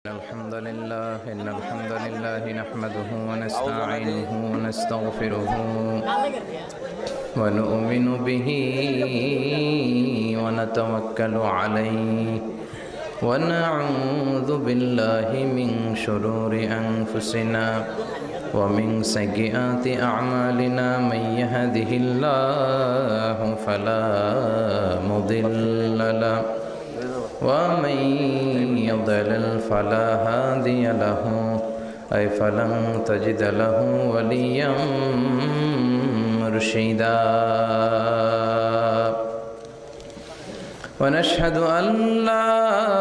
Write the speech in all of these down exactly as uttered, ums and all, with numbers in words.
الحمد لله إن الحمد لله نحمده ونستعينه ونستغفره ونؤمن به ونتوكل عليه ونعوذ بالله من شرور أنفسنا ومن سيئات أعمالنا من يهده الله فلا مضل له ومن يضلل فلا هادي له أي فلن تجد له وليا مرشدا ونشهد أن لا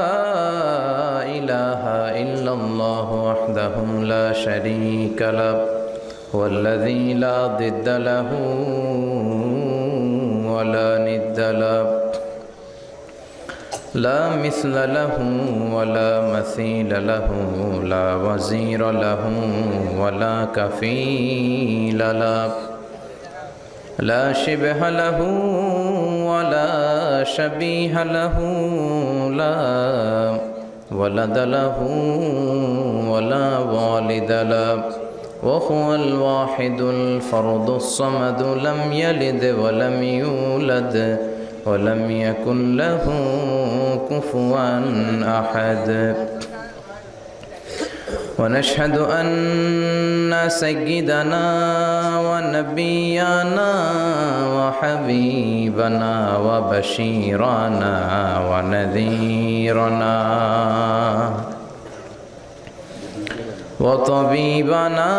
إله إلا الله وحده لا شريك له والذي لا ضد له ولا ند له لا مثل له ولا مثيل له لا وزير له ولا كفيل له لا شبه له ولا شبيه له لا ولد له ولا والد له وهو الواحد الفرد الصمد لم يلد ولم يولد ولم يكن له كفوا أحد ونشهد أن سيدنا ونبينا وحبيبنا وبشيرنا ونذيرنا وطبيبنا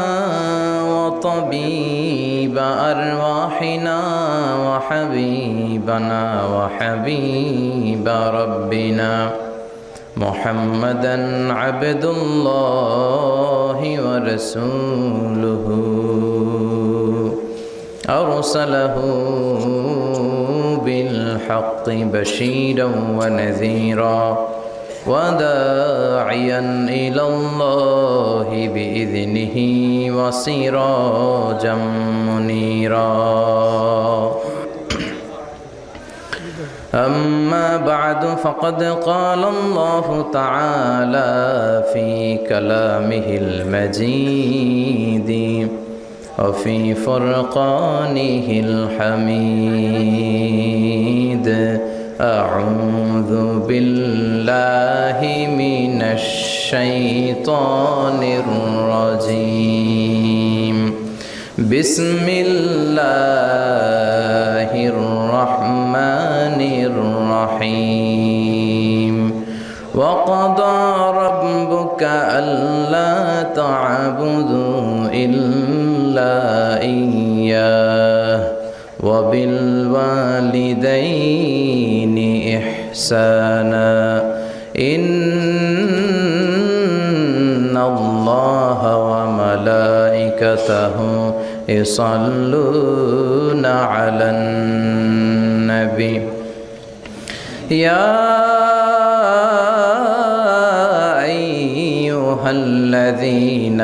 وطبيب أرواحنا وحبيبنا وحبيب ربنا محمدا عبد الله ورسوله أرسله بالحق بشيرا ونذيرا وداعيا إلى الله بإذنه وسراجا منيرا أما بعد فقد قال الله تعالى في كلامه المجيد وفي فرقانه الحميد أعوذ بالله من الشيطان الرجيم بسم الله الرحمن الرحيم وقضى ربك ألا تعبدوا إلا إياه وبالوالدين إحسانا إن الله وملائكته يصلون على النبي يا أيها الذين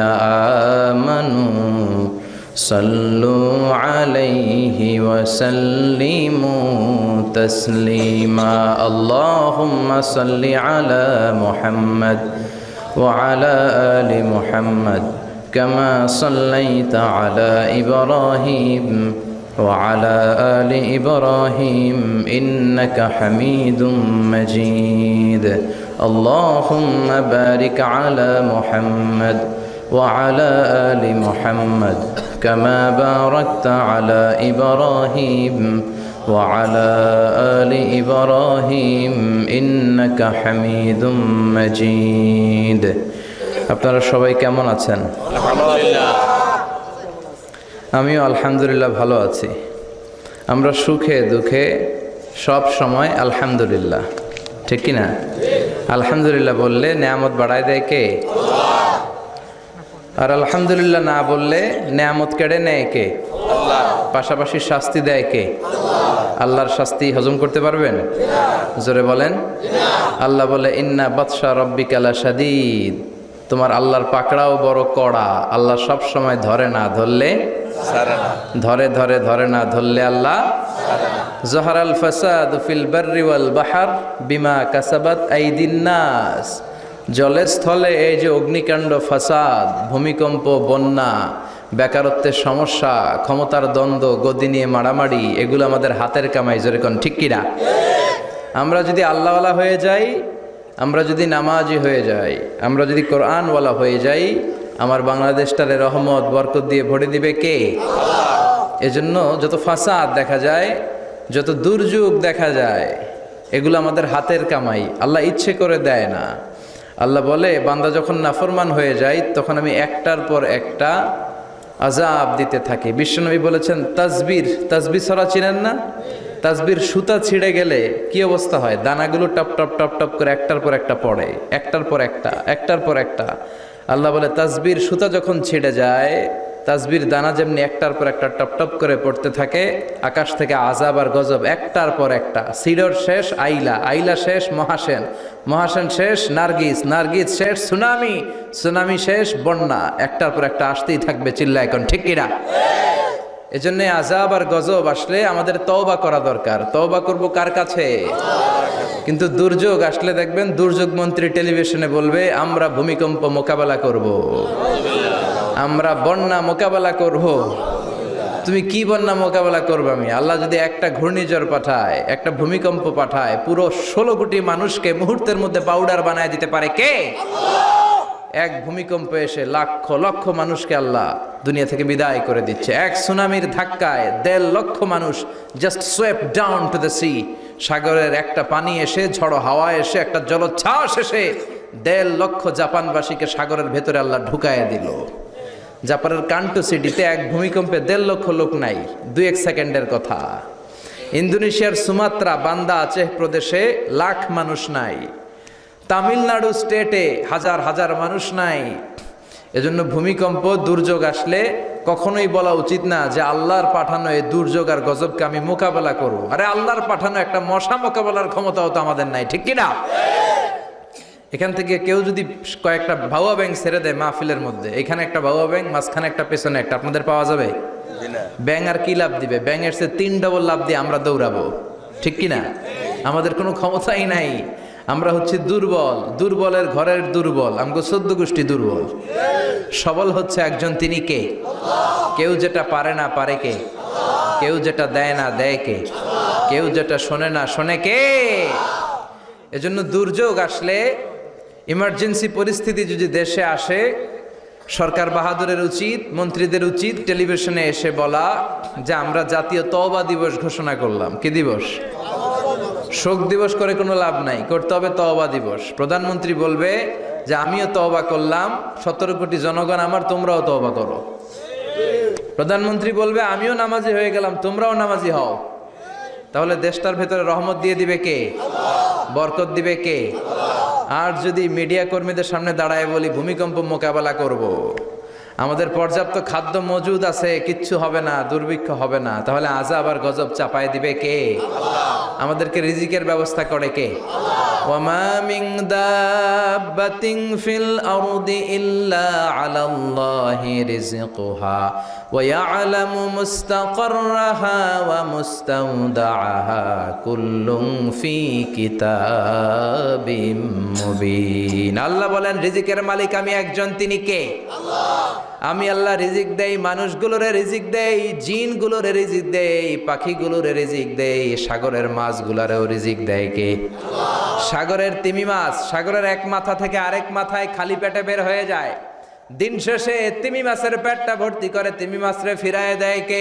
آمنوا صلوا عليه وسلموا تسليما اللهم صل على محمد وعلى آل محمد كما صليت على إبراهيم وعلى آل إبراهيم إنك حميد مجيد اللهم بارك على محمد وعلى آل محمد كما باركت على إبراهيم وعلى آل إبراهيم إنك حميد مجيد আপনারা সবাই কেমন আছেন? আলহামদুলিল্লাহ। আমিও আলহামদুলিল্লাহ ভালো আছি। আমরা সুখে দুঃখে সব সময় আলহামদুলিল্লাহ, ঠিক কি না? আলহামদুলিল্লাহ বললে নেয়ামত বাড়ায় দেয় কে? আল্লাহ। আর আলহামদুলিল্লাহ না বললে নেয়ামত কেড়ে নেয় কে? আল্লাহ। পাশাপাশি শাস্তি দেয় কে? আল্লাহ। আল্লাহর শাস্তি হজম করতে পারবেন? জোরে বলেন। আল্লাহ বলে ইন্না বাতশা রাব্বিকা লাশাদীদ, তোমার আল্লাহর পাকড়াও বড় কড়া। আল্লাহ সব সময় ধরে না, ধরলে ধরে ধরে ধরে না ধরলে আল্লাহ জহরাল ফাসাদু ফিল বাররি ওয়াল বাহর বিমা কাসাবাত আইদিন নাস। জলে স্থলে এই যে অগ্নিকাণ্ড, ফাসাদ, ভূমিকম্প, বন্যা, বেকারত্বের সমস্যা, ক্ষমতার দ্বন্দ্ব, গদি নিয়ে মারামারি, এগুলো আমাদের হাতের কামাই। যেরকম ঠিক কিনা? আমরা যদি আল্লাহওয়ালা হয়ে যাই, আমরা যদি নামাজি হয়ে যাই, আমরা যদি কোরআনওয়ালা হয়ে যাই, আমার বাংলাদেশটারে রহমত বরকত দিয়ে ভরে দিবে কে? এজন্য যত ফাসাদ দেখা যায়, যত দুর্যোগ দেখা যায়, এগুলো আমাদের হাতের কামাই, আল্লাহ ইচ্ছে করে দেয় না। আল্লাহ বলে, বান্দা যখন নাফরমান হয়ে যায় তখন আমি একটার পর একটা আযাব দিতে থাকি। বিশ্বনবী বলেছেন, তাসবির তাসবির ছড়া চিনেন না? তাসবির সুতা ছিঁড়ে গেলে কি অবস্থা হয়? দানাগুলো টপ টপ টপ টপ করে একটার পর একটা পড়ে, একটার পর একটা, একটার পর একটা। আল্লাহ বলে, তাসবির সুতা যখন ছিঁড়ে যায়, তাসবির দানা যেমনি একটার পর একটা টপ টপ করে পড়তে থাকে, আকাশ থেকে আযাব আর গজব একটার পর একটা। সিডর শেষ আইলা, আইলা শেষ মহাসেন, মহাসেন শেষ নার্গিস, নার্গিস শেষ সুনামি, সুনামি শেষ বন্যা, একটার পর একটা আসতেই থাকবে। চিল্লা এখন ঠিক কিনা? এজন্য আযাব আর গজব আসলে আমাদের তওবা করা দরকার। তওবা করব কার কাছে? কিন্তু দুর্যোগ আসলে দেখবেন দুর্যোগ মন্ত্রী টেলিভিশনে বলবে, আমরা ভূমিকম্প মোকাবেলা করব, আমরা বন্যা মোকাবেলা করব। তুমি কি বন্যা মোকাবেলা করবে? আমি আল্লাহ যদি একটা ঘূর্ণিঝড় পাঠায়, একটা ভূমিকম্প পাঠায়, পুরো ষোলো কোটি মানুষকে মুহূর্তের মধ্যে পাউডার বানায় দিতে পারে কে? এক ভূমিকম্প এসে লক্ষ লক্ষ মানুষকে আল্লাহ দুনিয়া থেকে বিদায় করে দিচ্ছে। এক সুনামির ধাক্কায় দেড় লক্ষ মানুষ just swept down to the sea. সাগরের একটা পানি এসে, ঝড়ো হাওয়া এসে, একটা জলোচ্ছ্বাস এসে দেড় লক্ষ জাপানবাসীকে সাগরের ভেতরে আল্লাহ ঢুকাইয়া দিল। জাপানের কান্টো সিটিতে এক ভূমিকম্পে দেড় লক্ষ লোক নাই, দুই এক সেকেন্ডের কথা। ইন্দোনেশিয়ার সুমাত্রা, বান্দা আচেহ প্রদেশে লাখ মানুষ নাই। তামিলনাড়ু স্টেটে হাজার হাজার মানুষ নাই। এজন্য ভূমিকম্প, দুর্যোগ আসলে কখনোই বলা উচিত না যে আল্লাহর পাঠানো এই দুর্যোগ আর গজবকে আমি মোকাবেলা করব। আরে আল্লাহর পাঠানো একটা মশা মোকাবেলার ক্ষমতাও তো আমাদের নাই, ঠিক কিনা? এখান থেকে কেউ যদি কয়েকটা ভাউয়া ব্যাংক ছেড়ে দেয় মাহফিলের মধ্যে, এখানে একটা ভাউয়া ব্যাংক, মাঝখানে একটা, পেছনে একটা, আপনাদের পাওয়া যাবে? ব্যাং আর কি লাভ দিবে? ব্যাঙের সে তিন ডবল লাভ দিয়ে আমরা দৌড়াবো, ঠিক কিনা? আমাদের কোনো ক্ষমতাই নাই। আমরা হচ্ছে দুর্বল, দুর্বলের ঘরের দুর্বল। আমগো চোদ্দ গোষ্ঠী দুর্বল। সবল হচ্ছে একজন, তিনি কে? কেউ যেটা পারে না পারে কে? কেউ যেটা দেয় না দেয় কে? কেউ যেটা শোনে না শোনে কে? এজন্য দুর্যোগ আসলে, ইমার্জেন্সি পরিস্থিতি যদি দেশে আসে, সরকার বাহাদুরের উচিত, মন্ত্রীদের উচিত টেলিভিশনে এসে বলা যে আমরা জাতীয় তওবা দিবস ঘোষণা করলাম। কি দিবস? শোক দিবস করে কোনো লাভ নাই, করতে হবে তওবা দিবস। প্রধানমন্ত্রী বলবে যে আমিও তওবা করলাম, সতেরো কোটি জনগণ আমার, তোমরাও তওবা করো। প্রধানমন্ত্রী বলবে আমিও নামাজি হয়ে গেলাম, তোমরাও নামাজি হও। তাহলে দেশটার ভেতরে রহমত দিয়ে দিবে কে? বরকত দিবে কে? আর যদি মিডিয়া কর্মীদের সামনে দাঁড়ায় বলি ভূমিকম্প মোকাবেলা করব, আমাদের পর্যাপ্ত খাদ্য মজুদ আছে, কিচ্ছু হবে না, দুর্ভিক্ষ হবে না, তাহলে আযাব আর গজব চাপায় দিবে কে? আমাদেরকে রিজিকের ব্যবস্থা করে কে? ওয়ামা মিন দাব্বাতিন ফিল আরদি ইল্লা আলাল্লাহি রিজকুহা ওয়া ইয়ালামু মুস্তাকাররাহা ওয়া মুস্তাওদাআহা কুল্লুন ফি কিতাবিম মুবিন। আল্লাহ বলেন, রিজিকের মালিক আমি একজন, তিনি কে? আল্লাহ। আমি আল্লাহ রিজিক দেই, মানুষগুলোরে রিজিক দেই, জিনগুলোরে রিজিক দেই, পাখিগুলোরে রিজিক দেই, সাগরের মাছগুলোরেও রিজিক দেয় কে? সাগরের তিমি মাছ সাগরের এক মাথা থেকে আরেক মাথায় খালি পেটে বের হয়ে যায়, দিন শেষে তিমি মাছের পেটটা ভর্তি করে তিমি মাছরে ফিরায় দেয় কে?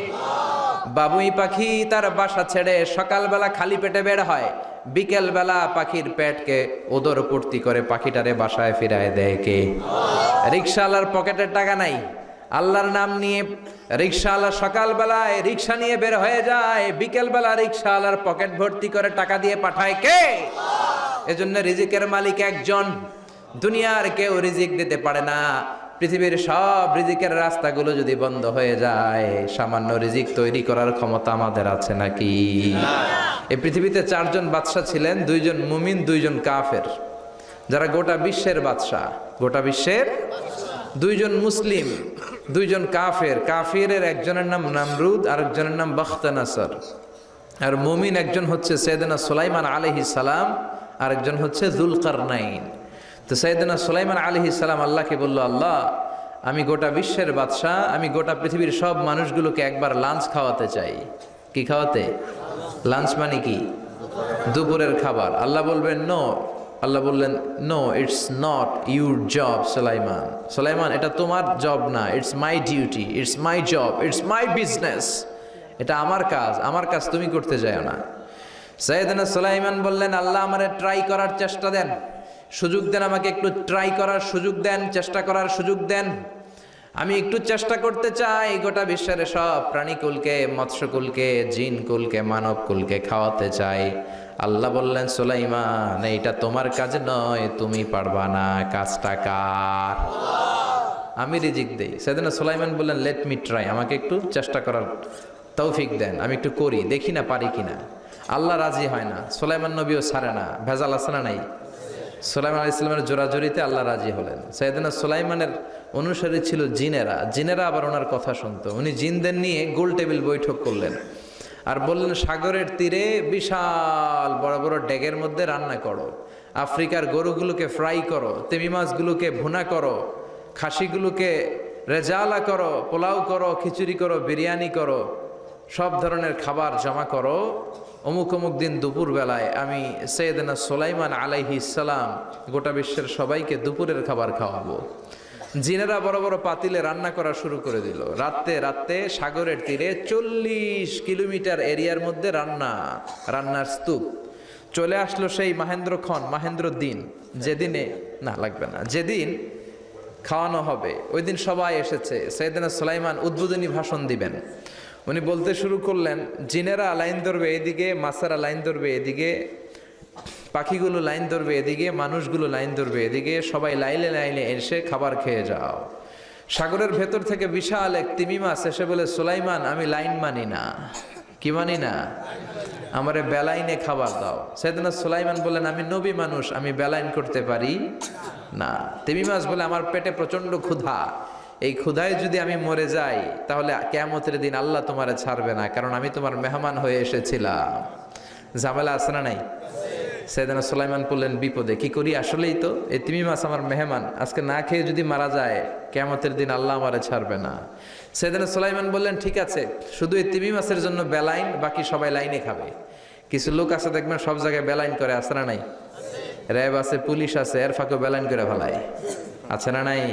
বাবুই পাখি তার বাসা ছেড়ে সকালবেলা খালি পেটে বের হয়, বিকেল বেলা পাখির পেটকে ওদর পূর্তি করে পাখিটারে বাসায় ফিরায় দেয় কে? রিক্সাওয়ালার পকেটের টাকা নাই, আল্লাহর নাম নিয়ে রিক্সাওয়ালা সকালবেলায় রিক্সা নিয়ে বের হয়ে যায়, বিকেল বেলা রিক্সাওয়ালার পকেট ভর্তি করে টাকা দিয়ে পাঠায় কে? এজন্য রিজিকের মালিক একজন, দুনিয়ার কেউ রিজিক দিতে পারে না। পৃথিবীর সব রিজিকের রাস্তাগুলো যদি বন্ধ হয়ে যায়, সামান্য রিজিক তৈরি করার ক্ষমতা আমাদের আছে নাকি? এই পৃথিবীতে চারজন বাদশা ছিলেন, দুইজন মুমিন, দুইজন কাফের, যারা গোটা বিশ্বের বাদশা। গোটা বিশ্বের দুইজন মুসলিম, দুইজন কাফের। কাফিরের একজনের নাম নামরুদ, আর একজনের নাম বাখতানাসর। আর মুমিন একজন হচ্ছে সাইয়েদনা সুলাইমান আলাইহিস সালাম, আর একজন হচ্ছে যুলকারনাইন। তো সাইয়েদনা সুলাইমান আলাইহিস সালাম আল্লাহকে বলল, আল্লাহ আমি গোটা বিশ্বের বাদশাহ, আমি গোটা পৃথিবীর সব মানুষগুলোকে একবার লাঞ্চ খাওয়াতে চাই। কি খাওয়াতে? লাঞ্চ মানে কি? দুপুরের খাবার। আল্লাহ বলবেন নো, আল্লাহ বললেন no, it's not your job Sulaiman. Sulaiman এটা তোমার জব না, it's my duty, it's my job, it's my business. এটা আমার কাজ, আমার কাজ তুমি করতে যাও না। সাইয়েদনা সুলাইমান বললেন, আল্লাহ আমারে ট্রাই করার চেষ্টা দেন, সুযোগ দেন, আমাকে একটু ট্রাই করার সুযোগ দেন, চেষ্টা করার সুযোগ দেন। আমি একটু চেষ্টা করতে চাই গোটা বিশ্বের সব প্রাণীকুলকে, মৎস্যকুলকে, জিনকুলকে, মানবকুলকে খাওয়াতে চাই। আল্লাহ বললেন, সুলাইমান এইটা তোমার কাজ নয়, তুমি পারবা না, কাজটা কার? আমি রিজিক দেই। সাইয়েদনা সুলাইমান বললেন, লেট মি ট্রাই, আমাকে একটু চেষ্টা করার তৌফিক দেন, আমি একটু করি, দেখি না পারি কিনা। আল্লাহ রাজি হয় না, সুলাইমান নবীও ছাড়ে না। ভেজাল আছে না নাই? সুলাইমান আলাইহিস সালামের জোরাজোরিতে আল্লাহ রাজি হলেন। সাইয়েদনা সুলাইমানের অনুসারী ছিল জিনেরা, জিনেরা আবার ওনার কথা শুনতো। উনি জিনদের নিয়ে গোল টেবিল বৈঠক করলেন আর বললেন, সাগরের তীরে বিশাল বড় বড় ডেগের মধ্যে রান্না করো, আফ্রিকার গরুগুলোকে ফ্রাই করো, তিমি মাছগুলোকে ভুনা করো, খাসিগুলোকে রেজালা করো, পোলাও করো, খিচুড়ি করো, বিরিয়ানি করো, সব ধরনের খাবার জমা করো। অমুক অমুক দিন দুপুর বেলায় আমি সাইয়েদনা সুলাইমান আলাইহিস সালাম গোটা বিশ্বের সবাইকে দুপুরের খাবার খাওয়াবো। জিনেরা বড় বড় পাতিলে রান্না করা শুরু করে দিল। রাতে রাতে সাগরের তীরে চল্লিশ কিলোমিটার এরিয়ার মধ্যে রান্না, রান্নার স্তূপ। চলে আসলো সেই মাহেন্দ্রক্ষণ, মাহেন্দ্র দিন, যেদিনে না লাগবে না, যেদিন খাওয়ানো হবে ওই দিন সবাই এসেছে। সাইয়েদনা সুলাইমান উদ্বোধনী ভাষণ দিবেন। উনি বলতে শুরু করলেন, জিনেরা লাইন ধরবে এদিকে, মাছেরা লাইন ধরবে এদিকে, পাখিগুলো লাইন ধরবে এদিকে, মানুষগুলো লাইন ধরবে এদিকে, সবাই লাইনে লাইনে এসে খাবার খেয়ে যাও। সাগরের ভেতর থেকে বিশাল এক তিমি মাছ এসে বলে, সুলাইমান আমি লাইন মানি না। কি মানি না? আমারে বেলাইনে খাবার দাও। সাইয়েদনা সুলাইমান বললেন, আমি নবী মানুষ, আমি বেলাইন করতে পারি না। তিমি মাছ বলে, আমার পেটে প্রচন্ড ক্ষুধা, এই ক্ষুধায় যদি আমি মরে যাই তাহলে কিয়ামতের দিন আল্লাহ তোমারে ছাড়বে না, কারণ আমি তোমার মেহমান হয়ে এসেছিলাম। ঝামেলা আছে না নাই? সাইয়েদনা সুলাইমান বললেন, বিপদে কি করি? আসলেই তো এই তিমি মাছ আমার মেহমান, আজকে না খেয়ে যদি মারা যায় কিয়ামতের দিন আল্লাহ আমারে ছাড়বে না। সাইয়েদনা সুলাইমান বললেন, ঠিক আছে, শুধু এই তিমি মাছের জন্য বেলাইন, বাকি সবাই লাইনে খাবে। কিছু লোক আছে দেখবেন সব জায়গায় বেলাইন করে, আছে না নাই? র্যাব আছে, পুলিশ আছে, এর ফাঁকে বেলাইন করে ফেলায়, আছে না নাই?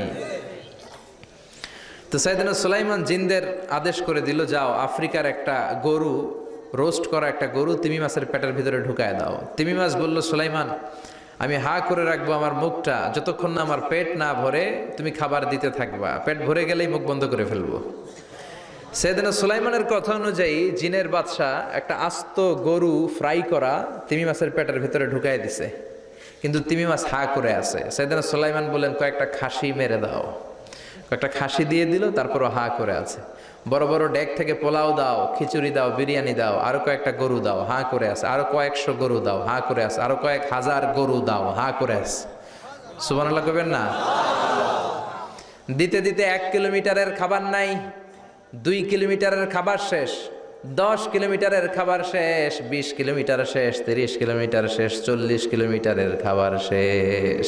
তো সাইয়েদনা সুলাইমান জিনদের আদেশ করে দিল, যাও আফ্রিকার একটা গরু, রোস্ট করা একটা গরু তিমি মাছের পেটের ভিতরে ঢুকায় দাও। তিমি মাছ বলল, সুলাইমান আমি হা করে রাখবো আমার মুখটা, যতক্ষণ না আমার পেট না ভরে তুমি খাবার দিতে থাকবা, পেট ভরে গেলেই মুখ বন্ধ করে ফেলবো। সাইয়েদনা সুলাইমানের কথা অনুযায়ী জিনের বাদশা একটা আস্ত গরু ফ্রাই করা তিমি মাছের পেটের ভিতরে ঢুকায় দিছে, কিন্তু তিমি মাছ হা করে আছে। সাইয়েদনা সুলাইমান বললেন, কয়েকটা খাসি মেরে দাও। কয়েকটা খাসি দিয়ে দিল, তারপরও হা করে আছে। বড় বড় ডেক থেকে পোলাও দাও, খিচুড়ি দাও, বিরিয়ানি দাও, আরো কয়েকটা গরু দাও, হা করে আছে। আরো কয়েকশো গরু দাও, হা করে আছে। আরো কয়েক হাজার গরু দাও, হা করে আছে। সুবহানাল্লাহ কইবেন না? দিতে দিতে এক কিলোমিটারের খাবার নাই, দুই কিলোমিটারের খাবার শেষ, দশ কিলোমিটারের খাবার শেষ, বিশ কিলোমিটার শেষ, তিরিশ কিলোমিটার শেষ, চল্লিশ কিলোমিটারের খাবার শেষ।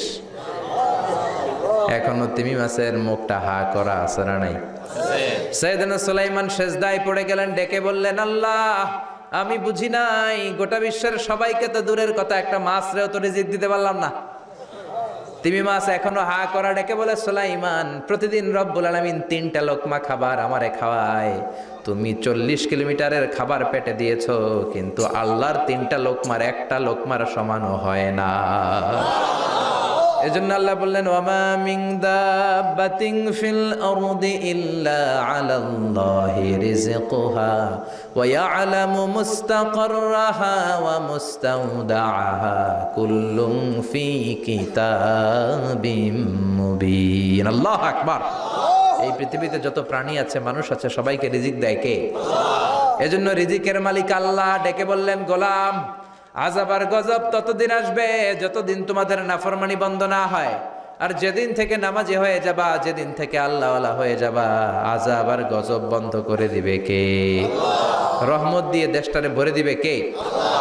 এখনো তিমি মাছের মুখটা হা করা আছে না নাই? সাইয়েদনা সুলাইমান সেজদায় পড়ে গেলেন, ডেকে বললেন, আল্লাহ আমি বুঝি নাই, গোটা বিশ্বের সবাইকে তো দূরের কথা, একটা মাছরেও তো রিজিক দিতে পারলাম না। তিমি মাছ এখনো হা করা, ডেকে বলে, সুলাইমান প্রতিদিন রব্বুল আলামিন তিনটা লোকমা খাবার আমারে খাওয়ায়, তুমি চল্লিশ কিলোমিটারের খাবার পেটে দিয়েছো, কিন্তু আল্লাহর তিনটা লোকমার একটা লোকমার সমানও হয় না। এজন্য আল্লাহ বললেন, ওয়ামা মিন দাব্বাতিন ফিল আরদি ইল্লা আলাল্লাহি রিজকুহা ওয়া ইয়ালামু মুস্তাকাররাহা ওয়া মুস্তাওদাআহা কুল্লুন ফি কিতাবিম মুবিন। আল্লাহু আকবার। এই পৃথিবীতে যত প্রাণী আছে, মানুষ আছে, সবাইকে রিজিক দেয় কে? এজন্য রিজিকের মালিক আল্লাহ। ডেকে বললেন, গোলাম আযাব আর গজব ততদিন আসবে যতদিন তোমাদের নাফরমানি বন্ধ না হয়, আর যেদিন থেকে নামাজি হয়ে যাবা, যেদিন থেকে আল্লাহওয়ালা হয়ে যাবা, আযাব আর গজব বন্ধ করে দিবে কে? রহমত দিয়ে দেশটারে ভরে দিবে কে?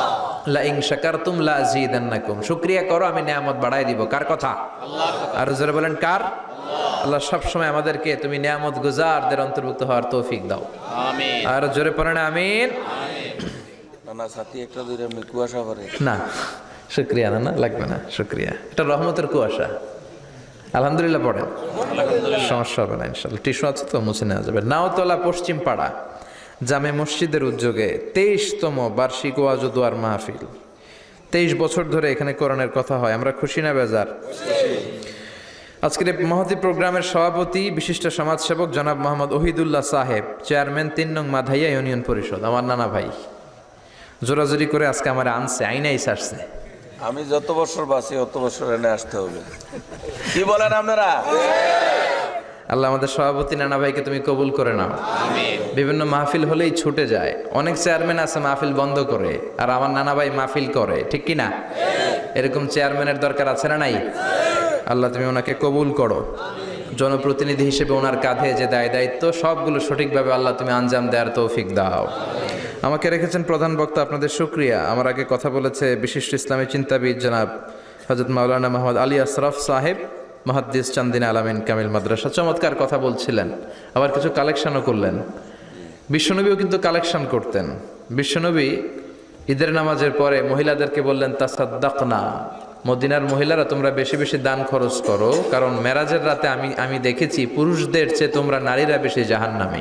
লা ইন শাকারতুম লা আযীদান্নাকুম, শুকরিয়া করো আমি নিয়ামত বাড়াই দিব। কার কথা? আল্লাহ। আর জোরে বলেন কার? আল্লাহ সব সময় আমাদেরকে তুমি নিয়ামত গুজারদের অন্তর্ভুক্ত হওয়ার তৌফিক দাও, আমিন। আর জোরে পড়েন আমিন। না সাথী একটা দুইটা এমনি কুয়াশা করে না, শুকরিয়া না, না লাগবে না শুকরিয়া, এটা রহমতের কুয়াশা। আলহামদুলিল্লাহ পড়েন, সমস্যা হবে না ইনশাআল্লাহ। টিস্যু আছে তো, মুছে নেওয়া যাবে। নাওতলা পশ্চিম পাড়া জামে মসজিদের উদ্যোগে তেইশতম বার্ষিক ওয়াজ ও দোয়ার মাহফিল। তেইশ বছর ধরে এখানে কোরআনের কথা হয়, আমরা খুশি না বেজার? আজকের এই মহতী প্রোগ্রামের সভাপতি বিশিষ্ট সমাজসেবক জনাব মোহাম্মদ ওহিদুল্লাহ সাহেব, চেয়ারম্যান তিন নং মাধাইয়া ইউনিয়ন পরিষদ, আমার নানা ভাই। জোরাজোরি করে আজকে আমার আনছে, আইনাই সারছে। আমি যত বছর বাঁচি অত বছর এনে আসতে হবে, কি বলেন আপনারা? আল্লাহ আমাদের সভাপতি নানা ভাইকে তুমি কবুল করে নাও, আমিন। বিভিন্ন মাহফিল হলেই ছুটে যায়, অনেক চেয়ারম্যান আছে মাহফিল বন্ধ করে, আর আমার নানা ভাই মাহফিল করে, ঠিক কি না? এরকম চেয়ারম্যানের দরকার আছে না নাই? আল্লাহ তুমি ওনাকে কবুল করো, জনপ্রতিনিধি হিসেবে ওনার কাঁধে যে দায় দায়িত্ব সবগুলো সঠিকভাবে আল্লাহ তুমি আঞ্জাম দেওয়ার তৌফিক দাও। আমাকে রেখেছেন প্রধান বক্তা, আপনাদের শুকরিয়া। আমার আগে কথা বলেছে বিশিষ্ট ইসলামী চিন্তাবিদ জনাব হযরত মাওলানা মোহাম্মদ আলী আশরাফ সাহেব, মুহাদ্দিস চান্দিনা আলামিন কামিল মাদ্রাসা, চমৎকার কথা বলছিলেন, আবার কিছু কালেকশনও করলেন। বিশ্বনবীও কিন্তু কালেকশন করতেন। বিশ্বনবী ঈদের নামাজের পরে মহিলাদেরকে বললেন তাসাদ্দাকনা, মদিনার মহিলারা তোমরা বেশি বেশি দান খরচ করো, কারণ মেরাজের রাতে আমি আমি দেখেছি পুরুষদের চেয়ে তোমরা নারীরা বেশি জাহান্নামী।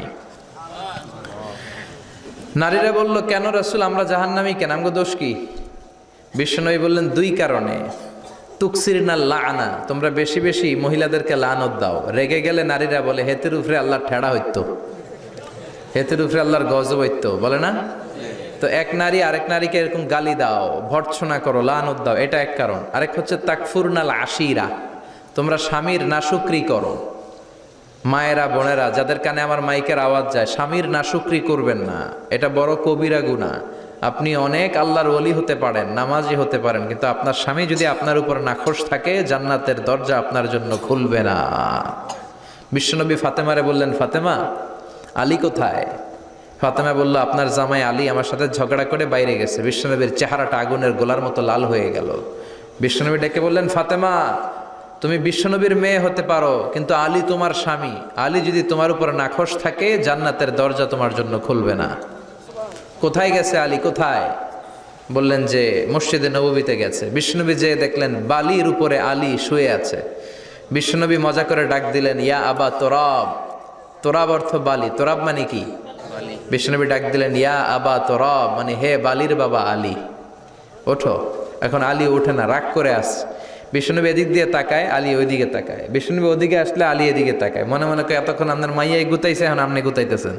নারীরা বলল কেন রাসূল, আমরা জাহান্নামী কেন, আমগো দোষ কি? বিশ্বনবী বললেন দুই কারণে। তুকসিরনা লাআনা, তোমরা বেশি বেশি মহিলাদেরকে লানত দাও। রেগে গেলে নারীরা বলে হেতের উপরে আল্লাহর ঠেড়া হইতো, হেতের উপরে আল্লাহর গজব হইতো, বলে না? তো এক নারী আরেক নারীকে এরকম গালি দাও, ভর্ৎসনা করো, লানত দাও, এটা এক কারণ। আরেক হচ্ছে তাকফুরনাল আশিরা, তোমরা স্বামীর নাশুকরি করো। মায়েরা বোনেরা যাদের কানে আমার মাইকের আওয়াজ যায়, স্বামীর নাশুকরি করবেন না, এটা বড় কবিরা গুনাহ। আপনি অনেক আল্লাহর ওলি হতে পারেন, নামাজি হতে পারেন, কিন্তু আপনার স্বামী যদি আপনার উপর নাখোশ থাকে জান্নাতের দরজা আপনার জন্য খুলবে না। বিশ্বনবী ফাতেমারে বললেন ফাতেমা আলী কোথায়? ফাতেমা বলল আপনার জামাই আলী আমার সাথে ঝগড়া করে বাইরে গেছে। বিশ্বনবীর চেহারাটা আগুনের গোলার মতো লাল হয়ে গেল। বিশ্বনবী ডেকে বললেন ফাতেমা তুমি বিশ্বনবীর মেয়ে হতে পারো, কিন্তু আলী তোমার স্বামী, আলী যদি তোমার উপর নাখোশ থাকে জান্নাতের দরজা তোমার জন্য খুলবে না। কোথায় গেছে আলী, কোথায়? বললেন যে মসজিদে নববীতে গেছে। বিশ্বনবী যে দেখলেন বালির উপরে আলী শুয়ে আছে। বিশ্বনবী মজা করে ডাক দিলেন ইয়া আবা তোরাব। তোরাব অর্থ বালি, তোরাব মানে কি? বিশ্বনবী ডাক দিলেন ইয়া আবা তোরাব, মানে হে বালির বাবা আলী, ওঠো। এখন আলী ওঠে না, রাগ করে আসে। বিশ্বনবী এদিক দিয়ে তাকায়, আলী ওইদিকে তাকায়। বিশ্বনবী ওদিকে আসলে আলী এদিকে তাকায়, মনে মনে করে এতক্ষণ আপনার মাইয়াই গুতাইছে, এখন আপনি গুতাইতেছেন।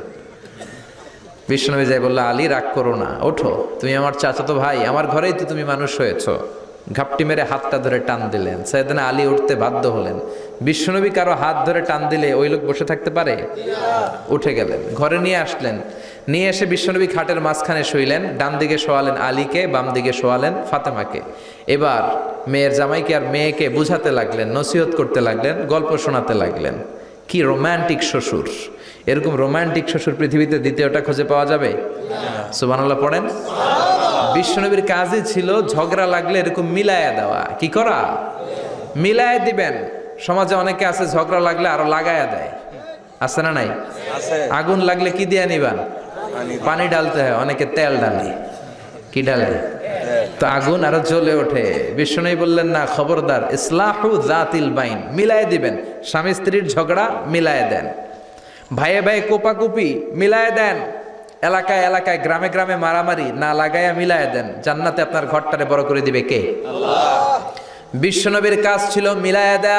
বিশ্বনবী যাই বললো আলী রাগ করো না, ওঠো, তুমি আমার চাচাতো ভাই, আমার ঘরেই তো তুমি মানুষ হয়েছ। ঘাপটি মেরে হাতটা ধরে টান দিলেন। সাইয়েদনা আলী উঠতে বাধ্য হলেন। বিশ্বনবী কারো হাত ধরে টান দিলে ওই লোক বসে থাকতে পারে? উঠে গেলেন, ঘরে নিয়ে আসলেন। নিয়ে এসে বিশ্বনবী খাটের মাঝখানে শুইলেন। ডান দিকে শোয়ালেন আলীকে, বাম দিকে শোয়ালেন ফাতেমাকে। এবার মেয়ের জামাইকে আর মেয়েকে বুঝাতে লাগলেন, নসিহত করতে লাগলেন, গল্প শোনাতে লাগলেন। কি রোমান্টিক শ্বশুর! এরকম রোমান্টিক শ্বশুর পৃথিবীতে দ্বিতীয়টা খুঁজে পাওয়া যাবে? সুবহানাল্লাহ পড়েন। বিশ্বনবীর কাজই ছিল ঝগড়া লাগলে এরকম মিলায়া দেওয়া। কি করা? মিলায়া দিবেন। সমাজে অনেকে আছে ঝগড়া লাগলে আরো লাগায়া দেয়, আছে না নাই? আগুন লাগলে কি দিয়ে নিবান? পানি ডালতে হয়, অনেকে তেল ডালে। কি ডালে? তো আগুন আরো জ্বলে ওঠে। বিশ্বনবী বললেন না, খবরদার, ইসলাহু যাতিল বাইন, মিলায় দিবেন। স্বামী স্ত্রীর ঝগড়া মিলায় দেন, ভাইয়ে ভাইয়ে কোপাকুপি মিলায় দেন, এলাকায় এলাকায় গ্রামে গ্রামে মারামারি না লাগাইয়া মিলায় দেন। জান্নাতে আপনার ঘরটারে বড় করে দিবে কে? আল্লাহ। বিশ্বনবীর কাজ ছিল মিলায়া দেয়া।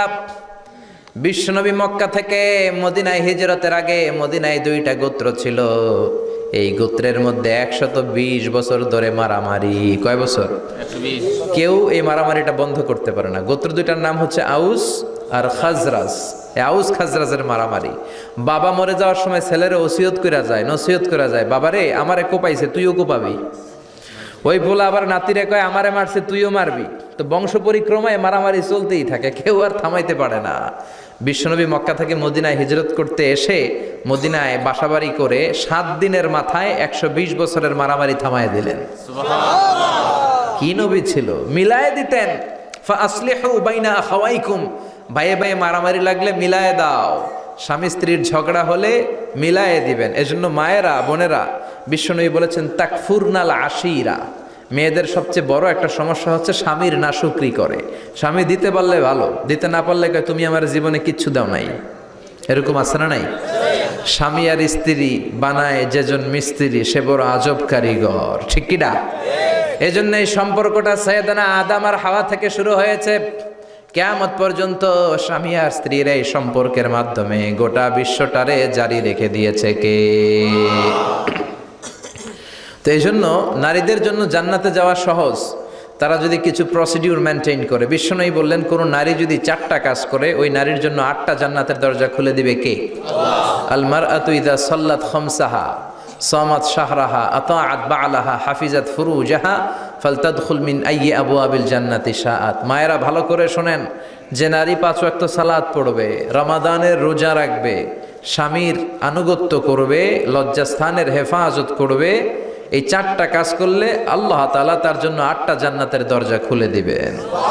বিশ্বনবী মক্কা থেকে মদিনায় হিজরতের আগে মদিনায় দুইটা গোত্র ছিল। এই গোত্রের মধ্যে একশত বিশ বছর ধরে মারামারি। কয় বছর? কেউ এই মারামারিটা বন্ধ করতে পারে না। গোত্র দুইটার নাম হচ্ছে আউস আর খাজরাজ। আউস খাজরাজের মারামারি। বাবা মরে যাওয়ার সময় ছেলেরা ওসিয়ত করা যায়, নসিহত করা যায়, বাবারে আমারে কোপাইছে তুইও কোপাবি। ওই বলে আবার নাতিরে কয় আমারে মারছে তুইও মারবি। তো বংশ পরিক্রমায় মারামারি চলতেই থাকে, কেউ আর থামাইতে পারে না। বিশ্বনবী মক্কা থেকে মদিনায় হিজরত করতে এসে মদিনায় বাসাবাড়ি করে সাত দিনের মাথায় একশো বিশ বছরের মারামারি থামায় দিলেন। কি নবী ছিল, মিলায়ে দিতেন। ফাসলিহু বাইনা আখাওয়াইকুম, ভাইয়ে ভাইয়ে মারামারি লাগলে মিলায়ে দাও, স্বামী স্ত্রীর ঝগড়া হলে মিলায়ে দিবেন। এজন্য মায়েরা বোনেরা বিশ্বনবী বলেছেন তাকফুরনাল আশিরা, মেয়েদের সবচেয়ে বড় একটা সমস্যা হচ্ছে স্বামীর নাশুকরি করে। স্বামী দিতে পারলে ভালো, দিতে না পারলে কয় তুমি আমার জীবনে কিচ্ছু দাও নাই। এরকম আছে না নাই? স্বামী আর স্ত্রী বানায় যেজন মিস্ত্রি সে বড় আজব কারিগর, ঠিক কিনা? এই জন্য এই সম্পর্কটা সাইয়েদানা আদম আর হাওয়া থেকে শুরু হয়েছে, কিয়ামত পর্যন্ত স্বামী আর স্ত্রীর এই সম্পর্কের মাধ্যমে গোটা বিশ্বটারে জারি রেখে দিয়েছে কে? তো এই জন্য নারীদের জন্য জান্নাতে যাওয়া সহজ, তারা যদি কিছু প্রসিডিউর মেনটেন করে। বিশ্বনবী বললেন কোন নারী যদি চারটা কাজ করে ওই নারীর জন্য আটটা জান্নাতের দরজা খুলে দিবে কে? আল মারআতু ইযা সাল্লাত খামসাহা সামাত শাহরাহা আতাআত বা'লাহা হাফিজাত ফুরুজাহা ফালতাদখুল মিন আইয়ি আবওয়াবিল জান্নাতি শাআত। মায়েরা ভালো করে শোনেন, যে নারী পাঁচ ওয়াক্ত সালাত পড়বে, রমাদানের রোজা রাখবে, স্বামীর আনুগত্য করবে, লজ্জাস্থানের হেফাজত করবে, এই চারটা কাজ করলে আল্লাহ তাআলা তার জন্য আটটা জান্নাতের দরজা খুলে দিবেন।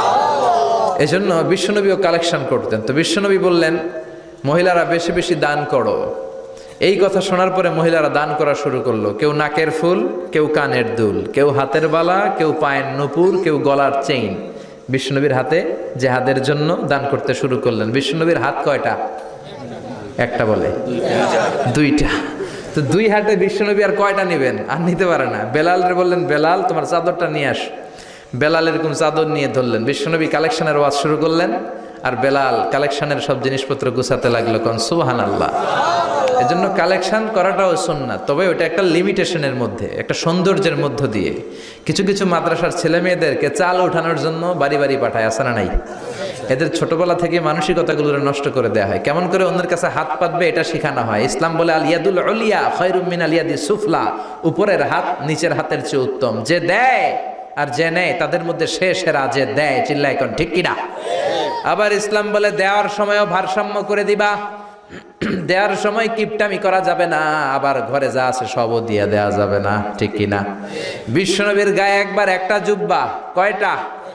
এজন্য বিশ্বনবীও কালেকশন করতেন। তো বিশ্বনবী বললেন মহিলারা বেশি বেশি দান করো। এই কথা শোনার পরে মহিলারা দান করা শুরু করলো। কেউ নাকের ফুল, কেউ কানের দুল, কেউ হাতের বালা, কেউ পায়ের নুপুর, কেউ গলার চেইন বিশ্বনবীর হাতে জেহাদের জন্য দান করতে শুরু করলেন। বিশ্বনবীর হাত কয়টা? একটা বলে দুইটা। তো দুই হাতে বিশ্বনবী আর কয়টা নেবেন? আর নিতে পারে না। বেলালরে বললেন বেলাল তোমার চাদরটা নিয়ে আস। বেলাল এরকম চাদর নিয়ে ধরলেন। বিশ্বনবী কালেকশনের ওয়াজ শুরু করলেন আর বেলাল কালেকশনের সব জিনিসপত্র গুছাতে লাগলো। কোন সুবহানাল্লাহ। এজন্য কালেকশন করাটাও সুন্নাত, তবে ওটা একটা লিমিটেশনের মধ্যে, একটা সৌন্দর্যের মধ্য দিয়ে। কিছু কিছু মাদ্রাসার ছেলে মেয়েদেরকে চাল ওঠানোর জন্য বাড়ি বাড়ি পাঠায়, আসে না নাই? এদের ছোটবেলা থেকে মানসিকতাগুলো নষ্ট করে দেওয়া হয়। কেমন করে অন্যের কাছে হাত পাতবে এটা শেখানো হয়। ইসলাম বলে আল ইয়াদুল উলিয়া খায়রুম মিন আল ইয়াদিস সুফলা, উপরের হাত নিচের হাতের চেয়ে উত্তম। যে দেয় আর যে নেয় তাদের মধ্যে সে সেরা যে দেয়। চিল্লায় কোন ঠিক কিনা? আবার ইসলাম বলে দেওয়ার সময়ও ভারসাম্য করে দিবা, দেওয়ার সময় কিপটামি করা যাবে না, আবার ঘরে যা আছে সবও দিয়ে দেওয়া যাবে না, ঠিক কিনা? বিশ্বনবীর গায়ে একবার একটা জুব্বা, কয়টা?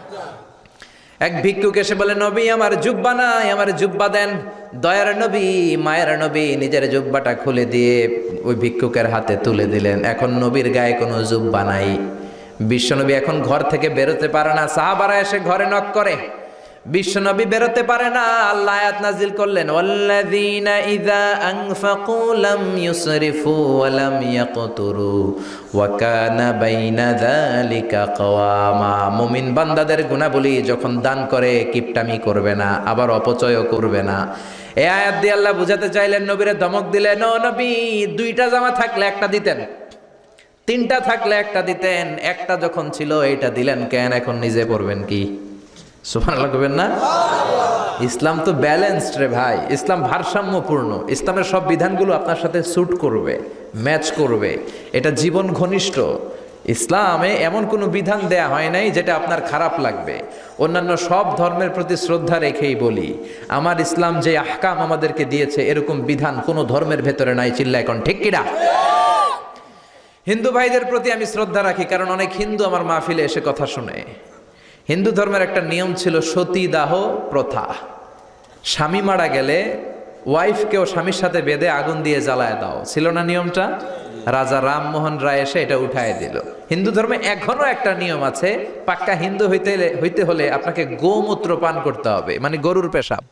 এক ভিক্ষুক এসে বলে নবী আমার জুব্বা নাই, আমার জুব্বা দেন। দয়ার নবী মায়ের নবী নিজের জুব্বাটা খুলে দিয়ে ওই ভিক্ষুকের হাতে তুলে দিলেন। এখন নবীর গায়ে কোনো জুব্বা নাই। বিশ্বনবী এখন ঘর থেকে বেরোতে পারে না। সাহাবারা এসে ঘরে নক করে, বিশ্বনবী বেরোতে পারে না। আল্লাহ আয়াত নাজিল করলেন ওয়াল্লাযীনা ইযা আনফাকু লাম ইউসরিফু ওয়া লাম ইয়াকতুরু ওয়া কানা বাইনা যালিকা কওয়ামা। মুমিন বান্দাদের গুণাবলী যখন দান করে কিপটামি করবে না, আবার অপচয়ও করবে না। এই আয়াত দিয়ে আল্লাহ বুঝাতে চাইলেন, নবীরে ধমক দিলেন, ও নবী দুইটা জামা থাকলে একটা দিতেন, তিনটা থাকলে একটা দিতেন, একটা যখন ছিল এইটা দিলেন কেন? এখন নিজে পড়বেন কি? সুবহানাল্লাহ কইবেন না? ইসলাম তো ব্যালেন্সড রে ভাই, ইসলাম ভারসাম্যপূর্ণ। ইসলামের সব বিধানগুলো আপনার সাথে স্যুট করবে, ম্যাচ করবে, এটা জীবন ঘনিষ্ঠ। ইসলামে এমন কোনো বিধান দেয়া হয় নাই যেটা আপনার খারাপ লাগবে। অন্যান্য সব ধর্মের প্রতি শ্রদ্ধা রেখেই বলি, আমার ইসলাম যে আহকাম আমাদেরকে দিয়েছে এরকম বিধান কোনো ধর্মের ভেতরে নাই। চিল্লা এখন ঠিক কিনা? হিন্দু ভাইদের প্রতি আমি শ্রদ্ধা রাখি, কারণ অনেক হিন্দু আমার মাহফিলে এসে কথা শুনে। হিন্দু ধর্মের একটা নিয়ম ছিল সতীদাহ প্রথা। স্বামী মারা গেলে ওয়াইফকেও স্বামীর সাথে বেঁধে আগুন দিয়ে জ্বালায় দাও, ছিল না নিয়মটা? রাজা রামমোহন রায় এসে এটা উঠায় দিল। হিন্দু ধর্মে এখনো একটা নিয়ম আছে, পাক্কা হিন্দু হইতে হইতে হলে আপনাকে গোমূত্র পান করতে হবে, মানে গরুর পেশাব।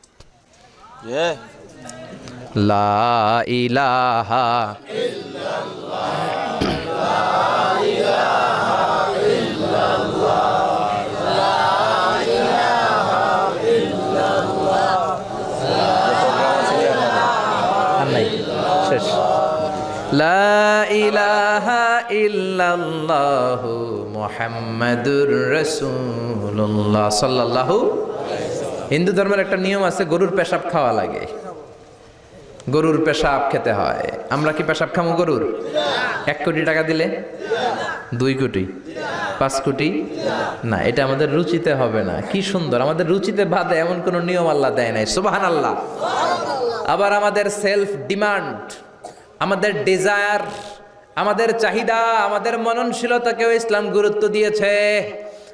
লা ইলাহা ইল্লাল্লাহ, লা ইলাহা ইল্লাল্লাহ, লা ইলাহা ইল্লাল্লাহু মুহাম্মাদুর রাসূলুল্লাহ সাল্লাল্লাহু। হিন্দু ধর্মের একটা নিয়ম আছে, গরুর পেশাব খাওয়া লাগে, গরুর পেশাব খেতে হয়। আমরা কি পেশাব খামো গরুর? এক কোটি টাকা দিলে? দুই কোটি? পাঁচ কোটি? না, এটা আমাদের রুচিতে হবে না। কি সুন্দর, আমাদের রুচিতে বাদে এমন কোনো নিয়ম আল্লাহ দেয় নাই। সুবহানাল্লাহ। আবার আমাদের সেলফ ডিমান্ড, আমাদের ডিজায়ার, আমাদের চাহিদা, আমাদের মননশীলতাকেও ইসলাম গুরুত্ব দিয়েছে।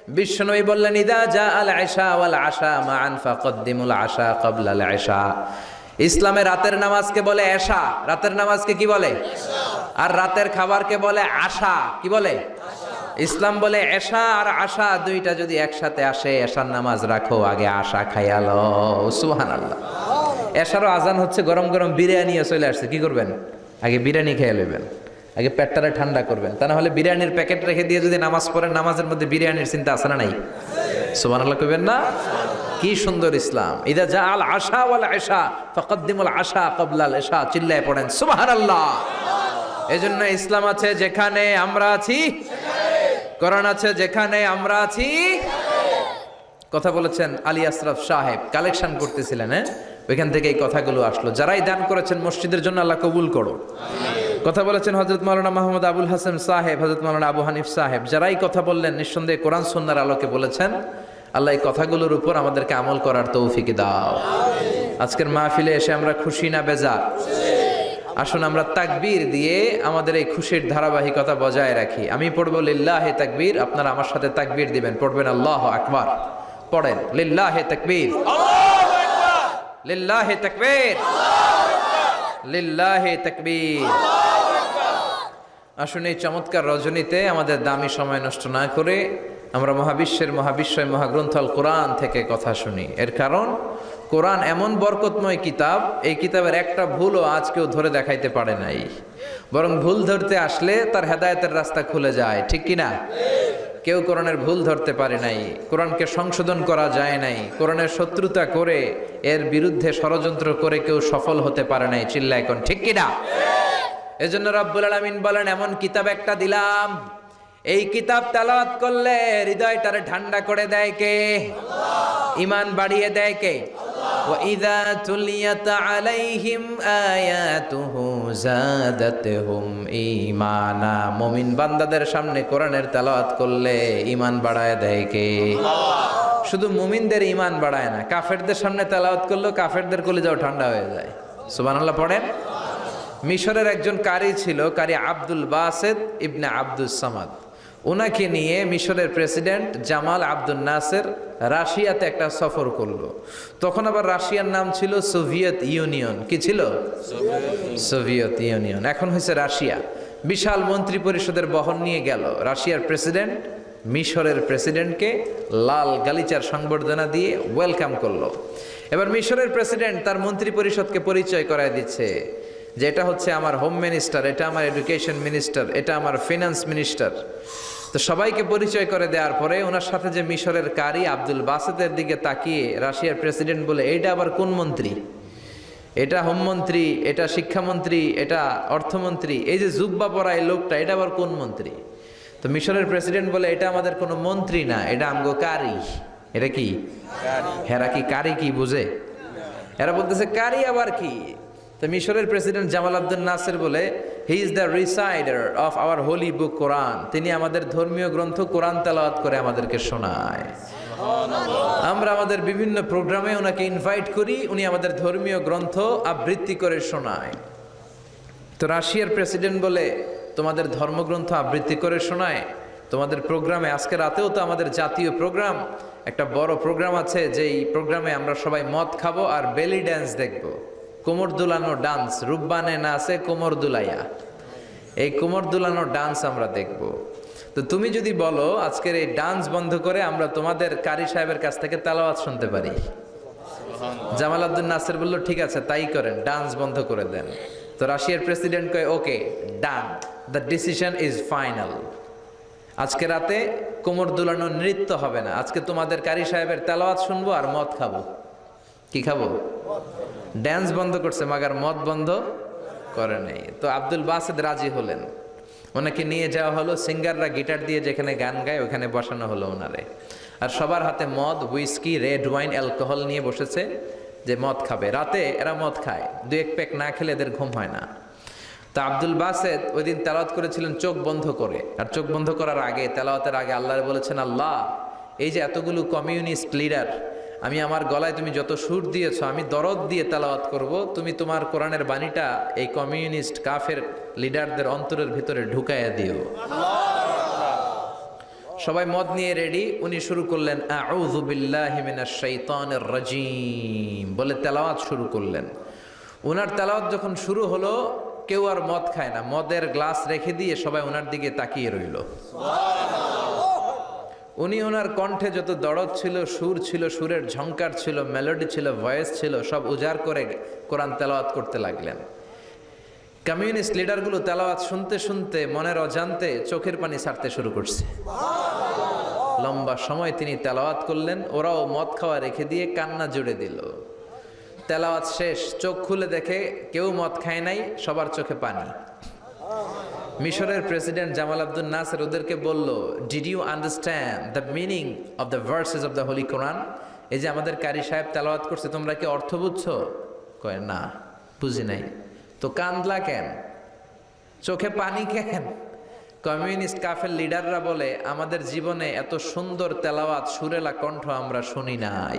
বিশ্বনবী বললেন ইদা জা আল আশা ওয়াল আশা মান ফাকদ্দিমুল আশা ক্বাবলা আল আশা। ইসলামে রাতের নামাজকে বলে এশা, রাতের নামাজকে কি বলে? আর রাতের খাবারকে বলে আশা, কি বলে? ইসলাম বলে এশা আর আশা দুইটা যদি একসাথে আসে, এশার নামাজ রাখো, আগে আশা খাইয়া লও। সুবহানাল্লাহ। এশারও আজান হচ্ছে, গরম গরম বিরিয়ানিও চলে আসছে, কি করবেন? আগে বিরিয়ানি খেয়ে নেবেন, আগে পেটটারে ঠান্ডা করবেন। তা না হলে বিরিয়ানির প্যাকেট রেখে দিয়ে যদি নামাজ পড়েন, নামাজের মধ্যে বিরিয়ানির চিন্তা আছে না নাই? সুবহানাল্লাহ কইবেন না? কি সুন্দর ইসলাম। ইদা জা আল আশা ওয়াল আশা ফাকদ্দিমুল আশা ক্বাবলা আল আশা। চিল্লায় পড়েন সুবহানাল্লাহ। এজন্য ইসলাম আছে যেখানে আমরা আছি, কোরআন আছে যেখানে আমরা আছি। কথা বলেছেন আলী আশরাফ সাহেব, কালেকশন করতেছিলেন, হ্যাঁ, ওইখান থেকে এই কথাগুলো আসলো। যারাই দান করেছেন মসজিদের জন্য আল্লাহ কবুল করো। কথা বলেছেন হযরত মাওলানা মাহমুদ আবুল হাসান সাহেব, হযরত মাওলানা আবু হানিফ সাহেব, যারাই কথা বললেন নিঃসন্দেহে কোরআন সুন্নাহর আলোকে বলেছেন। আল্লাহ এই কথাগুলোর উপর আমাদেরকে আমল করার তৌফিক দাও। আজকের মাহফিলে এসে আমরা খুশি না বেজার? আসুন আমরা তাকবীর দিয়ে আমাদের এই খুশির ধারাবাহিকতা বজায় রাখি। আমি পড়বো লিল্লাহে তাকবীর, আপনারা আমার সাথে তাকবীর দিবেন। পড়বেন আল্লাহু আকবার। পড়েন লিল্লাহে তাকবীর, লিল্লাহে তাকবীর, লিল্লাহে তাকবীর। আসুন এই চমৎকার রজনীতে আমাদের দামি সময় নষ্ট না করে আমরা মহাবিশ্বের মহাবিশ্বয় মহাগ্রন্থ আল কোরআন থেকে কথা শুনি। এর কারণ কোরআন এমন বরকতময় কিতাব, এই কিতাবের একটা ভুলও আজ কেউ ধরে দেখাইতে পারে নাই, বরং ভুল ধরতে আসলে তার হেদায়েতের রাস্তা খুলে যায়। ঠিক কিনা? কেউ কোরআনের ভুল ধরতে পারে নাই, কোরআনকে সংশোধন করা যায় নাই, কোরআনের শত্রুতা করে এর বিরুদ্ধে ষড়যন্ত্র করে কেউ সফল হতে পারে নাই। চিল্লা এখন ঠিক কিনা? এজন্য রব্বুল আলামিন বলেন এমন কিতাব একটা দিলাম, এই কিতাব তেলাওয়াত করলে হৃদয়টারে ঠান্ডা করে দেয় কে? ঈমান বাড়িয়ে দেয় কে? ওয়া ইযা তুলিয়াত আলাইহিম আয়াতুহু যাদাতহুম ঈমানা। মুমিন বান্দাদের সামনে কোরআনের তেলাওয়াত করলে ঈমান বাড়ায় দেয় কে? শুধু মুমিনদের ঈমান বাড়ায় না, কাফেরদের সামনে তেলাওয়াত করলেও কাফেরদের কলিজাও ঠান্ডা হয়ে যায়। সুবহানাল্লাহ পড়েন। মিশরের একজন কারি ছিল, কারি আব্দুল বাসেত ইবনে আব্দুস সামাদ। ওনাকে নিয়ে মিশরের প্রেসিডেন্ট জামাল আব্দুল নাসের রাশিয়াতে একটা সফর করলো। তখন আবার রাশিয়ার নাম ছিল সোভিয়েত ইউনিয়ন। কি ছিল? সোভিয়েত ইউনিয়ন, এখন হয়েছে রাশিয়া। বিশাল মন্ত্রী পরিষদের বহন নিয়ে গেল। রাশিয়ার প্রেসিডেন্ট মিশরের প্রেসিডেন্টকে লাল গালিচার সংবর্ধনা দিয়ে ওয়েলকাম করলো। এবার মিশরের প্রেসিডেন্ট তার মন্ত্রী পরিষদকে পরিচয় করায় দিচ্ছে যে এটা হচ্ছে আমার হোম মিনিস্টার, এটা আমার এডুকেশন মিনিস্টার, এটা আমার ফিনান্স মিনিস্টার। তো সবাইকে পরিচয় করে দেওয়ার পরে ওনার সাথে যে মিশরের কারি আব্দুল বাসেতের দিকে তাকিয়ে রাশিয়ার প্রেসিডেন্ট বলে, এইটা আবার কোন মন্ত্রী? এটা হোমমন্ত্রী, এটা শিক্ষামন্ত্রী, এটা অর্থমন্ত্রী, এই যে জুব্বা পরা এই লোকটা, এটা আবার কোন মন্ত্রী? তো মিশরের প্রেসিডেন্ট বলে, এটা আমাদের কোনো মন্ত্রী না, এটা আমগো কারি। এটা কি? হেরা কি কারি কি বুঝে? এরা বলতেছে কারি আবার কি? তো মিশরের প্রেসিডেন্ট জামাল আব্দুল নাসের বলে, he is the reciter of our holy book Quran. তিনি আমাদের ধর্মীয় গ্রন্থ কোরআন তেলাওয়াত করে আমাদেরকে শোনায়। আমরা আমাদের বিভিন্ন প্রোগ্রামে ওনাকে ইনভাইট করি, উনি আমাদের ধর্মীয় গ্রন্থ আবৃত্তি করে শোনায়। তো রাশিয়ার প্রেসিডেন্ট বলে, তোমাদের ধর্মগ্রন্থ আবৃত্তি করে শোনায় তোমাদের প্রোগ্রামে? আজকে রাতেও তো আমাদের জাতীয় প্রোগ্রাম, একটা বড় প্রোগ্রাম আছে, যেই প্রোগ্রামে আমরা সবাই মদ খাবো আর বেলি ড্যান্স দেখবো। কোমর দুলানো ডান্স, রূপবানে নাচে কোমর দুলাইয়া, এই কোমর দুলানো ডান্স আমরা দেখব। তো তুমি যদি বলো আজকের এই ডান্স বন্ধ করে আমরা তোমাদের কারি সাহেবের কাছ থেকে তেলাওয়াত শুনতে পারি। জামাল আব্দুল নাসের বলল, ঠিক আছে তাই করেন, ডান্স বন্ধ করে দেন। তো রাশিয়ার প্রেসিডেন্ট কয়, okay done, the decision is final. আজকে রাতে কোমর দুলানো নৃত্য হবে না, আজকে তোমাদের কারি সাহেবের তেলাওয়াত শুনবো আর মদ খাবো। কি খাবো? ড্যান্স বন্ধ করছে, মাগার মদ বন্ধ করে নেই। তো আব্দুল বাসেদ রাজি হলেন, ওনাকে নিয়ে যাওয়া হলো। সিঙ্গাররা গিটার দিয়ে যেখানে গান গায় ওখানে বসানো হলো ওনারে। আর সবার হাতে মদ, হুইস্কি, রেড ওয়াইন, অ্যালকোহল নিয়ে বসেছে যে মদ খাবে। রাতে এরা মদ খায়, দু এক প্যাক না খেলে এদের ঘুম হয় না। তো আব্দুল বাসেদ ওই দিন তেলাওয়াত করেছিলেন চোখ বন্ধ করে। আর চোখ বন্ধ করার আগে, তেলাওয়াতের আগে আল্লাহ বলেছেন, আল্লাহ এই যে এতগুলো কমিউনিস্ট লিডার, আমি আমার গলায় তুমি যত সুর দিয়েছ, আমি দরদ দিয়ে তেলাওয়াত করব, তুমি তোমার কোরআনের বাণীটা এই কমিউনিস্ট কাফের লিডারদের অন্তরের ভিতরে ঢুকাইয়া দিও। সবাই মদ নিয়ে রেডি। উনি শুরু করলেন আউযু বিল্লাহি মিনাশ শাইতানির রাজিম বলে তেলাওয়াত শুরু করলেন। ওনার তেলাওয়াত যখন শুরু হলো, কেউ আর মদ খায় না, মদের গ্লাস রেখে দিয়ে সবাই ওনার দিকে তাকিয়ে রইল। উনি ওনার কণ্ঠে যত দরদ ছিল, সুর ছিল, সুরের ঝংকার ছিল, মেলোডি ছিল, ভয়েস ছিল, সব উজাড় করে কোরআন তেলাওয়াত করতে লাগলেন। কমিউনিস্ট লিডারগুলো তেলাওয়াত শুনতে শুনতে মনের অজান্তে চোখের পানি ছাড়তে শুরু করছে। লম্বা সময় তিনি তেলাওয়াত করলেন, ওরাও মদ খাওয়া রেখে দিয়ে কান্না জুড়ে দিল। তেলাওয়াত শেষ, চোখ খুলে দেখে কেউ মদ খায় নাই, সবার চোখে পানি। মিশরের প্রেসিডেন্ট জামাল আব্দুল নাসের ওদেরকে বলল, did you understand the meaning of the verses of the holy Quran? এই যে আমাদের কারি সাহেব তেলাওয়াত করছে, তোমরা কি অর্থ বুঝছো? কয় না, বুঝি নাই। তো কান্দলা কেন, চোখে পানি কেন? কমিউনিস্ট কাফের লিডাররা বলে, আমাদের জীবনে এত সুন্দর তেলাওয়াত, সুরেলা কণ্ঠ আমরা শুনি নাই।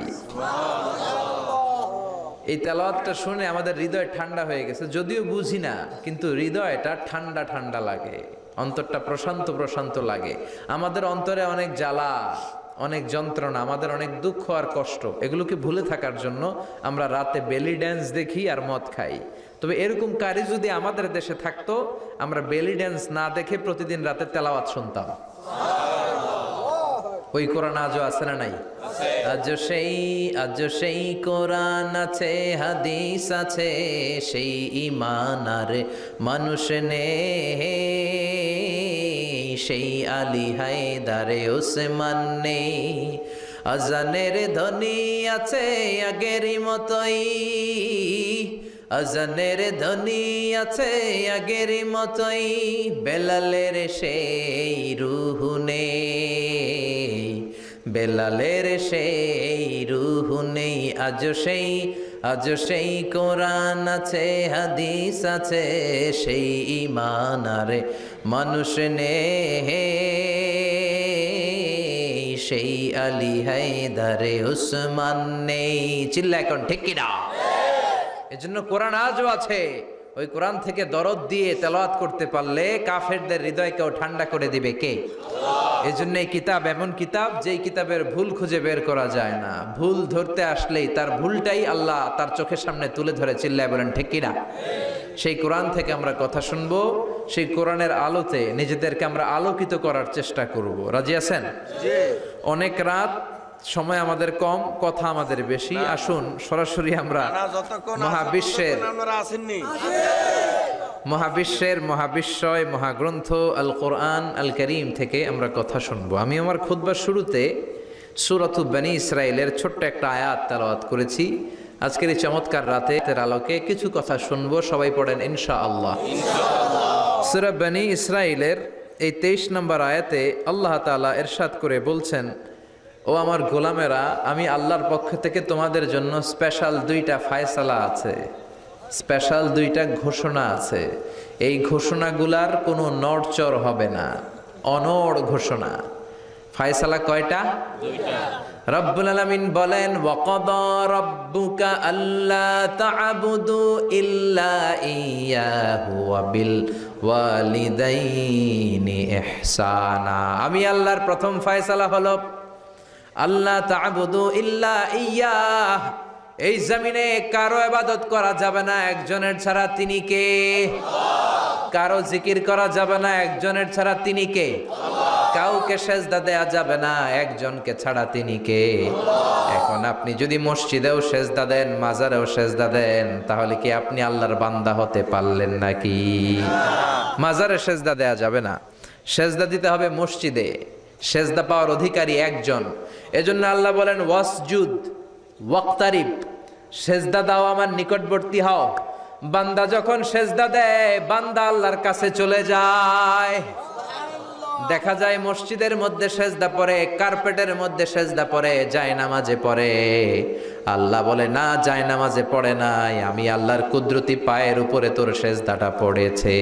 এই তেলাওয়াতটা শুনে আমাদের হৃদয় ঠান্ডা হয়ে গেছে, যদিও বুঝি না, কিন্তু হৃদয়টা ঠান্ডা ঠান্ডা লাগে, অন্তরটা প্রশান্ত প্রশান্ত লাগে। আমাদের অন্তরে অনেক জ্বালা, অনেক যন্ত্রণা, আমাদের অনেক দুঃখ আর কষ্ট, এগুলোকে ভুলে থাকার জন্য আমরা রাতে বেলি ড্যান্স দেখি আর মদ খাই। তবে এরকম কারি যদি আমাদের দেশে থাকতো, আমরা বেলি ড্যান্স না দেখে প্রতিদিন রাতে তেলাওয়াত শুনতাম। ওই কোরআন আজও আছে না নাই? আজ সেই আজ সেই কোরআন আছে, হাদিস আছে, সেই ঈমান আর মানুষ নে, সেই আলী হায়দারে ওসমান নে। আজানের ধ্বনি আছে আগেরই মতোই, আজানের ধ্বনি আছে আগেরই মতোই, বেলালের সেই রূহ নেই, বেলালের সেই রূহ নেই। আজ সেই আজ সেই কোরআন আছে, হাদিস আছে, সেই ঈমান আর মানুষ নে, সেই আলী হায়দারে ওসমান নেই। চিল্লা এখন ঠিক কিনা? এজন্য কোরআন আজও আছে। ওই কোরআন থেকে দরদ দিয়ে তেলাওয়াত করতে পারলে কাফেরদের হৃদয়কেও ঠান্ডা করে দিবে কে? এজন্য এই কিতাব এমন কিতাব, যেই কিতাবের ভুল খুঁজে বের করা যায় না। ভুল ধরতে আসলেই তার ভুলটাই আল্লাহ তার চোখের সামনে তুলে ধরে। চিল্লায় বলেন ঠিক কিনা? সেই কোরআন থেকে আমরা কথা শুনবো, সেই কোরআনের আলোতে নিজেদেরকে আমরা আলোকিত করার চেষ্টা করব। রাজি আছেন? অনেক রাত, সময় আমাদের কম, কথা আমাদের বেশি। আসুন সরাসরি আমরা মহাবিশ্বের মহাবিশ্বের মহাবিশ্বয় মহাগ্রন্থ আল কোরআন আল করিম থেকে আমরা কথা শুনবো। আমি আমার খুতবার শুরুতে সূরাতু বনী ইসরাইলের ছোট্ট একটা আয়াত তেলাওয়াত করেছি। আজকের এই চমৎকার রাতে এর আলোকে কিছু কথা শুনবো। সবাই পড়েন ইনশাআল্লাহ। সূরা বনী ইসরাইলের এই তেইশ নম্বর আয়াতে আল্লাহ তাআলা ইরশাদ করে বলছেন, ও আমার গোলামেরা, আমি আল্লাহর পক্ষ থেকে তোমাদের জন্য স্পেশাল দুইটা ফায়সালা আছে, স্পেশাল দুইটা ঘোষণা আছে। এই ঘোষণাগুলার কোনো নড়চড় হবে না, অনড় ঘোষণা। ফায়সালা কয়টা? দুইটা। রব্বুল আলামিন বলেন, ওয়াকাদা রাব্বুকা আল্লা তা'বুদু ইল্লা ইয়্যাহু ওয়া বিল ওয়ালিদাইনি ইহসানা। আমি আল্লাহর প্রথম ফায়সালা হলো আল্লাহ তা'বুদু ইল্লা ইয়্যাহ। এই জমিনে কারো ইবাদত করা যাবে না একজনের ছাড়া, তিনি কে? কারো জিকির করা যাবে না একজনের ছাড়া, তিনি কে? কাউকে সেজদা দেয়া যাবে না একজনকে ছাড়া, তিনি কে? এখন আপনি যদি মসজিদেও সেজদা দেন, মাজারেও সেজদা দেন, তাহলে কি আপনি আল্লাহর বান্দা হতে পারলেন নাকি? মাজারে সেজদা দেয়া যাবে না, সেজদা দিতে হবে মসজিদে। সেজদা পাওয়ার অধিকারী একজন। এজন্য আল্লাহ বলেন, ওয়াসজুদ ওয়াক্তারিব, সেজদা দাও, আমার নিকটবর্তী হও। বান্দা যখন সেজদা দেয়, বান্দা আল্লাহর কাছে চলে যায়। দেখা যায় মসজিদের মধ্যে সেজদা পড়ে, কার্পেটের মধ্যে সেজদা পড়ে, জায়নামাজে পড়ে। আল্লাহ বলে, না, জায়নামাজে পড়ে নাই, আমি আল্লাহর কুদরতি পায়ের উপরে তোর সেজদাটা পড়েছে।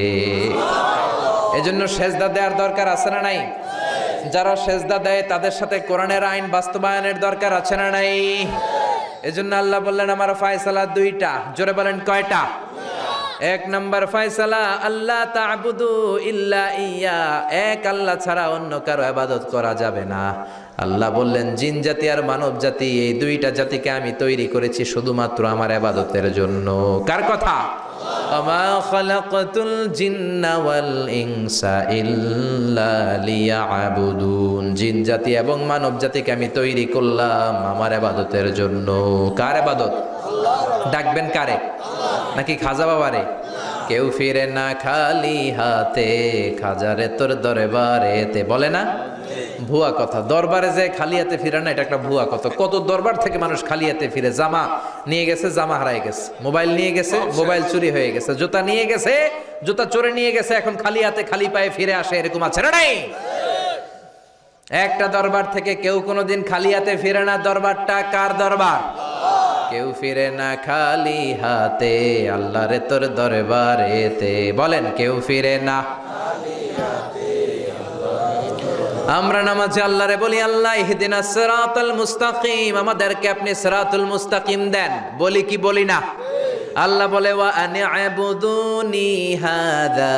এজন্য সেজদা দেওয়ার দরকার আছে না নাই? যারা সেজদা দেয় তাদের সাথে কোরআনের আইন বাস্তবায়নের দরকার আছে না নাই? এজন্য আল্লাহ বললেন, আমার ফায়সালা দুইটা। জোরে বলেন কয়টা? এক নাম্বার ফয়সালা আল্লাহ তা'বুদু ইল্লা ইয়া, এক আল্লাহ ছাড়া অন্য কারো ইবাদত করা যাবে না। আল্লাহ বললেন জিন জাতি আর মানব জাতি এই দুইটা জাতিকে আমি তৈরি করেছি শুধুমাত্র আমার ইবাদতের জন্য। কার কথা? ওমা খালাকাতুল জিন্না ওয়াল ইনসা ইল্লা লিয়াবুদুন, জিন জাতি এবং মানব জাতিকে আমি তৈরি করলাম আমার ইবাদতের জন্য। কার ইবাদত? ডাকবেন কারে? নাকি খাজা বাবারে? কেউ ফিরে না খালি হাতে, খাজারে তোর দরবারেতে, বলে না? ভুয়া কথা। দরবারে যে খালি হাতে ফিরে না, এটা একটা ভুয়া কথা। কত দরবার থেকে মানুষ খালি হাতে ফিরে। জামা নিয়ে গেছে, জামা হারাই গেছে। মোবাইল নিয়ে গেছে, মোবাইল চুরি হয়ে গেছে। জুতা নিয়ে গেছে, জুতা চোরে নিয়ে গেছে। এখন খালি হাতে খালি পায়ে ফিরে আসে, এরকম আছে না নাই? একটা দরবার থেকে কেউ কোনোদিন খালি হাতে ফিরে না। দরবারটা কার দরবার? কেউ ফিরে না খালি হাতে, আল্লাহ রে তোর দরবারেতে, বলেন কেউ ফিরে না। আমরা নামাজে আল্লাহ রে বলি আল্লাহ ইহদিনাস সিরাতাল মুস্তাকিম, আমাদেরকে আপনি সিরাতুল মুস্তাকিম দেন। বলি কি বলি না? আল্লাহ বলে ওয়া আনি'বুদুনি হাযা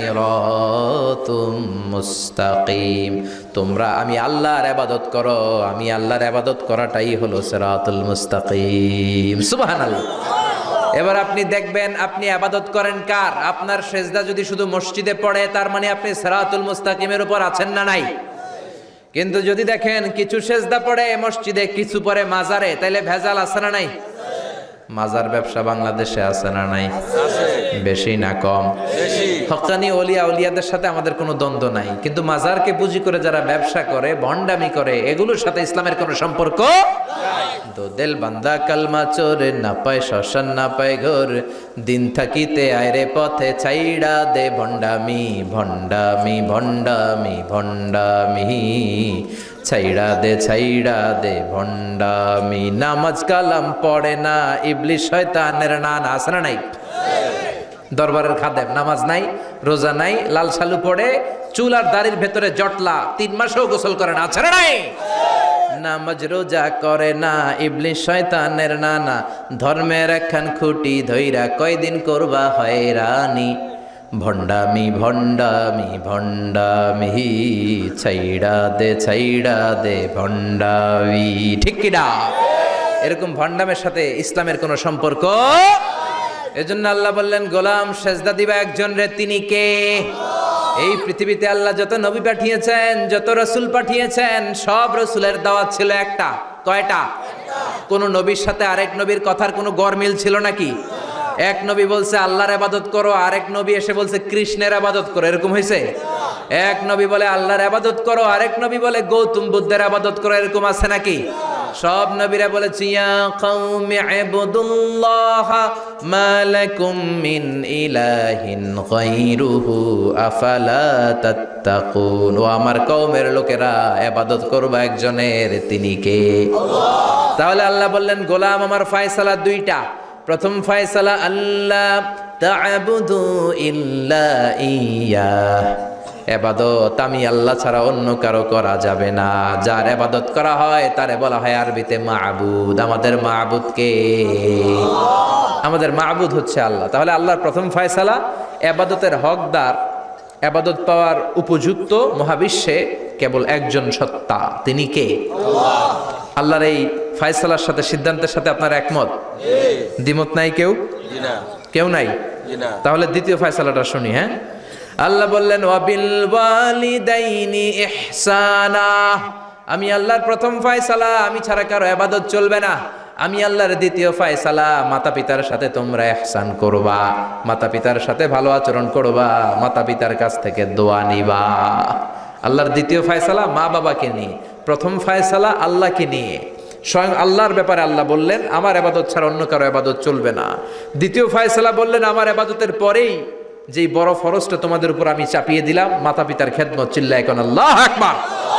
সিরাতুম মুস্তাকিম, তোমরা আমি আল্লাহর ইবাদত করো, আমি আল্লাহর ইবাদত করাটাই হলো সিরাতুল মুস্তাকিম। সুবহানাল্লাহ। এবার আপনি দেখবেন আপনি ইবাদত করেন কার? আপনার সেজদা যদি শুধু মসজিদে পড়ে তার মানে আপনি সিরাতুল মুস্তাকিমের উপর আছেন না নাই? কিন্তু যদি দেখেন কিছু সেজদা পড়ে মসজিদে, কিছু পড়ে মাজারে, তাইলে ভেজাল আছে না নাই? মাজার ব্যবসা বাংলাদেশে আছে না নাই? বেশি না কম? হক্কানি ওলিয়া ওলিয়াদের সাথে আমাদের কোনো দ্বন্দ্ব নাই, কিন্তু মাজারকে পুঁজি করে যারা ব্যবসা করে, ভণ্ডামি করে, এগুলোর সাথে ইসলামের কোনো সম্পর্ক দো দিল বান্দা কালমা চোরে, না পায় শ্মশান না পায় ঘর, দিন থাকিতে আয়রে পথে ছাইড়া দে ভণ্ডামি ভণ্ডামি ভণ্ডামি ভণ্ডামি, ছাইড়া দে ছাইড়া দে ভণ্ডামি। নামাজ কালাম পড়ে না, ইবলিশ শয়তানের নানা, আছে না নাই? দরবারের খাদেম, নামাজ নাই, রোজা নাই, লাল সালু পড়ে, চুল আর দাড়ির ভেতরে জটলা, তিন মাসেও গোসল করে না, আছে না নাই? নামাজ রোজা করে না, ইবলিশ শয়তানের নানা, ধর্মের একখান খুঁটি ধইরা কয়দিন করবা হয়রানি, ভণ্ডামি ভণ্ডামি ভণ্ডামি, ছাইড়া দে ছাইড়া দে ভণ্ডামি। ঠিক কিনা? এরকম ভণ্ডামের সাথে ইসলামের কোনো সম্পর্ক। এজন্য আল্লাহ বললেন গোলাম সেজদা দিবা একজন রে, তিনি কে? এই পৃথিবীতে আল্লাহ যত নবী পাঠিয়েছেন, যত রসুল পাঠিয়েছেন, সব রসুলের দাওয়াত ছিল একটা। কয়টা? কোন নবীর সাথে আরেক নবীর কথার কোনো গরমিল ছিল নাকি? এক নবী বলছে আল্লাহর ইবাদত করো, আরেক নবী এসে বলছে কৃষ্ণের ইবাদত করো, এরকম হয়েছে? এক নবী বলে আল্লাহর ইবাদত করো, আরেক নবী বলে গৌতম বুদ্ধের ইবাদত করো, এরকম আছে নাকি? সব নবীরা বলেছে ইয়া কওমি ইবুদুল্লাহ মা লাকুম মিন ইলাহিন গায়রুহু আফালা তাত্তাকুন, ও আমার কওমের লোকেরা ইবাদত করবা একজনের, তিনি কে? আল্লাহ। তাহলে আল্লাহ বললেন গোলাম আমার ফয়সালা দুইটা। প্রথম ফয়সালা আল্লাহ তা'বুদু ইল্লা ইয়া, ইবাদত আমি আল্লাহ ছাড়া অন্য কারো করা যাবে না। যার ইবাদত করা হয় তারে বলা হয় আরবিতে মাবুদ। আমাদের মাবুদ কে? আমাদের মাবুদ হচ্ছে আল্লাহ। তাহলে আল্লাহর প্রথম ফয়সালা ইবাদতের হকদার, ইবাদত পাওয়ার উপযুক্ত মহাবিশ্বে কেবল একজন সত্তা, তিনি কে? আল্লাহ। আল্লাহর এই ফয়সালার সাথে, সিদ্ধান্তের সাথে আপনার একমত? দ্বিমত নাই কেউ? কেউ নাই? তাহলে দ্বিতীয় ফয়সালাটা শুনি। হ্যাঁ, আল্লাহ বললেন ওয়াবিল ওয়ালিদাইনি ইহসানা, আমি আল্লাহর প্রথম ফয়সালা আমি ছাড়া কারো ইবাদত চলবে না। আমি আল্লাহর দ্বিতীয় ফয়সালা মাতা পিতার সাথে তোমরা ইহসান করবা, মাতা পিতার সাথে ভালো আচরণ করবা, মাতা পিতার কাছ থেকে দোয়া নিবা। আল্লাহর দ্বিতীয় ফয়সালা মা বাবাকে নিয়ে, প্রথম ফয়সালা আল্লাহকে নিয়ে। স্বয়ং আল্লাহর ব্যাপারে আল্লাহ বললেন আমার ইবাদত ছাড়া অন্য কারো ইবাদত চলবে না। দ্বিতীয় ফয়সালা বললেন আমার ইবাদতের পরেই যেই বড় ফরজটা তোমাদের উপর আমি চাপিয়ে দিলাম, মাতা পিতার খেদমত। চিল্লায় কোন আল্লাহু আকবার।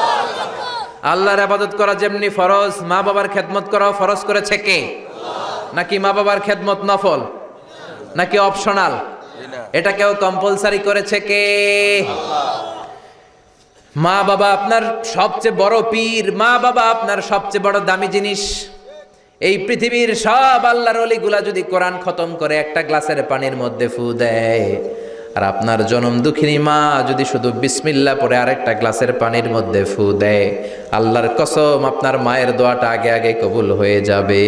আল্লাহর ইবাদত করা যেমনি ফরজ, মা বাবার খেদমত করাও ফরজ করেছে কে? নাকি মা বাবার খেদমত নফল নাকি অপশনাল? এটা কেউ কম্পালসারি করেছে কে? মা বাবা আপনার সবচেয়ে বড় পীর, মা বাবা আপনার সবচেয়ে বড় দামি জিনিস। এই পৃথিবীর সব আল্লাহর ওলিগুলা যদি কোরআন খতম করে একটা গ্লাসের পানির মধ্যে ফু দেয়, আর আপনার জনম দুঃখিনী মা যদি শুধু বিসমিল্লাহ পড়ে আরেকটা গ্লাসের পানির মধ্যে ফু দেয়, আল্লাহর কসম আপনার মায়ের দোয়াটা আগে আগে কবুল হয়ে যাবে।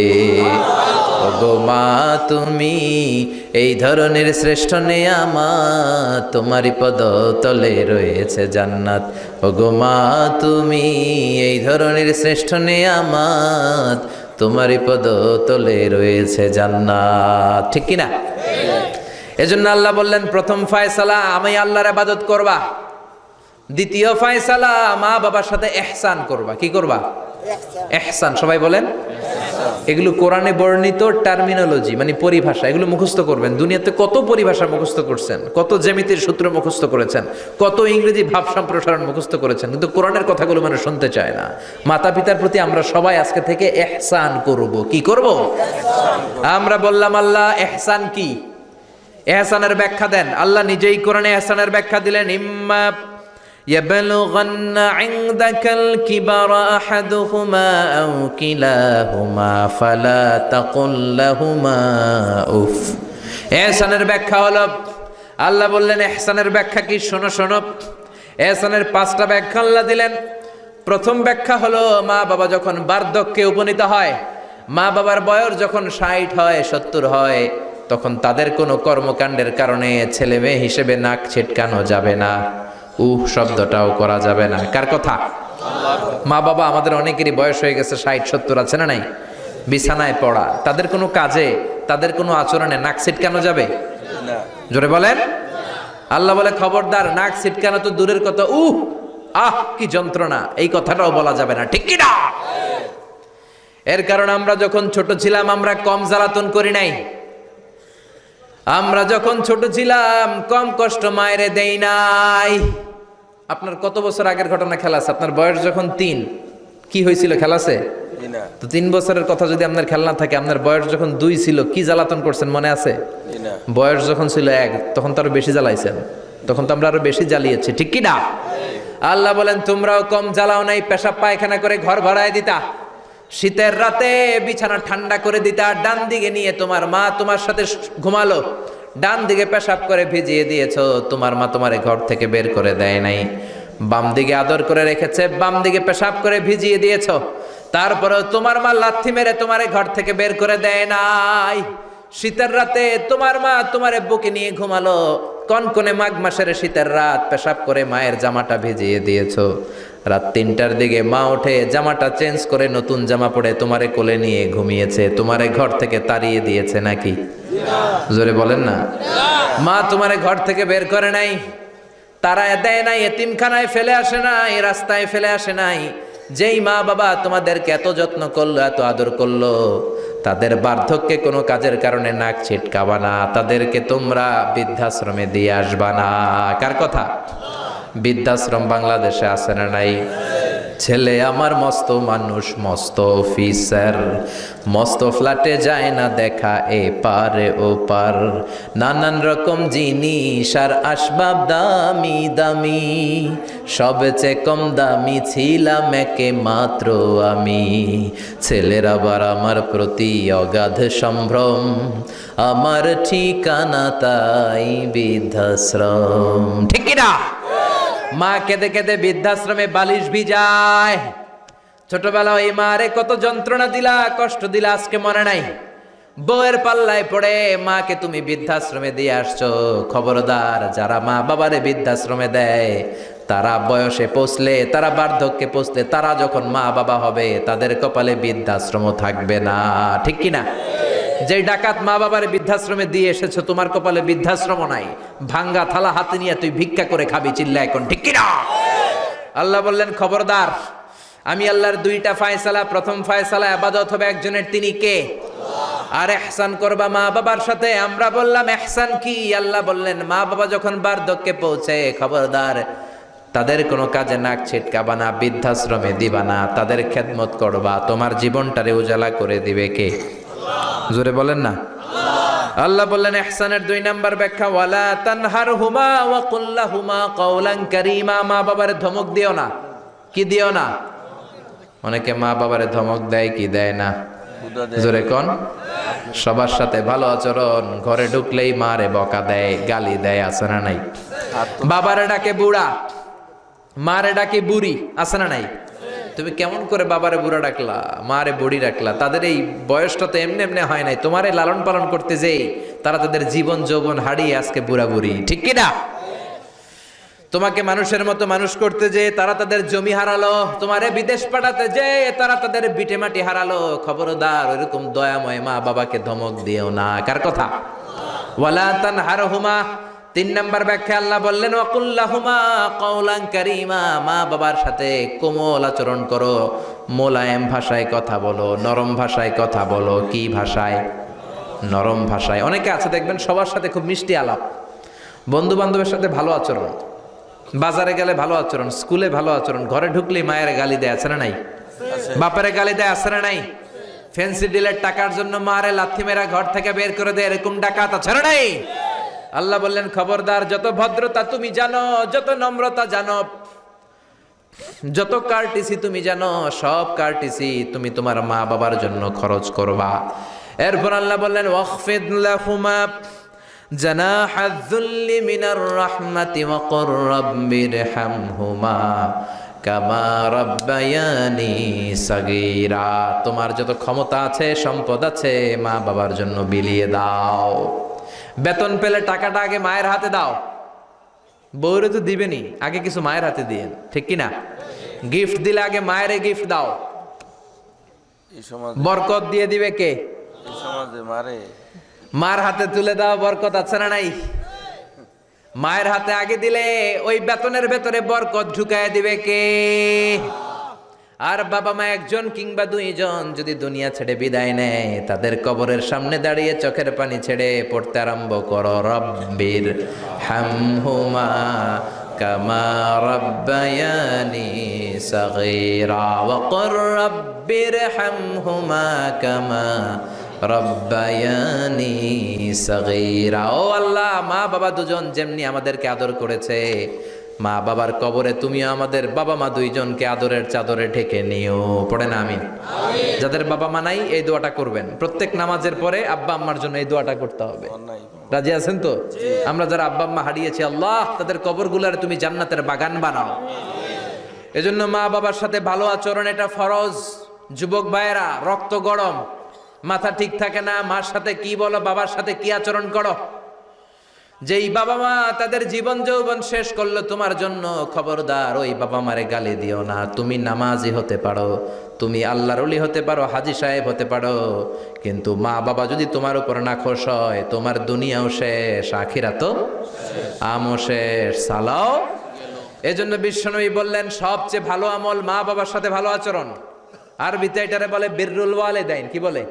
ওগো মা তুমি এই ধরনের শ্রেষ্ঠ নেয়ামত, তোমারই পদ তলে রয়েছে জান্নাত। ওগো মা তুমি এই ধরনের শ্রেষ্ঠ নেয়ামত, তোমারই পদ তলে রয়েছে জান্নাত। ঠিক কিনা? এজন্য আল্লাহ বললেন প্রথম ফয়সালা আমি আল্লাহর ইবাদত করবা, দ্বিতীয় ফয়সালা মা বাবার সাথে ইহসান করবা। কি করবা? ইহসান। সবাই বলেন। এগুলো কোরআনে বর্ণিত টার্মিনোলজি, মানে পরিভাষা, এগুলো মুখস্থ করবেন। দুনিয়াতে কত পরিভাষা মুখস্থ করছেন, কত জ্যামিতির সূত্র মুখস্থ করেছেন, কত ইংরেজি ভাব সম্প্রসারণ মুখস্থ করেছেন, কিন্তু কোরআনের কথাগুলো মানুষ শুনতে চায় না। মাতা পিতার প্রতি আমরা সবাই আজকে থেকে ইহসান করব। কি করব? আমরা বললাম আল্লাহ ইহসান কি? ইহসানের ব্যাখ্যা দেন। আল্লাহ নিজেই কোরআনে ইহসানের ব্যাখ্যা দিলেন, ইম্মা يبلغن عندك الكبر أحدهما أو كلاهما فلا تقل لهما أف। ইহসানের ব্যাখ্যা হলো, আল্লাহ বললেন ইহসানের ব্যাখ্যা কি? শোনো শোনো। ইহসানের পাঁচটা ব্যাখ্যা আল্লাহ দিলেন। প্রথম ব্যাখ্যা হলো, মা বাবা যখন বার্ধক্যে উপনীত হয়, মা বাবার বয়স যখন ষাট হয় সত্তর হয়, তখন তাদের কোনো কর্মকাণ্ডের কারণে ছেলে মেয়ে হিসেবে নাক ছিটকানো যাবে না, উহ শব্দটাও করা যাবে না। কার কথা? মা বাবা আমাদের অনেকেরই বয়স হয়ে গেছে, ষাট সত্তর আছে না নাই? বিছানায় পড়া, তাদের কোনো কাজে তাদের কোনো আচরণে নাক ছিটকানো যাবে? জোরে বলেন। আল্লাহ বলে খবরদার, নাক ছিটকানো তো দূরের কথা, উহ আহ কি যন্ত্রণা, এই কথাটাও বলা যাবে না। ঠিক কি না? এর কারণ আমরা যখন ছোট ছিলাম আমরা কম জ্বালাতন করি নাই। আমরা যখন ছোট ছিলাম কম কষ্ট মায়েরে দেই নাই। আপনার কত বছর আগের ঘটনা খেলা আছে? আপনার বয়স যখন তিন, কি হয়েছিল খেলা আছে? তো তিন বছরের কথা যদি আপনার খেলনা থাকে, আপনার বয়স যখন দুই ছিল কি জ্বালাতন করছেন মনে আছে? বয়স যখন ছিল এক, তখন তো আরো বেশি জ্বালাইছেন, তখন তো আমরা আরো বেশি জ্বালিয়েছি। ঠিক কি না? আল্লাহ বলেন তোমরাও কম জ্বালাও নাই, পেশাব পায়খানা করে ঘর ভরায় দিতা, শীতের রাতে বিছানা ঠান্ডা করে দিতা, ডান দিকে নিয়ে তোমার মা তোমার সাথে ঘুমালো, ডান দিকে পেশাব করে ভিজিয়ে দিয়েছো, তোমার মা তোমারে ঘর থেকে বের করে দেয় নাই। বাম দিকে আদর করে রেখেছে, বাম দিকে পেশাব করে ভিজিয়ে দিয়েছো, তারপরেও তোমার মা লাথি মেরে তোমারে ঘর থেকে বের করে দেয় নাই। শীতের রাতে তোমার মা তোমারে বুকে নিয়ে ঘুমালো, কনকনে মাঘ মাসের শীতের রাত পেশাব করে মায়ের জামাটা ভিজিয়ে দিয়েছো। রাত তিনটার দিকে মা উঠে জামাটা চেঞ্জ করে নতুন জামা পরে তোমারে কোলে নিয়ে ঘুমিয়েছে, তোমারে ঘর থেকে তাড়িয়ে দিয়েছে নাকি? জোরে বলেন না। মা তোমারে ঘর থেকে বের করে নাই, তাড়ায় দেয় নাই, এতিমখানায় ফেলে আসে নাই, রাস্তায় ফেলে আসে নাই। যেই মা বাবা তোমাদেরকে এত যত্ন করলো, এত আদর করলো, তাদের বার্ধক্যে কোনো কাজের কারণে নাক ছিটকাবা না, তাদেরকে তোমরা বৃদ্ধাশ্রমে দিয়ে আসবা না। কার কথা? বৃদ্ধাশ্রম বাংলাদেশে আছে না নাই? ছেলে আমার মস্ত মানুষ, মস্ত অফিসার, মস্ত ফ্ল্যাটে যায় না দেখা এ পারে ও পার, নানান রকম জিনিস আর আসবাব দামি দামি, সবচেয়ে কম দামি ছিলাম একে মাত্র আমি। ছেলের আবার আমার প্রতি অগাধ সম্ভ্রম, আমার ঠিকানা তাই বৃদ্ধাশ্রম। ঠিক কি না? মা কেঁদে কেঁদে বৃদ্ধাশ্রমে বালিশ ভিজায়। ছোটবেলা ওই মারে কত যন্ত্রণা দিলা, কষ্ট দিলা, আজকে মনে নাই? বউয়ের পাল্লায় পড়ে মাকে তুমি বৃদ্ধাশ্রমে দিয়ে আসছো। খবরদার, যারা মা বাবারে বৃদ্ধাশ্রমে দেয় তারা বয়সে পৌঁছলে, তারা বার্ধক্যে পৌঁছলে, তারা যখন মা বাবা হবে তাদের কপালে বৃদ্ধাশ্রম থাকবে না। ঠিক কিনা? যে ডাকাত মা বাবার বৃদ্ধাশ্রমে দিয়ে এসেছো, তোমার কপালে বৃদ্ধাশ্রম নাই, ভাঙ্গা থালা হাতে নিয়ে তুই ভিক্ষা করে খাবি, চিল্লা এখন। ঠিক কিনা? আল্লাহ বললেন খবরদার, আমি আল্লাহর দুইটা ফয়সালা, প্রথম ফয়সালা ইবাদত হবে একজনের, তিনি কে? আর ইহসান করবা মা বাবার সাথে। আমরা বললাম ইহসান কি? আল্লাহ বললেন মা বাবা যখন বার্ধক্যে পৌঁছে, খবরদার তাদের কোনো কাজে নাক ছিটকাবা না, বৃদ্ধাশ্রমে দিবা না, তাদের খেদমত করবা। তোমার জীবনটারে উজালা করে দিবে কে? জোরে বলেন না। আল্লাহ বললেন ইহসানের দুই নাম্বার ব্যাখ্যা, ওয়ালা তানহারহুমা ওয়া কুল লাহুমা কাওলান কারীমা। মা বাবারে ধমক দিও না। কি দিও না? অনেকে মা বাবারে ধমক দেয়, কি দেয় না? ক্ষুধা দেয় জোরে কোন সবার সাথে ভালো আচরণ, ঘরে ঢুকলেই মারে বকা দেয়, গালি দেয়, আছে না নাই? বাবারে ডাকে বুড়া, মারে ডাকে বুড়ি, আছে না নাই? তুমি কেমন করে বাবারে বুড়া ডাকলা, মারে বুড়ি ডাকলা? তাদের এই বয়সটা তো এমনি এমনি হয় নাই, তোমারে লালন পালন করতে যেই তারা তাদের জীবন যৌবন হারিয়ে আজকে বুড়া বুড়ি, ঠিক কি না? তোমাকে মানুষের মতো মানুষ করতে যে তারা তাদের জমি হারালো, তোমারে বিদেশ পাঠাতে যে তারা তাদের বিটে মাটি হারালো। খবরদার ওইরকম দয়াময় মা বাবাকে ধমক দিও না। কার কথা? ওয়ালা তানহারহুমা। তিন নাম্বার ব্যাখ্যা আল্লাহ বললেন ওয়াকুল্লাহুমা কাওলান কারীমা, মা বাবার সাথে কোমল আচরণ করো, মোলায়েম ভাষায় কথা বলো, নরম ভাষায় কথা বলো। কি ভাষায়? নরম ভাষায়। অনেকে আছে দেখবেন সবার সাথে খুব মিষ্টি আলাপ, বন্ধু বান্ধবের সাথে ভালো আচরণ, বাজারে গেলে ভালো আচরণ, স্কুলে ভালো আচরণ, ঘরে ঢুকলেই মায়ের গালি দেয়, আছে না নাই? বাপের গালি দেয়, আছে না নাই? ফ্যান্সি ডিলের টাকার জন্য মারে লাথি মেরা ঘর থেকে বের করে দেয়, এরকম ডাকাত আছে না নাই? আল্লাহ বললেন খবরদার, যত ভদ্রতা তুমি জানো, যত নম্রতা জানো, যত কার্টিসি তুমি জানো, সব কার্টিসি তুমি তোমার মা বাবার জন্য খরচ করবা। এরপর আল্লাহ বললেন ওয়াখফিদ লাহুমা জানাহায যুল্লি মিনার রাহমাতি ওয়া কুর রাব্বিরহামহুমা কামা রাব্বায়ানি সাগীরা। তোমার যত ক্ষমতা আছে, সম্পদ আছে, মা বাবার জন্য বিলিয়ে দাও। বেতন পেলে টাকাটা আগে মায়ের হাতে দাও, বউরে তো দিবেনি, আগে কিছু মায়ের হাতে দিয়ে, ঠিক কি না? গিফট দিলে আগে মায়ের গিফট দাও, এই সমাজে বরকত দিয়ে দিবে কে? এই সমাজে মারে মার হাতে তুলে দাও, বরকত আছে না নাই? মায়ের হাতে আগে দিলে ওই বেতনের ভেতরে বরকত ঢুকায় দিবে কে? আর বাবা মা একজন কিংবা দুইজন যদি দুনিয়া ছেড়ে বিদায় নেয়, তাদের কবরের সামনে দাঁড়িয়ে চোখের পানি ছেড়ে পড়তে আরম্ভ করো রব্বির হামহুমা কামা রাব্বায়ানি সাগীরা ওয়া কুর রাব্বির হামহুমা কামা রব্বায়ানি সাগীরা। ও আল্লাহ, মা বাবা দুজন যেমনি আমাদেরকে আদর করেছে, মা বাবার কবরে তুমিও আমাদের বাবা মা দুইজনকে আদরের চাদরে ঢেকে নিও। পড়ে না আমিন? যাদের বাবা মা নাই এই দোয়াটা করবেন, প্রত্যেক নামাজের পরে আব্বা আম্মার জন্য এই দোয়াটা করতে হবে। রাজি আছেন তো? আমরা যারা আব্বা আম্মা হারিয়েছি, আল্লাহ তাদের কবরগুলার তুমি জান্নাতের বাগান বানাও। এজন্য মা বাবার সাথে ভালো আচরণ এটা ফরজ। যুবক ভাইয়েরা, রক্ত গরম, মাথা ঠিক থাকে না, মার সাথে কি বলো, বাবার সাথে কি আচরণ করো। যেই বাবা মা তাদের জীবন যৌবন শেষ করলো তোমার জন্য, খবরদার ওই বাবা মারে গালি দিও না। তুমি নামাজি হতে পারো, তুমি আল্লাহর ওলি হতে পারো, হাজী সাহেব হতে পারো, কিন্তু মা বাবা যদি তোমার উপর নাখোশ হয়, তোমার দুনিয়াও শেষ, আখিরাতও আমও শেষ, সালাও। এজন্য বিশ্বনবী বললেন সবচেয়ে ভালো আমল মা বাবার সাথে ভালো আচরণ। আরবিতে এটারে বলে বিররুল ওয়ালিদাইন। কি বলে?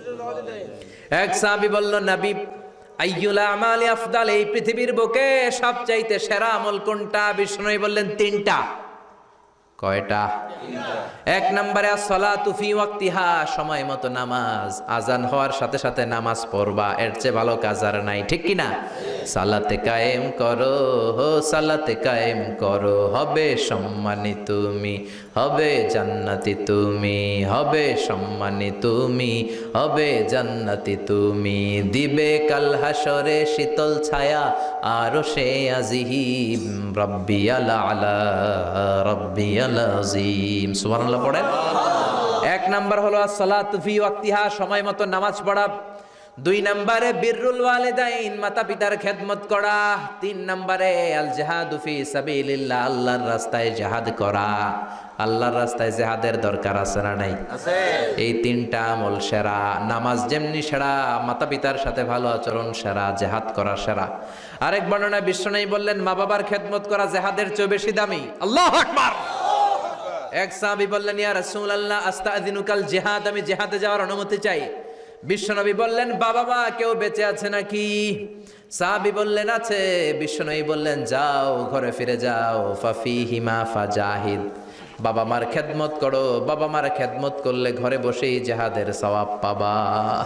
এক সাহাবী বলল, নবী আইয়ুল আমালি আফদাল, এই পৃথিবীর বুকে সবচাইতে সেরা আমল কোনটা? বিষ্ণু বললেন তিনটা। কয়টা? এক নম্বরে আসসালাতু ফি ওয়াক্তিহা, সময় মতো নামাজ, আজান হওয়ার সাথে সাথে নামাজ পড়বা, এর চেয়ে ভালো কাজ আর নাই, ঠিক কি না? সালাতে কায়েম করো, হো সালাতে কায়েম করো, হবে সম্মানী তুমি, হবে জান্নাতি তুমি, হবে সম্মানী তুমি, হবে জান্নাতি তুমি, দিবে কাল হাসরে শীতল ছায়া আরশে আজিম, রাব্বিয়াল আলা রাব্বিয়াল আজিম। সুবহানাল্লাহ পড়েন। এক নাম্বার হলো আসসালাতু ফি ওয়াক্তিহা, সময় মতো নামাজ পড়া। দুই নম্বরে বিররুল ওয়ালিদাইন, মাতা পিতার খেদমত করা। তিন নম্বরে আল জিহাদু ফি সাবিলিল্লাহ, আল্লাহর রাস্তায় জিহাদ করা। আল্লাহর রাস্তায় জিহাদের দরকার আছে না নাই? আছে। এই তিনটা আমল সেরা। নামাজ যেমনি সেরা, মাতা পিতার সাথে ভালো আচরণ সেরা, জিহাদ করা সেরা। আরেক বর্ণনায় বিশ্বনবী বললেন মা বাবার খেদমত করা জিহাদের চেয়ে বেশি দামি। আল্লাহু আকবার। এক সাহাবী বললেন ইয়া রাসূলুল্লাহ আস্তাযিনুকাল জিহাদ, আমি জিহাদে যাওয়ার অনুমতি চাই। বিশ্বনবী বললেন বাবা মা কেউ বেঁচে আছে নাকি? সাহাবী বললেন আছে। বিশ্বনবী বললেন যাও, ঘরে ফিরে যাও, ফাফিহিমা ফাজাহিদ, বাবা মার খেদমত করো। বাবা মার খেদমত করলে ঘরে বসেই জিহাদের সওয়াব পাবা।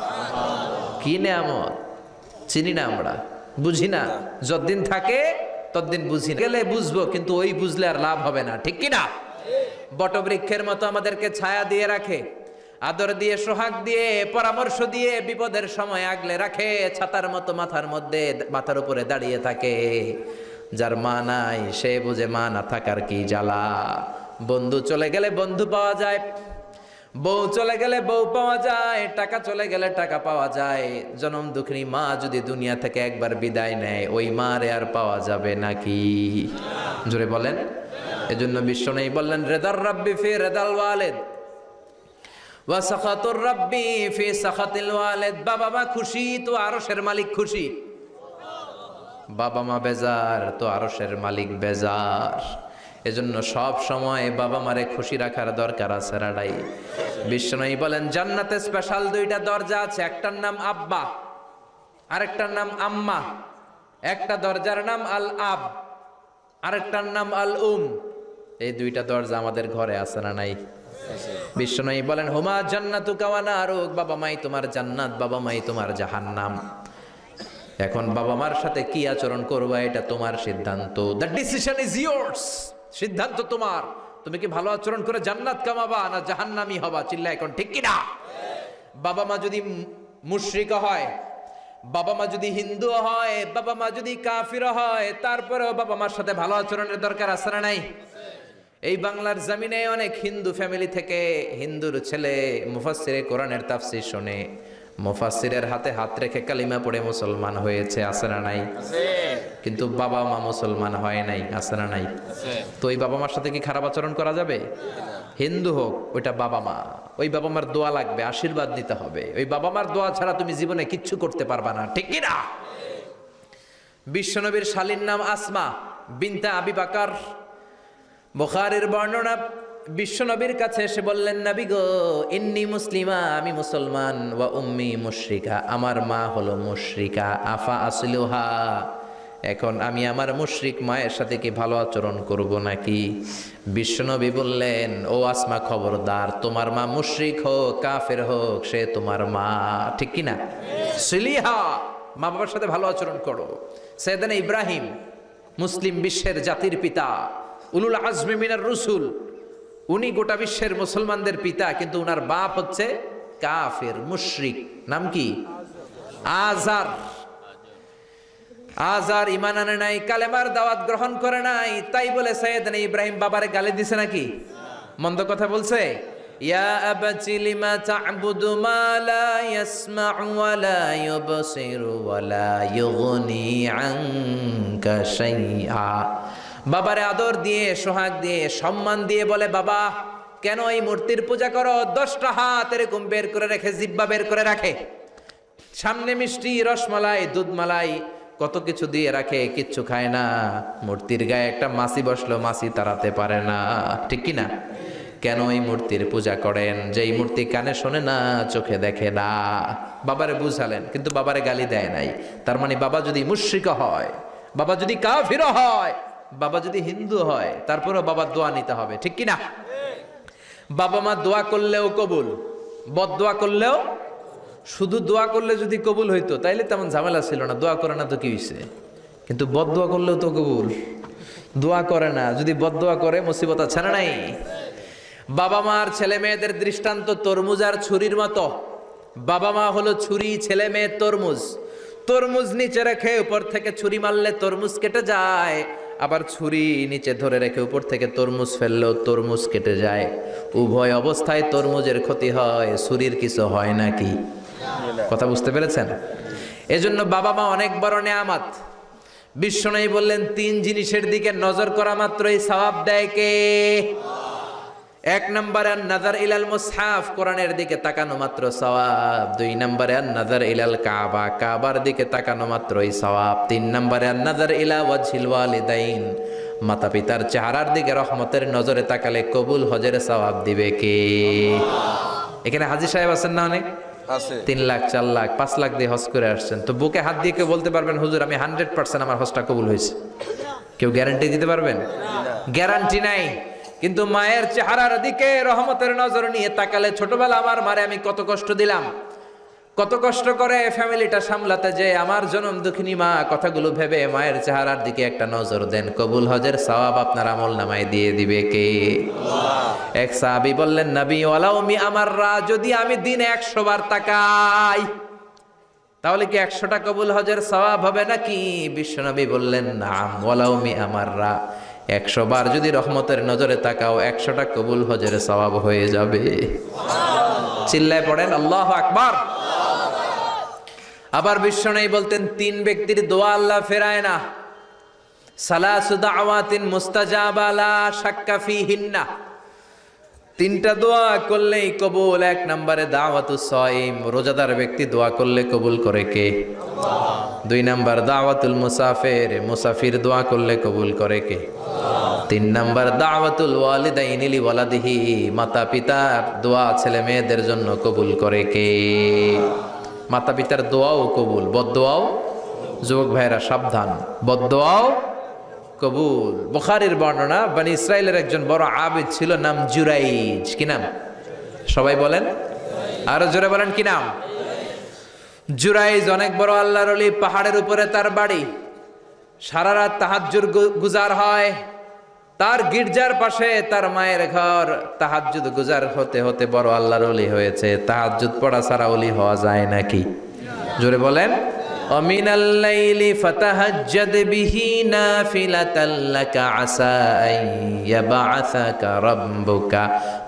কি নেয়ামত, চিনি না আমরা, বুঝি না। যতদিন থাকে ততদিন বুঝি না, গেলে বুঝবো, কিন্তু ওই বুঝলে আর লাভ হবে না, ঠিক কি না? বটবৃক্ষের মতো আমাদেরকে ছায়া দিয়ে রাখে, আদর দিয়ে, সোহাগ দিয়ে, পরামর্শ দিয়ে বিপদের সময় আগলে রাখে, ছাতার মতো মাথার মধ্যে, মাথার উপরে দাঁড়িয়ে থাকে। যার মা নাই সে বুঝে মা না থাকার কি জ্বালা। বন্ধু চলে গেলে বন্ধু পাওয়া যায়, বউ চলে গেলে বউ পাওয়া যায়, টাকা চলে গেলে টাকা পাওয়া যায়। জনম দুঃখিনী মা যদি দুনিয়া থেকে একবার বিদায় নেয়, ওই মারে আর পাওয়া যাবে নাকি? জোরে বলেন। এজন্য বিশ্বনবী বললেন, রেদার রাব্বি ফি রেদাল ওয়ালিদ ওয়া সাখাতুর রাব্বি ফি সাখাতিল ওয়ালিদ। বাবা মা খুশি তো আরশের মালিক খুশি, বাবা মা বেজার তো আরশের মালিক বেজার। এজন্য সব সময় বাবা মারে খুশি রাখার দরকার আছে রাডাই। বিশ্বনবী বলেন, জান্নাতে স্পেশাল দুইটা দরজা আছে, একটার নাম আব্বা, আরেকটার নাম আম্মা। একটা দরজার নাম আল আব, আরেকটার নাম আল উম। এই দুইটা দরজা আমাদের ঘরে আছে না নাই? বিশ্বনবী বলেন, হুমা জান্নাতু ওয়া নারুক, বাবা মাই তোমার জান্নাত, বাবা মাই তোমার জাহান্নাম। এখন বাবা মার সাথে কি আচরণ করবা এটা তোমার সিদ্ধান্ত। দ্য ডিসিশন ইজ ইয়ার্স, সিদ্ধান্ত তোমার। তুমি কি ভালো আচরণ করে জান্নাত কামাবা না জাহান্নামী হবা? চিল্লা এখন ঠিক কি না? বাবা মা যদি মুশরিক হয়, বাবা মা যদি হিন্দু হয়, বাবা মা যদি কাফির হয়, তারপরেও বাবা মার সাথে ভালো আচরণের দরকার আছে না নাই? এই বাংলার জমিনে অনেক হিন্দু ফ্যামিলি থেকে হিন্দুর ছেলে মুফাসসিরে কোরআনের তাফসীর শুনে মুফাসসিরের হাতে হাত রেখে কালিমা পড়ে মুসলমান হয়েছে, আছে না নাই? কিন্তু বাবা মা মুসলমান হয় নাই, আছে না নাই? তো ওই বাবা মার সাথে কি খারাপ আচরণ করা যাবে? হিন্দু হোক, ওইটা বাবা মা, ওই বাবা মার দোয়া লাগবে, আশীর্বাদ নিতে হবে। ওই বাবা মার দোয়া ছাড়া তুমি জীবনে কিচ্ছু করতে পারবা না, ঠিক কি না? বিশ্বনবীর শালীর নাম আসমা বিনতে আবি বকর। বুখারীর বর্ণনা, বিশ্বনবীর কাছে এসে বললেন, নবী গো, ইন্নী মুসলিমা, আমি মুসলমান, ওয়া উম্মি মুশরিকা, আমার মা হলো মুশরিকা, আফা আসলুহা, এখন আমি আমার মুশরিক মায়ের সাথে কি ভালো আচরণ করব নাকি? বিশ্বনবী বললেন, ও আসমা খবরদার, তোমার মা মুশরিক হোক কাফের হোক, সে তোমার মা, ঠিক কি না? সিলিহা, মা বাবার সাথে ভালো আচরণ করো। সাইয়েদনা ইব্রাহিম, মুসলিম বিশ্বের জাতির পিতা, উলুল আজমি মিনার রসুল, উনি গোটা বিশ্বের মুসলমানদের পিতা, কিন্তু উনার বাপ হচ্ছে কাফের মুশরিক। নাম কি? আজার। আজার ইমান আনে নাই, কালেমার দাওয়াত গ্রহণ করে নাই, তাই বলে সাইয়েদনা ইব্রাহিম বাবারে গালি দিছে নাকি? মন্দ কথা বলছে? ইয়া আবাতি লিমা তা'বুদু মা লা ইয়াসমা'ু ওয়া লা ইউবসিরু ওয়া লা ইউগনি আনকা শাইআ। বাবারে আদর দিয়ে, সোহাগ দিয়ে, সম্মান দিয়ে বলে, বাবা কেন এই মূর্তির পূজা করো? দশটা হাত এরকম বের করে রেখে, জিব্বা বের করে রাখে, সামনে মিষ্টি, রসমালাই, দুধমালাই, কত কিছু দিয়ে রাখে, কিচ্ছু খায় না। মূর্তির গায়ে একটা মাছি বসলো, মাছি তাড়াতে পারে না, ঠিক কি না? কেন এই মূর্তির পূজা করেন? যে এই মূর্তি কানে শোনে না, চোখে দেখে না। বাবারে বুঝালেন, কিন্তু বাবারে গালি দেয় নাই। তার মানে বাবা যদি মুশরিক হয়, বাবা যদি কাফির হয়, বাবা যদি হিন্দু হয়, তারপরেও বাবার দোয়া নিতে হবে, ঠিক কি না? বাবা মা দোয়া করলেও কবুল, বদদোয়া করলেও। শুধু দোয়া করলে যদি কবুল হইতো তাইলে তেমন ঝামেলা ছিল না, দোয়া করে না তো কি হইছে? কিন্তু বদদোয়া করলেও তো কবুল, দোয়া করে না, যদি বদদোয়া করে মুসিবত আছে না নাই? বাবা মার ছেলে মেয়েদের দৃষ্টান্ত তরমুজ আর ছুরির মতো। বাবা মা হলো ছুরি, ছেলে মেয়ে তরমুজ। তরমুজ নিচে রেখে উপর থেকে ছুরি মারলে তরমুজ কেটে যায়, আবার ছুরি নিচে ধরে রেখে উপর থেকে তরমুজ ফেললেও তরমুজ কেটে যায়। উভয় অবস্থায় তরমুজের ক্ষতি হয়, ছুরির কিছু হয় নাকি? কথা বুঝতে পেরেছেন? এজন্য বাবা মা অনেক বড় নেয়ামত। বিশ্বনবী বললেন, তিন জিনিসের দিকে নজর করা মাত্রই সওয়াব দেয় কে? এক নম্বরে নাজার ইলাল মুসহাফ, কোরআনের দিকে তাকানো মাত্র সওয়াব। দুই নম্বরে নাজার ইলাল কাবা, কাবার দিকে তাকানো মাত্রই সওয়াব। তিন নম্বরে নাজার ইলা ওয়াজহিল ওয়ালিদাইন, মাতা পিতার চেহারার দিকে রহমতের নজরে তাকালে কবুল হজের সওয়াব দিবে কে? এখানে হাজী সাহেব আছেন না অনেক? তিন লাখ, চার লাখ, পাঁচ লাখ দিয়ে হজ করে আসছেন। তো বুকে হাত দিয়ে কেউ বলতে পারবেন, হুজুর আমি হান্ড্রেড পার্সেন্ট আমার হজটা কবুল হয়েছে? কেউ গ্যারান্টি দিতে পারবেন? গ্যারান্টি নাই। কিন্তু মায়ের চেহারার দিকে রহমতের নজর নিয়ে তাকালে, ছোটবেলা আমার মারে আমি কত কষ্ট দিলাম, কত কষ্ট করে ফ্যামিলিটা সামলাতে, যে আমার জনম দুঃখিনী মা, কথাগুলো ভেবে মায়ের চেহারার দিকে একটা নজর দেন। কবুল হজের সওয়াব আপনার আমল নামায় দিয়ে দিবে কে? এক সাহাবী বললেন, নবী ওয়ালাউ মি আমাররা, যদি আমি দিনে একশো বার তাকাই তাহলে কি একশোটা কবুল হজের সওয়াব হবে নাকি? বিশ্বনবী বললেন, নাম ওয়ালাউ মি আমাররা, একশো বার যদি রহমতের নজরে তাকাও একশোটা কবুল হজের সওয়াব হয়ে যাবে। চিল্লায় পড়েন আল্লাহু আকবার। আবার বিশ্বনবী বলতেন, তিন ব্যক্তির দোয়া আল্লাহ ফেরায় না। সালাসু দাওয়াতিন মুস্তাজাবা লা শাক্কা ফিহিন্না, তিনটা দোয়া করলেই কবুল। এক নম্বরে দাওয়াতুস সাইম, রোজাদার ব্যক্তি দোয়া করলে কবুল করে কে? আল্লাহ। দুই নাম্বার দাওয়াতুল মুসাফির, মুসাফির দোয়া করলে কবুল করে কে? আল্লাহ। তিন নাম্বার দাওয়াতুল ওয়ালিদাইনি লিওয়ালাদিহি, মাতা পিতার দোয়া ছেলে মেয়েদের জন্য কবুল করে কে? মাতা পিতার দোয়াও কবুল, বদদোয়াও। যুবক ভাইরা সাবধান, বদদোয়াও কবুল। বুখারীর বর্ণনা, বনি ইসরাইলের একজন বড় আবিদ ছিল, নাম জুরাইজ। কি নাম? সবাই বলেন, আরো জোরে বলেন, কি নাম? জুরাইজ অনেক বড় আল্লাহর ওলি, পাহাড়ের উপরে তার বাড়ি। সারা রাত তাহাজ্জুদ গুজার হয়। তার গির্জার পাশে তার মায়ের ঘর। তাহাজ্জুদ গুজার হতে হতে বড় আল্লাহর ওলি হয়েছে। তাহাজ্জুদ পড়া ছাড়া ওলি হওয়া যায় নাকি? জোরে বলেন। ওমিনাল লাইলি ফাতাহাজ্জাদ বিহি নাফিলাতাল লাকা আসা আন ইয়াবআসাকা রাব্বুকা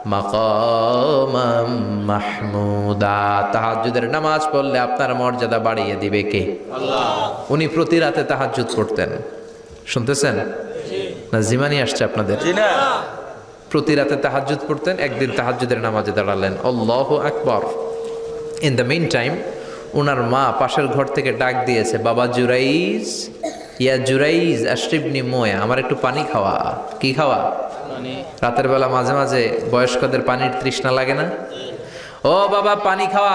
মাকামাম মাহমুদা। তাহাজ্জুদের নামাজ পড়লে আপনার মর্যাদা বাড়িয়ে দিবে কে? আল্লাহ। উনি প্রতি রাতে তাহাজ্জুদ পড়তেন। শুনতেছেন না? জিমানি আসছে আপনাদের? জি না। প্রতি রাতে তাহাজ্জুদ পড়তেন। একদিন তাহাজ্জুদের নামাজে দাঁড়ালেন, আল্লাহু আকবার। ইন দ্য মিন টাইম উনার মা পাশের ঘর থেকে ডাক দিয়েছে, বাবা জুরাইজ, ইয়া জুরাইজ আশরিবনি মোয়া, আমার একটু পানি খাওয়া। কি খাওয়া? রাতের বেলা মাঝে মাঝে বয়স্কদের পানির তৃষ্ণা লাগে না? ও বাবা পানি খাওয়া।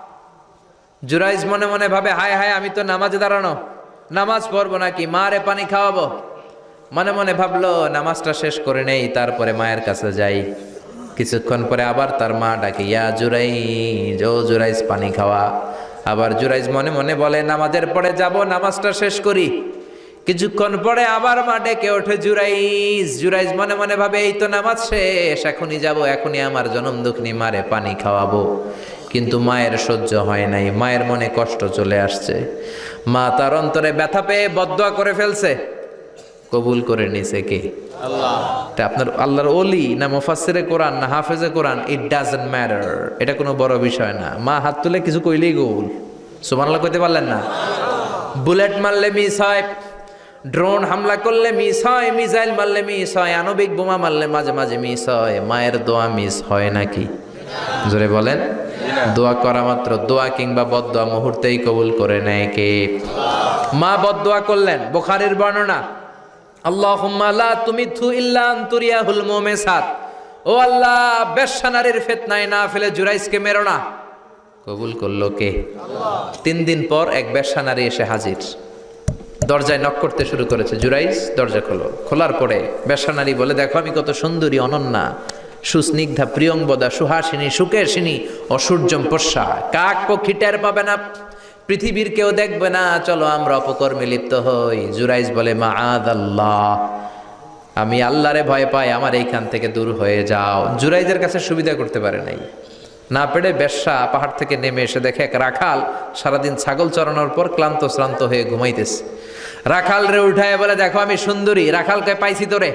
জুরাইজ মনে মনে ভাবে, হায় হায়, আমি তো নামাজে দাঁড়ানো, নামাজ পড়বো নাকি, মা রে পানি খাওয়াবো। মনে মনে ভাবলো নামাজটা শেষ করে নেই, তারপরে মায়ের কাছে যাই। কিছুক্ষণ পরে আবার তার মা ডাকে, ইয়া জুরাইজ, ও জুরাইজ পানি খাওয়া। আবার জুরাইজ মনে মনে বলে, নামাজের পরে যাব, নামাজটা শেষ করি। কিছুক্ষণ পরে আবার মা ডেকে ওঠে, জুরাইজ। জুরাইজ মনে মনে ভাবে, এই তো নামাজ শেষ, এখনই যাব, এখনই আমার জনম দুঃখিনী মারে পানি খাওয়াবো। কিন্তু মায়ের সহ্য হয় নাই, মায়ের মনে কষ্ট চলে আসছে। মা তার অন্তরে ব্যথা পেয়ে বদদোয়া করে ফেলছে। কবুল করে নিছে কে? আল্লাহ। এটা আপনার আল্লাহর ওলি না মুফাসসিরে কোরআন না হাফেজে কোরআন, ইট ডাজন্ট ম্যাটার। এটা কোনো বড় বিষয় না। মা হাত তুলে কিছু কইলেই কবুল। সুবহানাল্লাহ কইতে পারলেন না? বুলেট মারলে মিস হয়, ড্রোন হামলা করলে মিস হয়, মিসাইল মারলে মিস হয়, আণবিক বোমা মারলে মাঝে মাঝে মিস হয়। মায়ের দোয়া মিস হয় নাকি? জোরে বলেন। দোয়া করা মাত্র, দোয়া কিংবা বদদোয়া মুহূর্তেই কবুল করে নেয় কে? মা বদদোয়া করলেন। বুখারীর বর্ণনা, আল্লাহুম্মা লা তুমিথু ইল্লা আনতুরিয়াহুল মুমিসাত, ও আল্লাহ বেশ্যা নারীর ফিতনায় না ফেলে জুরাইজকে মেরো না। কবুল করলো কে? আল্লাহ। তিন দিন পর এক বেশ্যা নারী এসে হাজির। দরজায় নক করতে শুরু করেছে, জুরাইজ দরজা খোলো। খোলার পরে বেশ্যা নারী বলে, দেখো আমি কত সুন্দরী, অনন্যা, সুস্নিগ্ধা, প্রিয়ংবদা, সুহাসিনী, সুকেশিনী, অসূর্যম পশ্যা, কাক পক্ষী টের পাবে না, পৃথিবীর কেউ দেখবে না, চলো আমরা অপকর্মে লিপ্ত হই। জুরাইজ বলে, মাআযাল্লাহ, আমি আল্লাহরে ভয় পাই, আমার এইখান থেকে দূর হয়ে যাও। জুরাইজের কাছে সুবিধা করতে পারে নাই। না পেরে বেশ্যা পাহাড় থেকে নেমে এসে দেখে এক রাখাল সারাদিন ছাগল চড়ানোর পর ক্লান্ত শ্রান্ত হয়ে ঘুমাইতেছে। রাখাল রে উঠায় বলে, দেখো আমি সুন্দরী। রাখালকে পাইছি তোরে।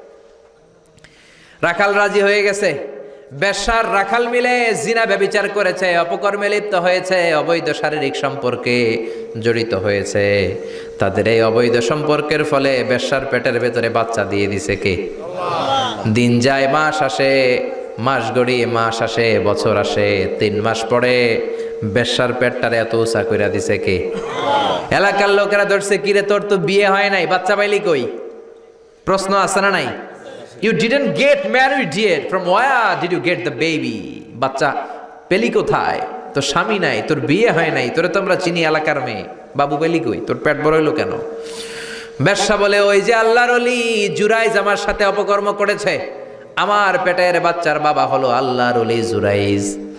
রাখাল রাজি হয়ে গেছে। বেশ্যার রাখাল মিলে জিনা ব্যভিচার করেছে, অপকর্মে লিপ্ত হয়েছে, অবৈধ শারীরিক সম্পর্কে জড়িত হয়েছে। তাদের এই অবৈধ সম্পর্কের ফলে বেশ্যার পেটের ভেতরে বাচ্চা দিয়ে দিছে কে? আল্লাহ। দিন যায়, মাস আসে, মাস গড়িয়ে মাস আসে, বছর আসে, তিন মাস পরে বেশ্যার পেটটারে এত উঁচা কইরা দিছে কে? আল্লাহ। এলাকার লোকেরা ধরছে, কিরে তোর তো বিয়ে হয় নাই, বাচ্চা পাইলি কই? প্রশ্ন আছে না নাই? You didn't get married yet. From where did you get the baby? বাচ্চা পেলি কোথায়? তোর স্বামী নাই, তোর বিয়ে হয় নাই, তোরে তো আমরা চিনি এলাকার মেয়ে, বাবু পেলি কই? তোর পেট বড় হইলো কেন? বেশ্যা বলে, ওই যে আল্লাহর ওলি জুরাইজ আমার সাথে অপকর্ম করেছে, আমার পেটের বাচ্চার বাবা হলো আল্লাহর ওলি জুরাইজ।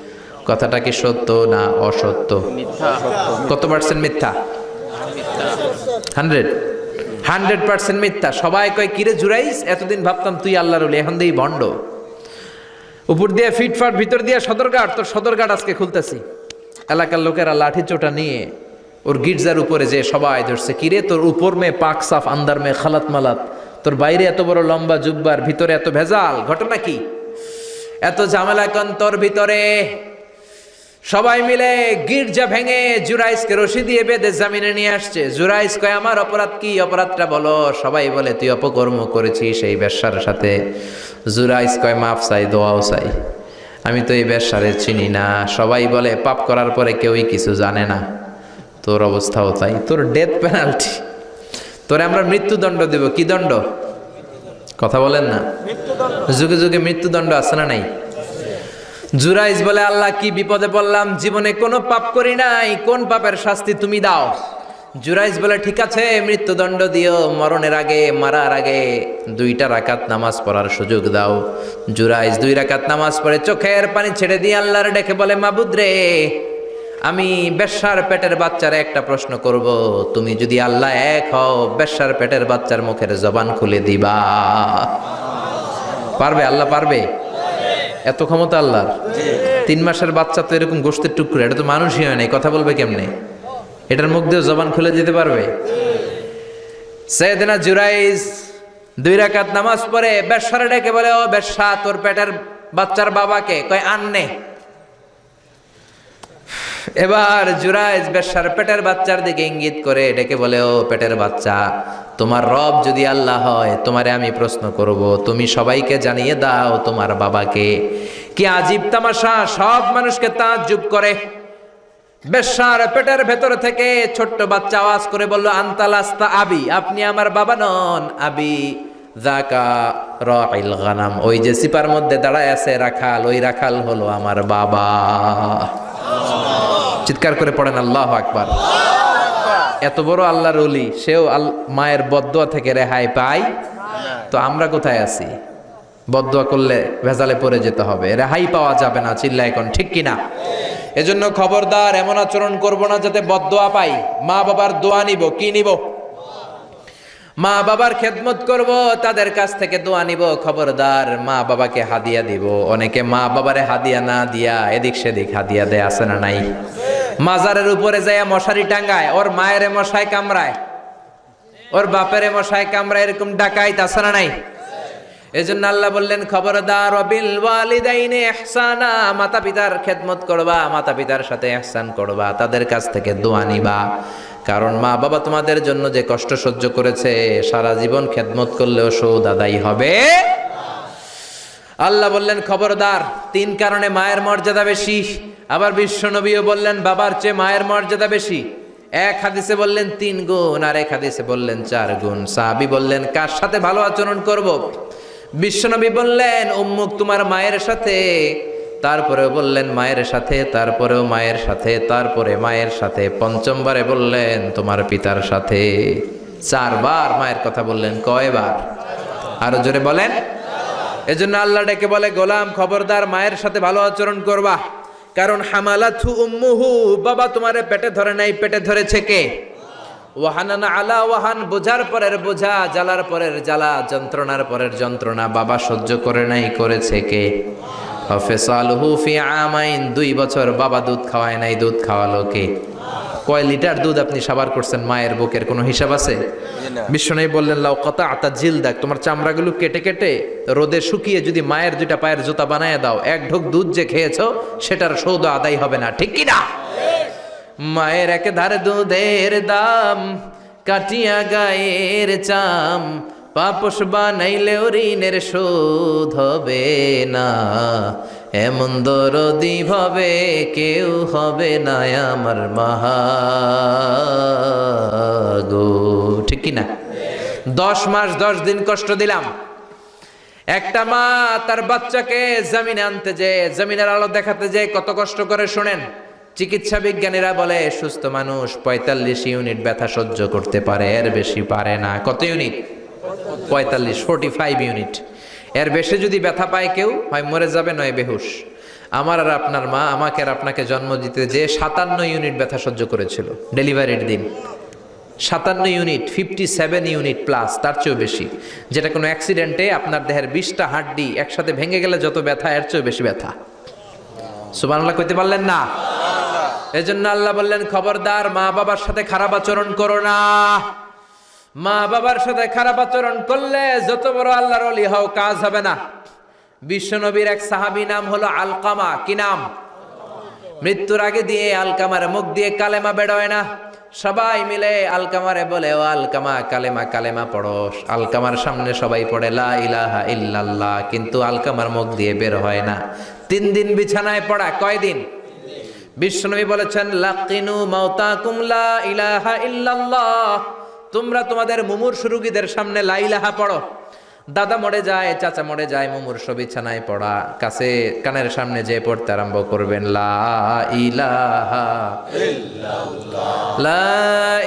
কথাটা কি সত্য না অসত্য? কত পার্সেন্ট মিথ্যা? হান্ড্রেড হান্ড্রেড পার্সেন্ট মিথ্যা। সবাই কয় কিরে জুরাইস, এতদিন ভাবতাম তুই আল্লাহর ওলি, এখন দিই ভণ্ড। উপর দিয়ে ফিটফাট, ভিতর দিয়ে সদরঘাট। তোর সদরঘাট আজকে খুলতেছি। এলাকার লোকেরা লাঠি চোটা নিয়ে ওর গির্জার উপরে যে সবাই ধরছে, কিরে তোর উপর মে পাক সাফ, আন্দার মে খালাত মালাত, তোর বাইরে এত বড় লম্বা জুব্বার, ভিতরে এত ভেজাল, ঘটনা কি? এত ঝামেলা কন তোর ভিতরে? সবাই মিলে গির্জা ভেঙে জুরাইসকে রশি দিয়ে বেঁধে জামিনে নিয়ে আসছে। জুরাইস কয় আমার অপরাধ কি? অপরাধটা বলো। সবাই বলে তুই অপকর্ম করেছিস সেই বেশ্যার সাথে। জুরাইস কয় মাফ চাই, দোয়াও চাই, আমি তো এই বেশ্যারে চিনি না। সবাই বলে পাপ করার পরে কেউই কিছু জানে না, তোর অবস্থাও তাই, তোর ডেথ পেনাল্টি, তোরে আমরা মৃত্যুদণ্ড দেব। কি দণ্ড? কথা বলেন না। যুগে যুগে মৃত্যুদণ্ড আছে না নাই? জুরাইস বলে আল্লাহ কি বিপদে পড়লাম, জীবনে কোনো পাপ করি নাই, কোন পাপের শাস্তি তুমি দাও? জুরাইস বলে ঠিক আছে মৃত্যুদণ্ড দিও, মরণের আগে, মারার আগে দুইটা রাকাত নামাজ পড়ার সুযোগ দাও। জুরাইস দুই রাকাত নামাজ পড়ে চোখের পানি ছেড়ে দিয়ে আল্লাহর ডেকে বলে মাবুদ রে, আমি বেশ্যার পেটের বাচ্চারে একটা প্রশ্ন করব, তুমি যদি আল্লাহ এক হও, বেশ্যার পেটের বাচ্চার মুখের জবান খুলে দিবা। পারবে? আল্লাহ পারবে? এত ক্ষমতা আল্লাহর। তিন মাসের বাচ্চা তো এরকম গোশতের টুকরো, এটা তো মানুষই হয় নাই, কথা বলবে কেমনে? এটার মুখ দিয়ে জবান খুলে দিতে পারবে? সাইয়েদনা জুরাইস দুই রাকাত নামাজ পড়ে বেশ্যারে ডেকে বলে, ও বেশ্যা, তোর পেটের বাচ্চার বাবাকে? কয় আননে। এবার জুরাইস বেশ্যার পেটের বাচ্চার দিকে ইঙ্গিত করে ডেকে বলে, ও পেটের বাচ্চা, তোমার রব যদি আল্লাহ হয়, তোমারে আমি প্রশ্ন করব, তুমি সবাইকে জানিয়ে দাও তোমার বাবাকে। কি আজীব তামাশা, সব মানুষকে তাজ্জুব করে। বেশ্যার পেটের ভেতর থেকে ছোট্ট বাচ্চা আওয়াজ করে বলল, আনতালাস্তা আবি, আপনি আমার বাবা নন। আবি যাকা রাইল গানাম, ওই যে সিপার মধ্যে দাঁড়ায় আছে রাখাল, ওই রাখাল হলো আমার বাবা। চিৎকার করে পড়েন আল্লাহু আকবার। এত বড় আল্লাহর ওলি, সেও মায়ের বদদোয়া থেকে রেহাই পায়? তো আমরা কোথায় আছি? বদদোয়া করলে ভেজালে পড়ে যেতে হবে, রেহাই পাওয়া যাবে না। চিল্লায় কোন ঠিক কিনা? এজন্য খবরদার এমন আচরণ করব না যাতে বদদোয়া পাই। মা বাবার দোয়া নিব। কি নিব? মা বাবার খেদমত করব, তাদের কাছ থেকে দোয়া নিব। খবরদার মা বাবাকে হাদিয়া দিব। অনেকে মা বাবারে হাদিয়া না দিয়া এদিক সেদিক হাদিয়া দেয়, আছে না নাই? মাজারের উপরে যাইয়া মশারি টাঙ্গায়, ওর মায়ের মশায় কামড়ায়, ওর বাপের মশায় কামড়ায়, এরকম ডাকাইত আছে না নাই? এজন্য আল্লাহ বললেন খবরদার, ওয়াবিল ওয়ালিদাইনি ইহসানা, মাতা পিতার খেদমত করবা, মাতা পিতার সাথে ইহসান করবা, তাদের কাছ থেকে দোয়া নিবা। কারণ মা বাবা তোমাদের জন্য যে কষ্ট সহ্য করেছে, সারা জীবন খেদমত করলেও শোধ আদায় হবে। আল্লাহ বললেন খবরদার, তিন কারণে মায়ের মর্যাদা বেশি। আবার বিশ্ব নবীও বললেন বাবার চেয়ে মায়ের মর্যাদা বেশি। এক হাদিসে বললেন তিন গুণ, আর এক হাদিসে বললেন চার গুণ। সাহাবী বললেন কার সাথে ভালো আচরণ করব? বিশ্বনবী বললেন উম্মুক, তোমার মায়ের সাথে। তারপরেও বললেন মায়ের সাথে, তারপরেও মায়ের সাথে, তারপরে মায়ের সাথে, পঞ্চমবারে বললেন তোমার পিতার সাথে। চারবার মায়ের কথা বললেন। কয়বার? আরো জোরে বলেন। এজন্য আল্লাহ ডেকে বলে, গোলাম খবরদার মায়ের সাথে ভালো আচরণ করবা। কারণ হামালাথু উম্মুহু, বাবা তোমারে পেটে ধরে নাই, পেটে ধরেছে কে? ওয়াহানান আলা ওয়াহান, বোঝার পরের বোঝা, জ্বালার পরের জ্বালা, যন্ত্রণার পরের যন্ত্রণা বাবা সহ্য করে নাই, করেছে কে? ফিসালুহু ফি আমাইন, দুই বছর বাবা দুধ খাওয়ায় নাই, দুধ খাওয়ালো কে? কয় লিটার দুধ আপনি সাবার করছেন মায়ের বুকের, কোনো হিসাব আছে? বিশ্বনবী বললেন লাউ কাতাআতা জিলদাক, তোমার চামড়াগুলো কেটে কেটে রোদে শুকিয়ে যদি মায়ের দুইটা পায়ের জুতা বানায় দাও, এক ঢোক দুধ যে খেয়েছো সেটার সৌদ আদায় হবে না। ঠিক কি না? মায়ের এক ধারে দুধের দাম, কাটিয়া গায়ের চাম, পাপস বানাইলেও ঋণের শোধ হবে না। এমন দরদি ভাবে কেউ হবে না আমার মাগো। ঠিক কিনা? দশ মাস দশ দিন কষ্ট দিলাম। একটা মা তার বাচ্চাকে জমিনে আনতে যে, জমিনের আলো দেখাতে যে কত কষ্ট করে শোনেন। চিকিৎসা বিজ্ঞানীরা বলে সুস্থ মানুষ পঁয়তাল্লিশ ইউনিট ব্যথা সহ্য করতে পারে, এর বেশি পারে না। কত ইউনিট? পঁয়তাল্লিশ, ফোর্টি ফাইভ ইউনিট। এর বেশি যদি ব্যথা পায় কেউ, হয় মরে যাবে নয় বেহুশ। আমার আর আপনার মা আমাকে আর আপনাকে জন্ম দিতে যে সাতান্ন ইউনিট ব্যথা সহ্য করেছিল ডেলিভারির দিন। সাতান্ন unit, fifty seven unit plus, তার চেয়েও বেশি, যেটা কোনো অ্যাক্সিডেন্টে আপনার দেহের বিশটা হাড্ডি একসাথে ভেঙে গেলে যত ব্যথা এর চেয়েও বেশি ব্যথা। সুবহানাল্লাহ কইতে পারলেন না? এজন্য আল্লাহ বললেন খবরদার মা বাবার সাথে খারাপ আচরণ করো না। মা বাবার সাথে খারাপ আচরণ করলে যত বড় আল্লাহর ওলি হও কাজ হবে না। বিশ্বনবীর এক সাহাবী নাম হলো আলকামা। কি নাম? মৃত্যুর আগে দিয়ে আলকামার মুখ দিয়ে কালেমা বেরোয় না। সবাই মিলে আলকামারে বলে, ও আলকামা কালেমা কালেমা পড়ো। আলকামার সামনে সবাই পড়ে লা ইলাহা ইল্লাল্লাহ, কিন্তু আলকামার মুখ দিয়ে বের হয় না। তিন দিন বিছানায় পড়া। কয় দিন? বিশ্বনবী বলেছেন লাকিনু মাউতাকুম লা ইলাহা ইল্লাল্লাহ, তোমরা তোমাদের মুমূর্ষু রোগীদের সামনে লা ইলাহা পড়ো। দাদা মরে যায়, চাচা মরে যায়, মুমূর্ষু বিছানায় পড়া, কাছে কানের সামনে যে পড়তে আরম্ভ করবেন লা ইলাহা ইল্লাল্লাহ, লা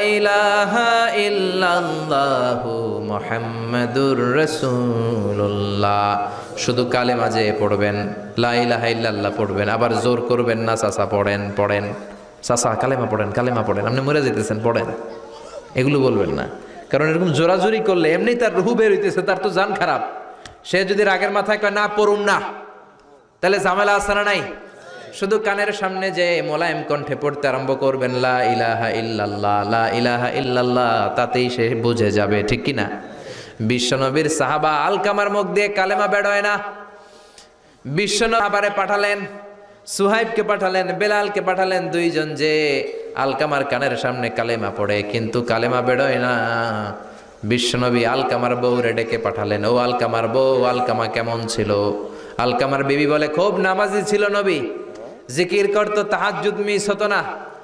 ইলাহা ইল্লাল্লাহু মুহাম্মাদুর রাসূলুল্লাহ। শুধু কালেমা যে পড়বেন, লা ইলাহা ইল্লাল্লাহ পড়বেন, আবার জোর করবেন না চাচা পড়েন পড়েন, চাচা কালেমা পড়েন কালেমা পড়েন, আপনি মরে যেতেছেন পড়েন, এগুলো বলবেন না। কারণ এরকম জোরাজোরি করলে এমনি তার রুহু বের হইতেছে, তার তো জান খারাপ। সে যদি রাগের মাথায় কয় না পড়ুন না, তাহলে ঝামেলা আছে না নাই? শুধু কানের সামনে যে মোলায়েম কণ্ঠে পড়তে আরম্ভ করবেন লা ইলাহা ইল্লাল্লাহ, লা ইলাহা ইল্লাল্লাহ, তাতেই সে বুঝে যাবে, ঠিক কি না? বিশ্বনবীর সাহাবা আলকামার মুখ দিয়ে কালেমা বেরোয় না। বিশ্বনবী আবারে পাঠালেন, সুহাইবকে পাঠালেন, বেলালকে পাঠালেন, দুইজন যে আলকামার কানের সামনে কালেমা পড়ে, কিন্তু কালেমা বেরোয় না। বিশ্বনবী আলকামার বউরে ডেকে পাঠালেন, ও আলকামার বউ, আলকামা কেমন ছিল? আলকামার বিবি বলে খুব নামাজি ছিল নবী, জিকির করতো, তাহাজ্জুদ মিস হতো না।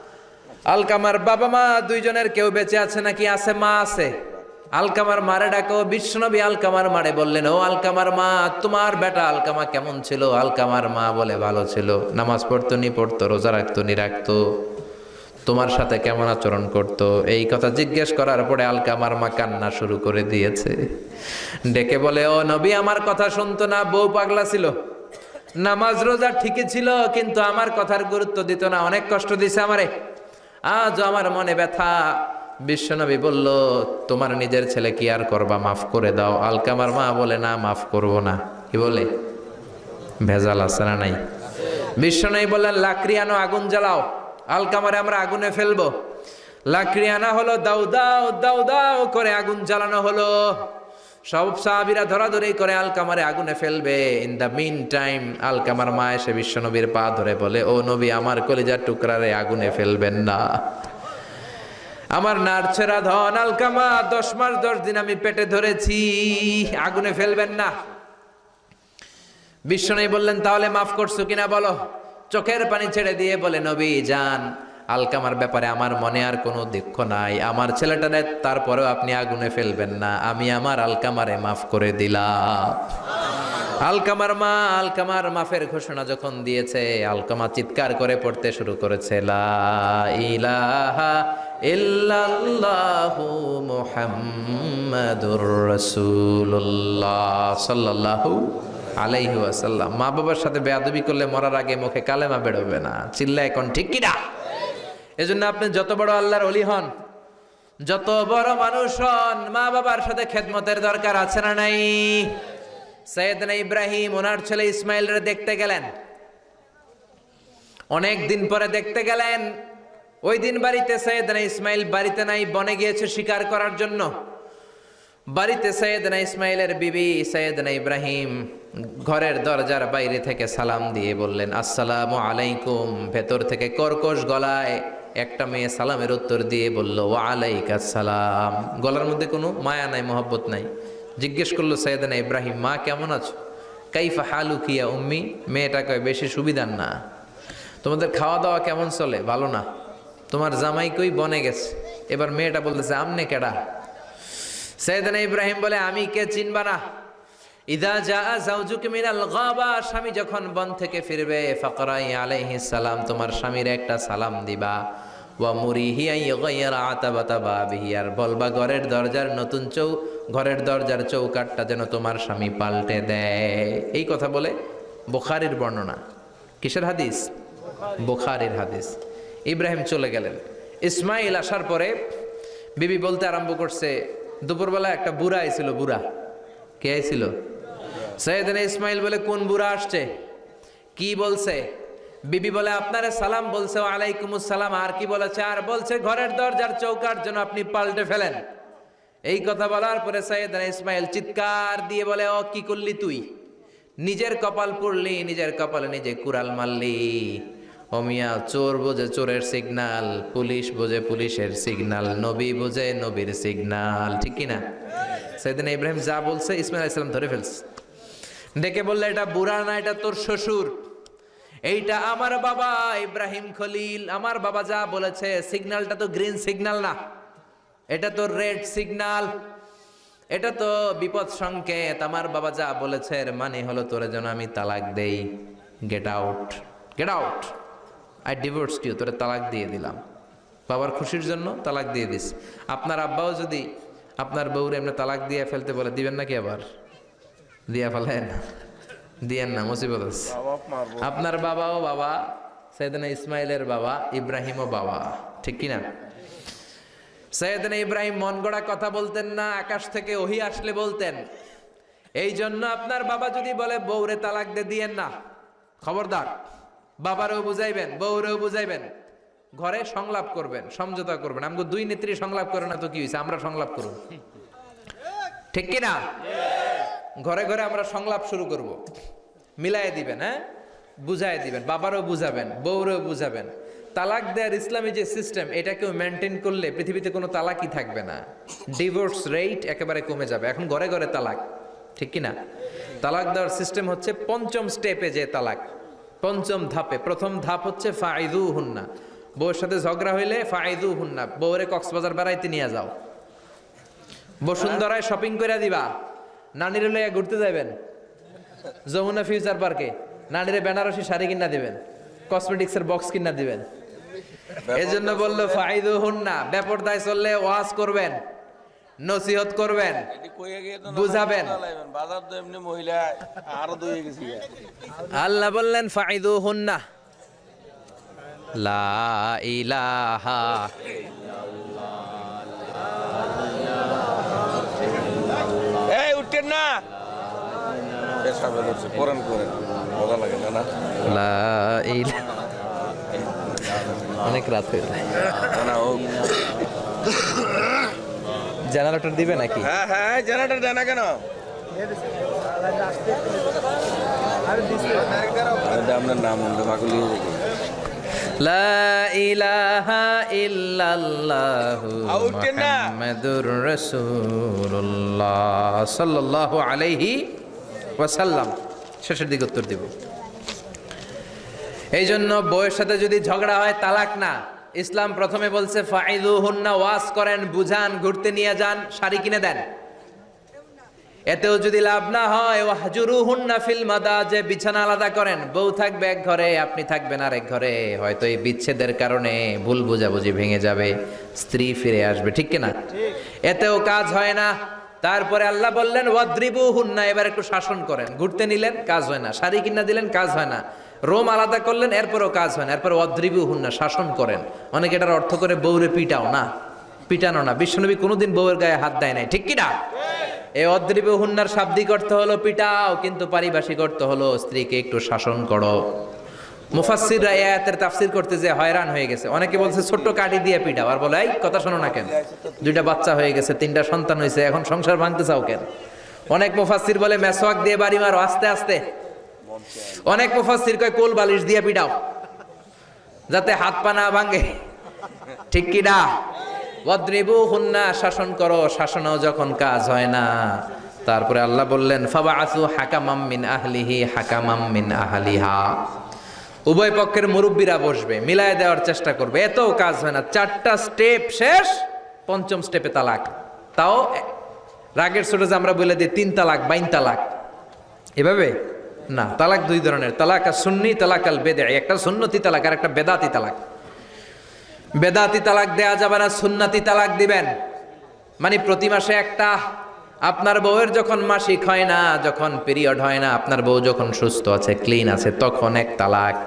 আলকামার বাবা মা দুইজনের কেউ বেঁচে আছে নাকি? আছে, মা আছে। আলকামার মারে ডাকো। বিশ্বনবী আলকামার মারে বললেন, ও আলকামার মা, তোমার বেটা আলকামা কেমন ছিল? আলকামার মা বলে ভালো ছিল, নামাজ পড়তো নি পড়তো, রোজা রাখতো নি রাখতো, তোমার সাথে কেমন আচরণ করতো? এই কথা জিজ্ঞেস করার পরে আলকামার মা কান্না শুরু করে দিয়েছে। ডেকে বলে, ও নবী, আমার কথা শুনতো না, বউ পাগলা ছিল, নামাজ রোজা ঠিকই ছিল, কিন্তু আমার কথার গুরুত্ব দিত না, অনেক কষ্ট দিছে আমারে, আজ আমার মনে ব্যথা। বিশ্বনবী বলল, তোমার নিজের ছেলে কি আর করবা, মাফ করে দাও। আলকামার মা বলে, না মাফ করব না। কি বলে? ভেজাল আছে না নাই? বিশ্বনবী বললেন, লাকড়ি আনো, আগুন জ্বালাও, আলকামারে আমরা আগুনে ফেলবো। লাকড়ি আনা হলো, দাও দাও দাও দাও করে আগুন জ্বালানো হলো। সব সাহাবীরা ধরাধরি করে আলকামারে আগুনে ফেলবে। ইন দ্য মিন টাইম আলকামার মা এসে বিশ্বনবীর পা ধরে বলে, ও নবী, আমার কলিজার টুকরারে আগুনে ফেলবেন না, আমার নারছেরা ধন আলকামা, দশ মাস দশ দিন আমি পেটে ধরেছি, আগুনে ফেলবেন না। বিশ্বনবী বললেন, তাহলে মাফ করছো কিনা বলো। চোখের পানি ছেড়ে দিয়ে বলে, নবী যান, আলকামার ব্যাপারে আমার মনে আর কোনো দুঃখ নাই, আমার ছেলেটারে তারপরেও আপনি আগুনে ফেলবেন না, আমি আমার আলকামারে মাফ করে দিলাম। আলকামার মা আলকামার মাফের ঘোষণা যখন দিয়েছে, আলকামা চিৎকার করে পড়তে শুরু করেছে, লা ইলাহা ইল্লাল্লাহু মুহাম্মাদুর রাসূলুল্লাহ সাল্লাল্লাহু আলাইহি ওয়াসাল্লাম। মা বাবার সাথে বেয়াদবি করলে মরার আগে মুখে কালেমা বেরোবে না। চিল্লা এখন ঠিক কিনা? এজন্য আপনি যত বড় আল্লাহর ওলি হন, যত বড় মানুষ হন, মা বাবার সাথে খেদমতের দরকার আছে না নাই? সৈয়দনা ইব্রাহিম ওনার ছেলে ইসমাইলরে দেখতে গেলেন, অনেক দিন পরে দেখতে গেলেন। ওই দিন বাড়িতে সৈয়দনা ইসমাইল বাড়িতে নাই, বনে গিয়েছে শিকার করার জন্য। বাড়িতে সৈয়দনা ইসমাইলের বিবি সৈয়দনা ইব্রাহিম ঘরের দরজার বাইরে থেকে সালাম দিয়ে বললেন, আসসালামু আলাইকুম। ভেতর থেকে কর্কশ গলায় একটা মেয়ে সালামের উত্তর দিয়ে বলল, ওয়া আলাইকাস সালাম। গলার মধ্যে কোনো মায়া নাই, মহব্বত নাই। জিজ্ঞেস করলো সৈয়দনা ইব্রাহিম, মা কেমন আছো? কাইফা হালুকি ইয়া উম্মি। মেয়েটা কয়, বেশি সুবিধার না, তোমাদের খাওয়া দাওয়া কেমন চলে? ভালো না। তোমার জামাই কই? বনে গেছে। এবার মেয়েটা বলতেছে, আমনে কেডা? সৈয়দনা ইব্রাহিম বলে, আমি কে চিনবা না? ইদা জাআ যাওজুকা মিনাল গাবা, স্বামী যখন বন থেকে ফিরবে, ফাকরাই আলাইহিস সালাম, তোমার স্বামীর একটা সালাম দিবা। ওয়া মুরিহি আন ইগাইরা আতাবাতা বাবিহি, আর বলবা ঘরের দরজার নতুন চৌ ঘরের দরজার চৌকাটটা যেন তোমার স্বামী পাল্টে দেয়। এই কথা বলে বুখারীর বর্ণনা। কিসের হাদিস? বুখারীর হাদিস। ইব্রাহিম চলে গেলেন। ইসমাইল আসার পরে বিবি বলতে আরম্ভ করছে, দুপুরবেলা একটা বুড়া আইছিল। বুড়া কে আইছিল? সৈয়দনা ইসমাইল বলে, কোন বুড়া আসছে? কি বলছে? বিবি বলে, আপনারে সালাম বলছে। ওয়ালাইকুমুস সালাম। আর কি বলেছে? আর বলছে ঘরের দরজার চৌকাঠ যেন আপনি পাল্টে ফেলেন। এই কথা বলার পরে সৈয়দনা ইসমাইল চিৎকার দিয়ে বলে, ও কি করলি তুই? নিজের কপাল পুড়লি, নিজের কপালে নিজে কুড়াল মারলি। ও মিয়া, চোর বোঝে চোরের সিগনাল, পুলিশ বোঝে পুলিশের সিগনাল, নবী বোঝে নবীর সিগনাল, ঠিক কিনা? সৈয়দনা ইব্রাহিম যা বলছে ইসমাইল আলাইহিস সালাম ধরে ফেলছে। ডেকে বললে, এটা বুড়া না, এটা তোর শ্বশুর, এইটা আমার বাবা ইব্রাহিম খলিল। আমার বাবা যা বলেছে, সিগন্যালটা তো গ্রিন সিগন্যাল না, এটা তো রেড সিগন্যাল, এটা তো বিপদ সংকেত। আমার বাবা যা বলেছে এর মানে হলো তোরে যেন আমি তালাক দেই। Get out, get out, I divorce you, তোরে তালাক দিয়ে দিলাম। বাবার খুশির জন্য তালাক দিয়ে দিস। আপনার আব্বাও যদি আপনার বউরে এমনি তালাক দিয়ে ফেলতে বলে, দিবেন নাকি? আবার দিয়া ফেলেন, দিয়েন না, মুসিবত আছে। আপনার বাবাও বাবা, সৈয়দনা ইসমাইলের বাবা, ইব্রাহিমও বাবা, ঠিক কিনা? সৈয়দনা ইব্রাহিম মন গড়া কথা বলতেন না, আকাশ থেকে ওহী আসলে বলতেন। এই জন্য আপনার বাবা যদি বলে বউরে তালাক দে, দিয়েন না, খবরদার। বাবারেও বুঝাইবেন, বউরেও বুঝাইবেন, ঘরে সংলাপ করবেন, সমঝোতা করবেন। আমাকে দুই নেত্রী সংলাপ করে না তো কি হয়েছে, আমরা সংলাপ করব, ঠিক কিনা? ঘরে ঘরে আমরা সংলাপ শুরু করব, মিলাই দিবেন, হ্যাঁ, বুঝাই দিবেন, বাবারও বুঝাবেন, বউরেও বুঝাবেন। তালাক দেওয়ার ইসলামী যে সিস্টেম, এটাকেও মেনটেন করলে পৃথিবীতে কোনো তালাকই থাকবে না, ডিভোর্স রেট একেবারে কমে যাবে। এখন ঘরে ঘরে তালাক, ঠিক কিনা? তালাক দেওয়ার সিস্টেম হচ্ছে পঞ্চম স্টেপে যে তালাক, পঞ্চম ধাপে। প্রথম ধাপ হচ্ছে ফাইদু হুন্না, বউয়ের সাথে ঝগড়া হইলে ফাইদু হুন্না, বউরে কক্সবাজার বেড়াইতে নিয়ে যাও, বসুন্ধরায় শপিং করে দিবা, নানিরে লইয়া ঘুরতে যাবেন যমুনা ফিউচার পার্কে, নানিরে বেনারসি শাড়ি কিনা দিবেন, কসমেটিক্সের বক্স কিনা দিবেন। এই জন্য বললো ফাইদু হুন্না, বেপরদায় চললে ওয়াজ করবেন, নসিহত করবেন, বুঝাবেন। আল্লাহ বললেন ফাইদু হুন্না, লা ইলাহা এই উঠেন না, কোরআন করেন, মজা লাগে না? লা ইলাহা, অনেক রাত হয়ে যায়। জেনারেটর দিবে নাকি? হ্যাঁ হ্যাঁ, জেনারেটর দেয় না কেন? আপনার নাম মাগুলি লা ইলাহা ইল্লাল্লাহু মুহাম্মাদুর রাসূলুল্লাহ সাল্লাল্লাহু আলাইহি ওয়াসাল্লাম। শেষের দিকে উত্তর দিব। এই জন্য বউয়ের সাথে যদি ঝগড়া হয় তালাক না, ইসলাম প্রথমে বলছে ফাইদুহুন্না, ওয়াজ করেন, বুঝান, ঘুরতে নিয়ে যান, শাড়ি কিনে দেন। এতেও যদি লাভ না হয়, ওয়াহজুরুহুন্না ফিল মাদাজি, বিছানা আলাদা করেন, বউ থাকবে এক ঘরে, আপনি থাকবেন আরেক ঘরে। হয়তো এই বিচ্ছেদের কারণে ভুল বোঝাবুঝি ভেঙে যাবে, স্ত্রী ফিরে আসবে, ঠিক কিনা? এতেও কাজ হয় না। তারপরে আল্লাহ বললেন ওয়াদ্রিবুহুন্না, এবার একটু শাসন করেন। ঘুরতে নিলেন, কাজ হয় না, শাড়ি কিনা দিলেন, কাজ হয় না, রোম আলাদা করলেন, এরপরও কাজ হয় না, এরপর ওয়াদ্রিবুহুন্না, শাসন করেন। অনেকে এটার অর্থ করে বউরে পিটাও না, পিটানো না। বিশ্বনবী কোনোদিন বউয়ের গায়ে হাত দেয় নাই, ঠিক কিনা? এই ওয়াদ্রিবুহুন্নার শাব্দিক অর্থ হলো পিটাও, কিন্তু পারিভাষিক অর্থ হলো স্ত্রীকে একটু শাসন করো। মুফাসসিররা এই আয়াতের তাফসীর করতে যে হয়রান হয়ে গেছে। অনেকে বলছে ছোট্ট কাঠি দিয়ে পিটাও, আর বলে এই কথা শোনো না কেন, দুইটা বাচ্চা হয়ে গেছে, তিনটা সন্তান হয়েছে, এখন সংসার ভাঙতে চাও কেন? অনেক মুফাসসির বলে মেসওয়াক দিয়ে বাড়ি মারো আস্তে আস্তে। অনেক মুফাসসির কয় কোল বালিশ দিয়ে পিটাও, যাতে হাত পা না ভাঙে, ঠিক কি না? ওয়াদ্রিবুহুন্না, শাসন করো। শাসনও যখন কাজ হয় না, তারপরে আল্লাহ বললেন ফাবাআসু হাকামাম মিন আহলিহি হাকামাম মিন আহলিহা, উভয় পক্ষের মুরব্বীরা বসবে, মিলায় দেওয়ার চেষ্টা করবে। এতও কাজ হয় না, চারটা স্টেপ শেষ, পঞ্চম স্টেপে তালাক। তাও রাগের ছোট যে আমরা বলে দিই তিন তালাক, বাইন তালাক, এভাবে না। তালাক দুই ধরনের, তালাক আর সুন্নি, তালাক আল বেদে। একটা সুন্নতি তালাক আর একটা বেদাতি তালাক। বেদাতি তালাক দেয়া যাবে না, সুন্নতি তালাক দিবেন। মানে প্রতি মাসে একটা, আপনার বউয়ের যখন মাসিক হয় না, যখন পিরিয়ড হয় না, আপনার বউ যখন সুস্থ আছে, ক্লিন আছে, তখন এক তালাক।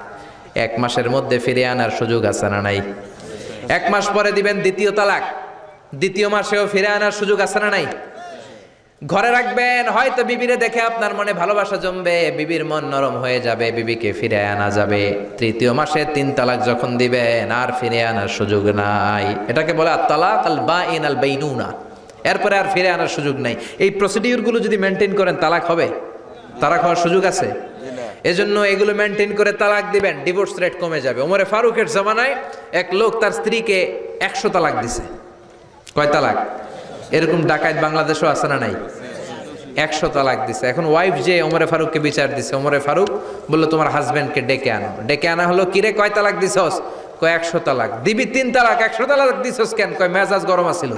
এক মাসের মধ্যে ফিরে আনার সুযোগ আছে না নাই? এক মাস পরে দিবেন দ্বিতীয় তালাক, দ্বিতীয় মাসেও ফিরে আনার সুযোগ আছে না নাই? ঘরে রাখবেন, হয়তো বিবিরে দেখে আপনার মনে ভালোবাসা জমবে, বিবির মন নরম হয়ে যাবে, বিবিকে ফিরে আনা যাবে। তৃতীয় মাসে তিন তালাক যখন দিবেন আর ফিরে আনার সুযোগ নাই। এটাকে বলে আত-তালাক আল বাইন আল বাইনুনা। এরপরে আর ফিরে আনার সুযোগ নাই। এই প্রসিডিউরগুলো যদি মেনটেন করেন তালাক হবে? তালাক হওয়ার সুযোগ আছে? এজন্য এগুলো মেনটেন করে তালাক দিবেন, ডিভোর্স রেট কমে যাবে। ওমরে ফারুকের জামানায় এক লোক তার স্ত্রীকে একশো তালাক দিছে। কয় তালাক? এরকম ডাকাত বাংলাদেশও আছে না নাই? একশো তালাক দিছে। এখন ওয়াইফ যে ওমরে ফারুককে বিচার দিছে, ওমরে ফারুক বললো তোমার হাজবেন্ডকে ডেকে আনো। ডেকে আনা হলো, কিরে কয় তালাক দিছস? কয় একশো তালাক। দিবি তিন তালাক, একশো তালাক দিছস কেন? কয় মেজাজ গরম আছিল।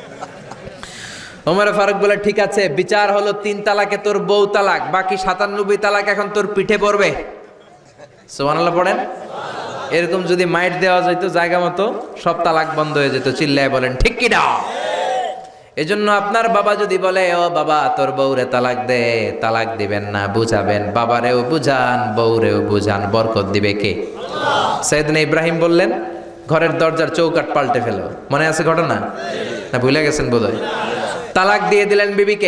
ওমরে ফারুক বলে ঠিক আছে, বিচার হলো তিন তালাকে তোর বউ তালাক, বাকি সাতানব্বই তালাক এখন তোর পিঠে পড়বে। সুবহানাল্লাহ পড়েন। এরকম যদি মাইট দেওয়া যেত জায়গা মতো, সব তালাক বন্ধ হয়ে যেত। চিল্লায় বলেন ঠিক কি না? এজন্য আপনার বাবা যদি বলে ও বাবা তোর বউরে তালাক দে, তালাক দিবেন না, বুঝাবেন। বাবারেও বুঝান, বউরেও বুঝান, বরকত দিবে কে? সাইয়েদনা ইব্রাহিম বললেন ঘরের দরজার চৌকাঠ পাল্টে ফেলো। মনে আছে ঘটনা? না ভুলে গেছেন বোধহয়? তালাক দিয়ে দিলেন বিবিকে।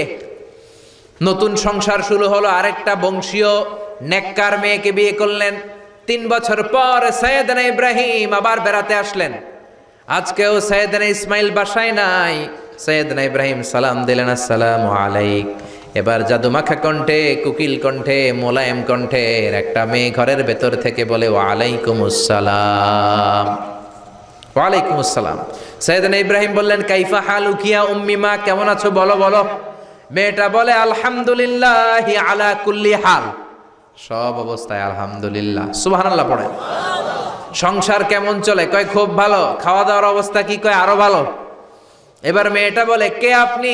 নতুন সংসার শুরু হলো, আরেকটা বংশীয় নেককার মেয়েকে বিয়ে করলেন। তিন বছর পর সাইয়েদনা ইব্রাহিম আবার বেড়াতে আসলেন। আজকেও সাইয়েদনা ইসমাইল বাসায় নাই। সাইয়েদনা ইব্রাহিম সালাম দিলেন, আসসালামু আলাইক। এবার জাদুমাখা কণ্ঠে, কুকিল কণ্ঠে, মোলায়েম কণ্ঠের একটা মেয়ে ঘরের ভেতর থেকে বলে ওয়ালাইকুমুস সালাম। ওয়ালাইকুমুস সালাম। সাইয়েদনা ইব্রাহিম বললেন কাইফা হালুকি ইয়া উম্মি, মা কেমন আছো বলো বলো। মেয়েটা বলে আলহামদুলিল্লাহি আলা কুল্লি হাল, সব অবস্থায় আলহামদুলিল্লাহ। সুবহানাল্লাহ পড়ে। সংসার কেমন চলে? কয় খুব ভালো। খাওয়া দাওয়ার অবস্থা কি? কয় আরো ভালো। এবার মেয়েটা বলে কে আপনি?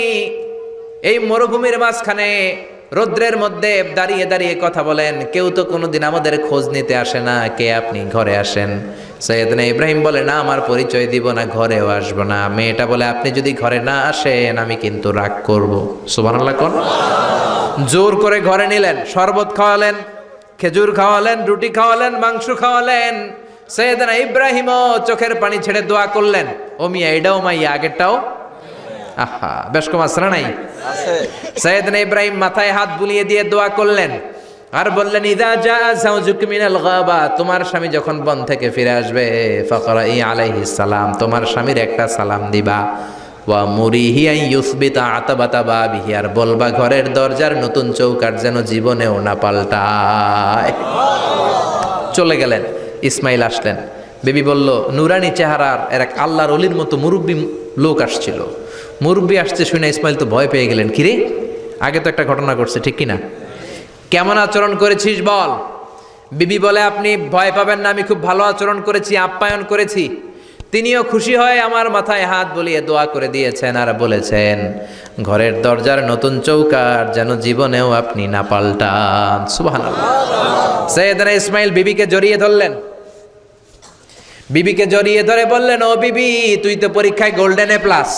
এই মরুভূমির মাঝখানে রৌদ্রের মধ্যে দাঁড়িয়ে দাঁড়িয়ে কথা বলেন, কেউ তো কোনোদিন আমাদের খোঁজ নিতে আসে না, কে আপনি? ঘরে আসেন। সাইয়েদনা ইব্রাহিম বলে না, আমার পরিচয় দিব না, ঘরেও আসবো না। মেয়েটা বলে আপনি যদি ঘরে না আসেন আমি কিন্তু রাগ করব। সুবহানাল্লাহ কোন। জোর করে ঘরে নিলেন, শরবত খাওয়ালেন, খেজুর খাওয়ালেন, রুটি খাওয়ালেন, মাংস খাওয়ালেন। সাইয়েদনা ইব্রাহিমও চোখের পানি ছেড়ে দোয়া করলেন, ও মিয়া এটাও মাইয়া আগেরটাও। আহা, বেশ কম আছে না নাই? সাইয়েদনা ইব্রাহিম মাথায় হাত বুলিয়ে দিয়ে দোয়া করলেন আর বললেন ইদা জা যাওজুক মিনাল গাবা, তোমার স্বামী যখন বন থেকে ফিরে আসবে ফাকরাই আলাইহিস সালাম, তোমার স্বামীর একটা সালাম দিবা। ওয়া মুরিহি আন ইউসবিতা আতাবাতা বাবিহি, আর বলবা ঘরের দরজার নতুন চৌকাঠ যেন জীবনেও না পাল্টায়। চলে গেলেন। ইসমাইল আসলেন। বিবি বলল নুরানি চেহারার এর এক আল্লাহর ওলির মতো মুরব্বী লোক আসছিল। মুরব্বী আসছে শুনে ইসমাইল তো ভয় পেয়ে গেলেন। কিরে, আগে তো একটা ঘটনা ঘটছে, ঠিক কিনা? কেমন আচরণ করেছিস বল। বিবি বলে আপনি ভয় পাবেন না, আমি খুব ভালো আচরণ করেছি, আপ্যায়ন করেছি। তিনিও খুশি হয়ে আমার মাথায় হাত বুলিয়ে দোয়া করে দিয়েছেন আর বলেছেন ঘরের দরজার নতুন চৌকাঠ যেন জীবনেও আপনি না পাল্টান। সুবহানাল্লাহ। সাইয়েদনা ইসমাইল বিবিকে জড়িয়ে ধরলেন। বিবিকে জড়িয়ে ধরে বললেন ও বিবি, তুই তো পরীক্ষায় গোল্ডেন এ প্লাস।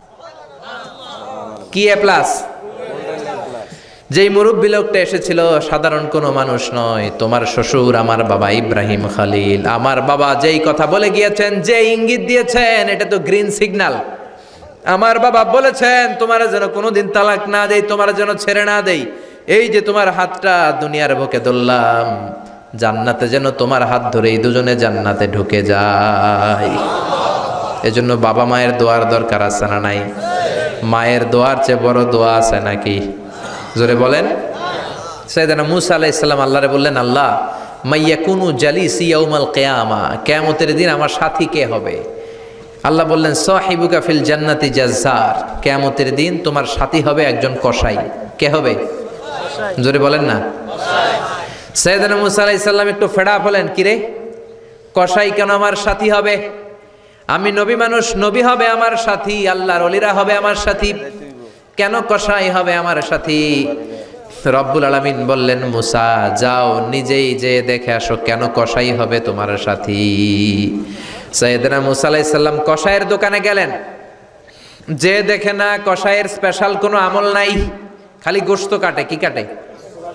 কি এ প্লাস? যেই মুরব্বী লোকটা এসেছিল সাধারণ কোনো মানুষ নয়, তোমার শ্বশুর আমার বাবা ইব্রাহিম খালিল। আমার বাবা যেই কথা বলে গিয়েছেন, যে ইঙ্গিত দিয়েছেন, এটা তো গ্রিন সিগন্যাল। আমার বাবা বলেছেন তোমার যেন কোনোদিন তালাক না দেই, তোমার যেন ছেড়ে না দেই। এই যে তোমার হাতটা দুনিয়ার বুকে ধরলাম, জান্নাতে যেন তোমার হাত ধরেই দুজনে জান্নাতে ঢুকে যায়। এজন্য বাবা মায়ের দোয়ার দরকার আছে না নাই? মায়ের দোয়ার চেয়ে বড় দোয়া আছে নাকি? জোরে বলেন। সাইয়েদনা মূসা আলাইহিস সালাম আল্লাহরে বললেন আল্লাহ মাইয়াকুনু জালিসি ইয়াউমাল কিয়ামা, কিয়ামতের দিন আমার সাথী কে হবে? আল্লাহ বললেন সাহিবুকা ফিল জান্নাতি জাজ্জার, কিয়ামতের দিন তোমার সাথী হবে একজন কসাই। কে হবে? জোরে বলেন না। সাইয়েদনা মূসা আলাইহিস সালাম একটু ফেড়া হলেন, কিরে কসাই কেন আমার সাথী হবে? আমি নবী মানুষ, নবী হবে আমার সাথী, আল্লাহর ওলিরা হবে আমার সাথী, কেন কসাই হবে আমার সাথী? রব্বুল আলামিন বললেন মুসা যাও নিজেই যে দেখে আসো কেন কসাই হবে তোমার সাথী। সাইয়েদনা মুসা আলাইহিস সালাম কসাইয়ের দোকানে গেলেন। যে দেখে না কসাইয়ের স্পেশাল কোনো আমল নাই, খালি গোশত কাটে। কি কাটে?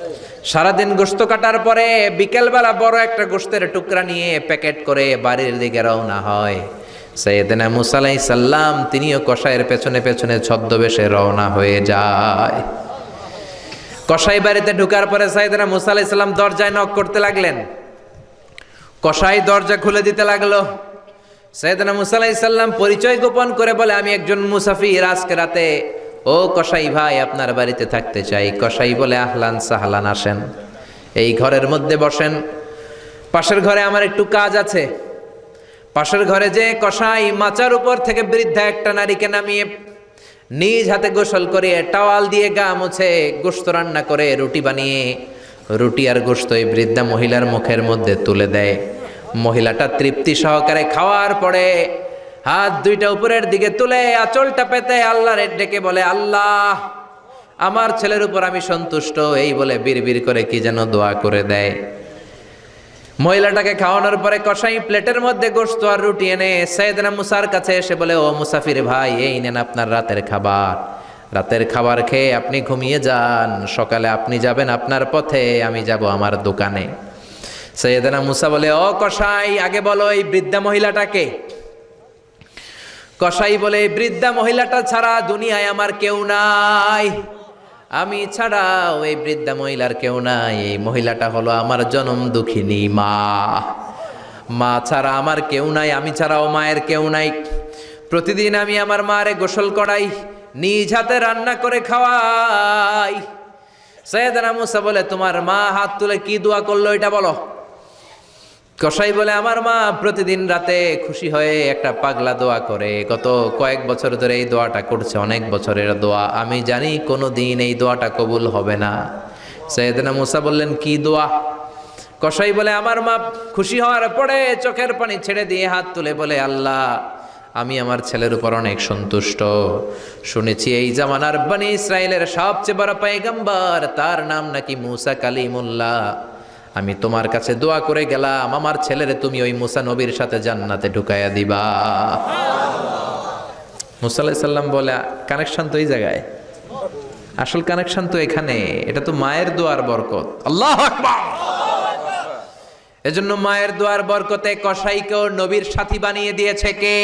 সারাদিন গোশত কাটার পরে বিকেলবেলা বড় একটা গোশতের টুকরা নিয়ে প্যাকেট করে বাড়ির দিকে রওনা হয়। সাইয়েদনা মুসা আলাইহিস সালাম তিনিও কসাইয়ের পেছনে পেছনে ছদ্মবেশে রওনা হয়ে যায়। কসাই বাড়িতে ঢোকার পরে সাইয়েদনা মুসা আলাইহিস সালাম দরজায় নক করতে লাগলেন। কসাই দরজা খুলে দিতে লাগলো। সাইয়েদনা মুসা আলাইহিস সালাম পরিচয় গোপন করে বলে, আমি একজন মুসাফির, আজকে রাতে ও কসাই ভাই আপনার বাড়িতে থাকতে চাই। কসাই বলে, আহলান সাহলান, আসেন, এই ঘরের মধ্যে বসেন। পাশের ঘরে আমার একটু কাজ আছে। পাশের ঘরে যে কসাই মাচার উপর থেকে বৃদ্ধা একটা নারীকে নামিয়ে নিজ হাতে গোসল করিয়ে টাওয়াল দিয়ে গা মুছে গোশত রান্না করে রুটি বানিয়ে রুটি আর গোশত এই বৃদ্ধা মহিলার মুখের মধ্যে তুলে দেয়। মহিলাটা তৃপ্তি সহকারে খাওয়ার পরে হাত দুইটা উপরের দিকে তুলে আঁচলটা পেতে আল্লাহর ডেকে বলে, আল্লাহ আমার ছেলের উপর আমি সন্তুষ্ট, এই বলে বিড়বিড় করে কি যেন দোয়া করে দেয়। মহিলাটাকে খাওয়ানোর পরে কসাই প্লেটের মধ্যে গোশত আর রুটি এনে সাইয়েদনা মুসার কাছে এসে বলে, ও মুসাফির ভাই, এই নেন আপনার রাতের খাবার। রাতের খাবার খেয়ে আপনি ঘুমিয়ে যান, সকালে আপনি যাবেন আপনার পথে, আমি যাব আমার দোকানে। সাইয়েদনা মুসা বলে, ও কসাই, আগে বলো এই বৃদ্ধা মহিলাটাকে। কসাই বলে, বৃদ্ধা মহিলাটা ছাড়া দুনিয়ায় আমার কেউ নাই, আমি ছাড়াও এই বৃদ্ধা মহিলার কেউ নাই। এই মহিলাটা হলো আমার জনম দুঃখিনী মা। মা ছাড়া আমার কেউ নাই, আমি ছাড়াও মায়ের কেউ নাই। প্রতিদিন আমি আমার মারে গোসল করাই, নিজ হাতে রান্না করে খাওয়াই। সাইয়েদনা মুসা বলে, তোমার মা হাত তুলে কি দোয়া করলো এটা বলো। কসাই বলে, আমার মা প্রতিদিন রাতে খুশি হয়ে একটা পাগলা দোয়া করে, গত কয়েক বছর ধরে এই দোয়াটা করছে, অনেক বছরের দোয়া, আমি জানি কোনো দিন এই দোয়াটা কবুল হবে না। সাইয়েদনা মুসা বললেন, কি দোয়া? কসাই বলে, আমার মা খুশি হওয়ার পরে চোখের পানি ছেড়ে দিয়ে হাত তুলে বলে, আল্লাহ আমি আমার ছেলের উপর অনেক সন্তুষ্ট, শুনেছি এই জামানার বনি ইসরায়েলের সবচেয়ে বড় পয়গম্বর, তার নাম নাকি মুসা কালিমুল্লাহ। আমি তোমার কাছে দোয়া করে গেলাম, আমার ছেলেরে তুমি ওই মুসা নবীর সাথে জান্নাতে ঢুকাইয়া দিবা। মুসা আলাইহিস সালাম বলে, কানেকশন তো এই জায়গায়, আসল কানেকশন তো এখানে, এটা তো মায়ের দোয়ার বরকত। আল্লাহু আকবার। এজন্য মায়ের দোয়ার বরকতে কসাইকেও নবীর সাথী বানিয়ে দিয়েছে কে?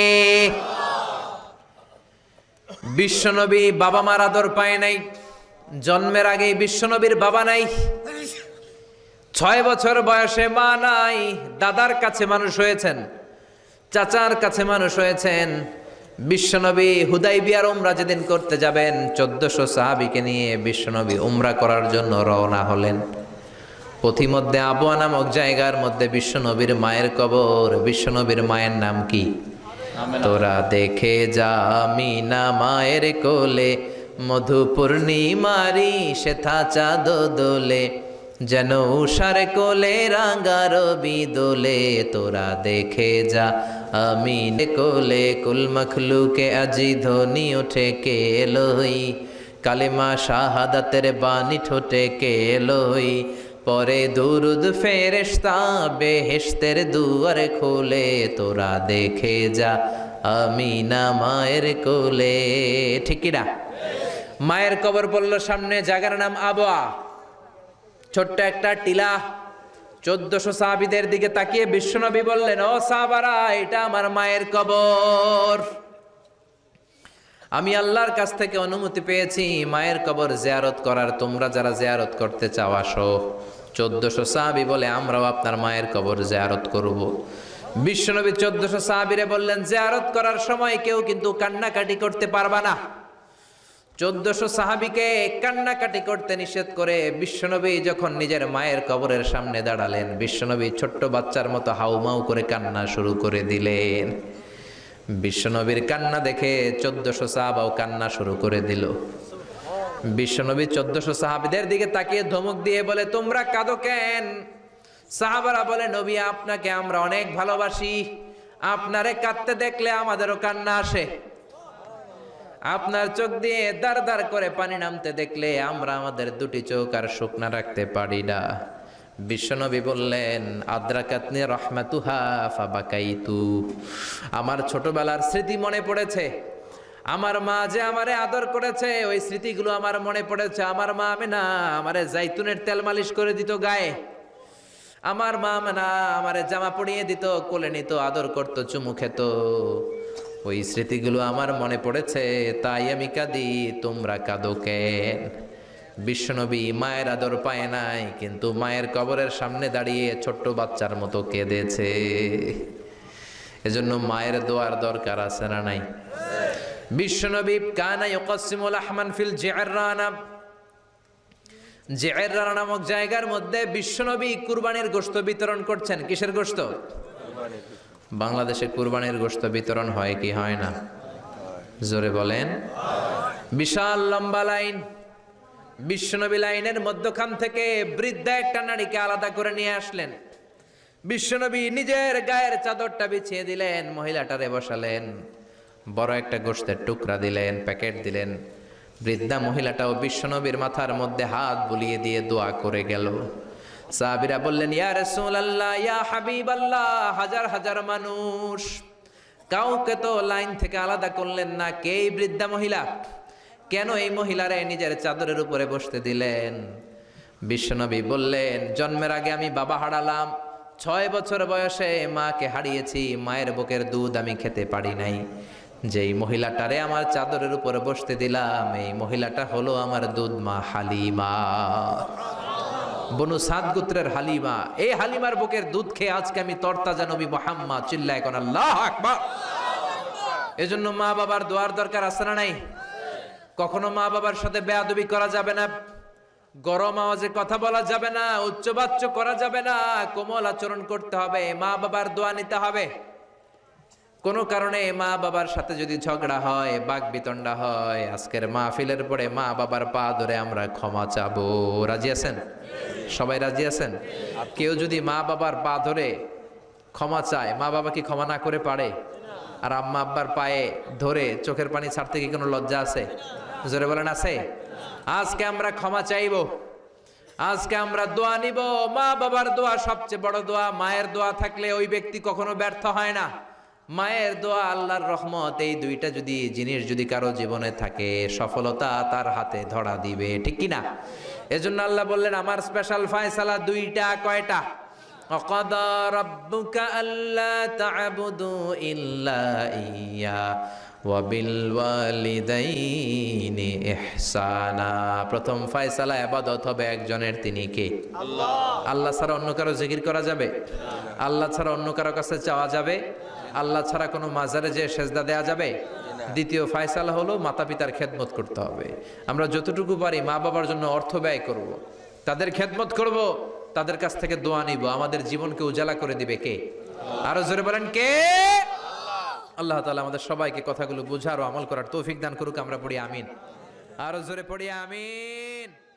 বিশ্বনবী বাবা মার আদর পায় নাই, জন্মের আগেই বিশ্বনবীর বাবা নাই, ছয় বছর বয়সে মা নাই, দাদার কাছে মানুষ হয়েছেন, চাচার কাছে মানুষ হয়েছেন। বিশ্বনবী হুদাইবিয়ার উমরা যেদিন করতে যাবেন, চোদ্দশো সাহাবীকে নিয়ে বিশ্বনবী উমরা করার জন্য রওনা হলেন। পথিমধ্যে আবওয়া নামক জায়গার মধ্যে বিশ্বনবীর মায়ের কবর। বিশ্বনবীর মায়ের নাম কি? তোরা দেখে যা আমিনা মায়ের কোলে, মধু পূর্ণিমারি সেথা চাঁদ দোলে, যেন উষার কোলে রাঙা রবি দোলে। তোরা দেখে যা আমিন কোলে, কুল মখলুকে আজি ধ্বনি ওঠে কে এলোই, কালেমা শাহাদাতের বাণী ঠোঁটে কে এলোই। পরে দুরুদ ফেরেশতা বেহেশতের দুয়ার খোলে, তোরা দেখে যা আমিনা মায়ের কোলে। ঠিক না? মায়ের কবর বলল সামনে, জায়গার নাম আবওয়া, ছোট্ট একটা টিলা। চোদ্দশো সাহাবীদের দিকে তাকিয়ে বিশ্বনবী বললেন, ও সাহাবারা, এটা আমার মায়ের কবর। আমি আল্লাহর কাছ থেকে অনুমতি পেয়েছি মায়ের কবর জিয়ারত করার, তোমরা যারা জিয়ারত করতে চাও আসো। চোদ্দশো সাহাবী বলে, আমরাও আপনার মায়ের কবর জিয়ারত করব। বিশ্বনবী চোদ্দশো সাহাবীরে বললেন, জিয়ারত করার সময় কেউ কিন্তু কান্নাকাটি করতে পারবা না। চোদ্দশো সাহাবীকে কান্নাকাটি করতে নিষেধ করে বিশ্বনবী যখন নিজের মায়ের কবরের সামনে দাঁড়ালেন, বিশ্বনবী ছোট্ট বাচ্চার মতো হাউমাউ করে কান্না শুরু করে দিলেন। বিশ্বনবীর কান্না দেখে চোদ্দশো সাহাবাও কান্না শুরু করে দিল। বিশ্বনবী চোদ্দশো সাহাবীদের দিকে তাকিয়ে ধমক দিয়ে বলে, তোমরা কাঁদো কেন? সাহাবারা বলে, নবী আপনাকে আমরা অনেক ভালোবাসি, আপনারে কাঁদতে দেখলে আমাদেরও কান্না আসে, আপনার চোখ দিয়ে দার দার করে পানি নামতে দেখলে আমরা আমাদের দুটি চোখ আর শুকনা রাখতে পারি না। বিশ্বনবী বললেন, আদ্রাকাতনি রাহমাতুহা ফাবাকাইতু, আমার ছোটবেলার স্মৃতি মনে পড়েছে, আমার মা যে আমারে আদর করেছে ওই স্মৃতিগুলো আমার মনে পড়েছে। আমার মা আমেনা আমারে জাইতুনের তেল মালিশ করে দিত গায়ে। আমার মা আমেনা আমারে জামা পরিয়ে দিত, কোলে নিত, আদর করত, চুমু খেত। ওই স্মৃতিগুলো আমার মনে পড়েছে, তাই আমি কাঁদি, তোমরা কাঁদো কেন? বিশ্বনবী মায়ের আদর পায় নাই, কিন্তু মায়ের কবরের সামনে দাঁড়িয়ে ছোট্ট বাচ্চার মতো কেঁদেছে। এজন্য মায়ের দোয়ার দরকার আছে না নাই? বিশ্বনবী কানা ইউকাসিমুল আহমান ফিল জিআররানা, জিআররানা নামক জায়গার মধ্যে বিশ্বনবী কুরবানির গোশত বিতরণ করছেন। কিসের গোশত? বাংলাদেশে কুরবানির গোশত বিতরণ হয় কি হয় না? জোরে বলেন। বিশাল লম্বা লাইন। বিশ্বনবী লাইনের মধ্যখান থেকে বৃদ্ধা একটা নারীকে আলাদা করে নিয়ে আসলেন। বিশ্বনবী নিজের গায়ের চাদরটা বিছিয়ে দিলেন, মহিলাটারে বসালেন, বড় একটা গোশতের টুকরা দিলেন, প্যাকেট দিলেন। বৃদ্ধা মহিলাটাও বিশ্বনবীর মাথার মধ্যে হাত বুলিয়ে দিয়ে দোয়া করে গেল। সাহাবীরা বললেন, ইয়া রাসূলুল্লাহ, ইয়া হাবিবাল্লাহ, হাজার হাজার মানুষ, কাউকে তো লাইন থেকে আলাদা করলেন না, কে এই বৃদ্ধা মহিলা? কেন এই মহিলারে নিজের চাদরের উপরে বসতে দিলেন? বিশ্বনবী বললেন, জন্মের আগে আমি বাবা হারালাম, ছয় বছর বয়সে মাকে হারিয়েছি, মায়ের বুকের দুধ আমি খেতে পারি নাই। যেই মহিলাটারে আমার চাদরের উপরে বসতে দিলাম, এই মহিলাটা হলো আমার দুধ মা হালিমা, বনু সাদ গোত্রের হালিমা। এই হালিমার বুকের দুধ খেয়ে আজকে আমি তরতাজা নবী মুহাম্মদ। চিল্লায় কোন আল্লাহু আকবার। এজন্য মা বাবার দোয়ার দরকার আছে না নাই? কখনো মা বাবার সাথে বেয়াদবি করা যাবে না, গরম আওয়াজে কথা বলা যাবে না, উচ্চবাচ্য করা যাবে না, কোমল আচরণ করতে হবে, মা বাবার দোয়া নিতে হবে। কোনো কারণে মা বাবার সাথে যদি ঝগড়া হয়, বাক বিতণ্ডা হয়, আজকের মাহফিলের পরে মা বাবার পা ধরে আমরা ক্ষমা চাবো। রাজি আছেন? সবাই রাজি আছেন? কেউ যদি মা বাবার পা ধরে ক্ষমা চায়, মা বাবা কি ক্ষমা না করে পারে? আর আম্মা আব্বার পায়ে ধরে চোখের পানি ছাড়তে কি কোনো লজ্জা আছে? জোরে বলেন, আছে? আজকে আমরা ক্ষমা চাইব, আজকে আমরা দোয়া নিব। মা বাবার দোয়া সবচেয়ে বড় দোয়া। মায়ের দোয়া থাকলে ওই ব্যক্তি কখনো ব্যর্থ হয় না। মায়ের দোয়া, আল্লাহর রহমত, এই দুইটা যদি জিনিস যদি কারো জীবনে থাকে, সফলতা তার হাতে ধরা দিবে, ঠিক কি না? এজন্য আল্লাহ বললেন, আমার স্পেশাল ফয়সালা দুইটা। কয়টা? ওয়াকাদা রাব্বুকা আল্লা তা'বুদু ইল্লা ইয়্যা ওয়া বিল ওয়ালিদাইনি ইহসানা। প্রথম ফয়সালা ইবাদত হবে একজনের, তিনি কে? আল্লাহ। আল্লাহ ছাড়া অন্য কারো জিকির করা যাবে? আল্লাহ ছাড়া অন্য কারো কাছে চাওয়া যাবে? আল্লাহ ছাড়া কোনো মাজারে যে সেজদা দেয়া যাবে? দ্বিতীয় ফয়সালা হলো মাতা পিতার খেদমত করতে হবে। আমরা যতটুকু পারি মা বাবার জন্য অর্থ ব্যয় করব, তাদের খেদমত করব, তাদের কাছ থেকে দোয়া নিব। আমাদের জীবনকে উজালা করে দিবে কে? আরো জোরে বলেন, কে? আল্লাহ তাআলা আমাদের সবাইকে কথাগুলো বোঝার ও আমল করার তৌফিক দান করুক। আমরা পড়ি আমিন। আরো জোরে পড়ি আমিন।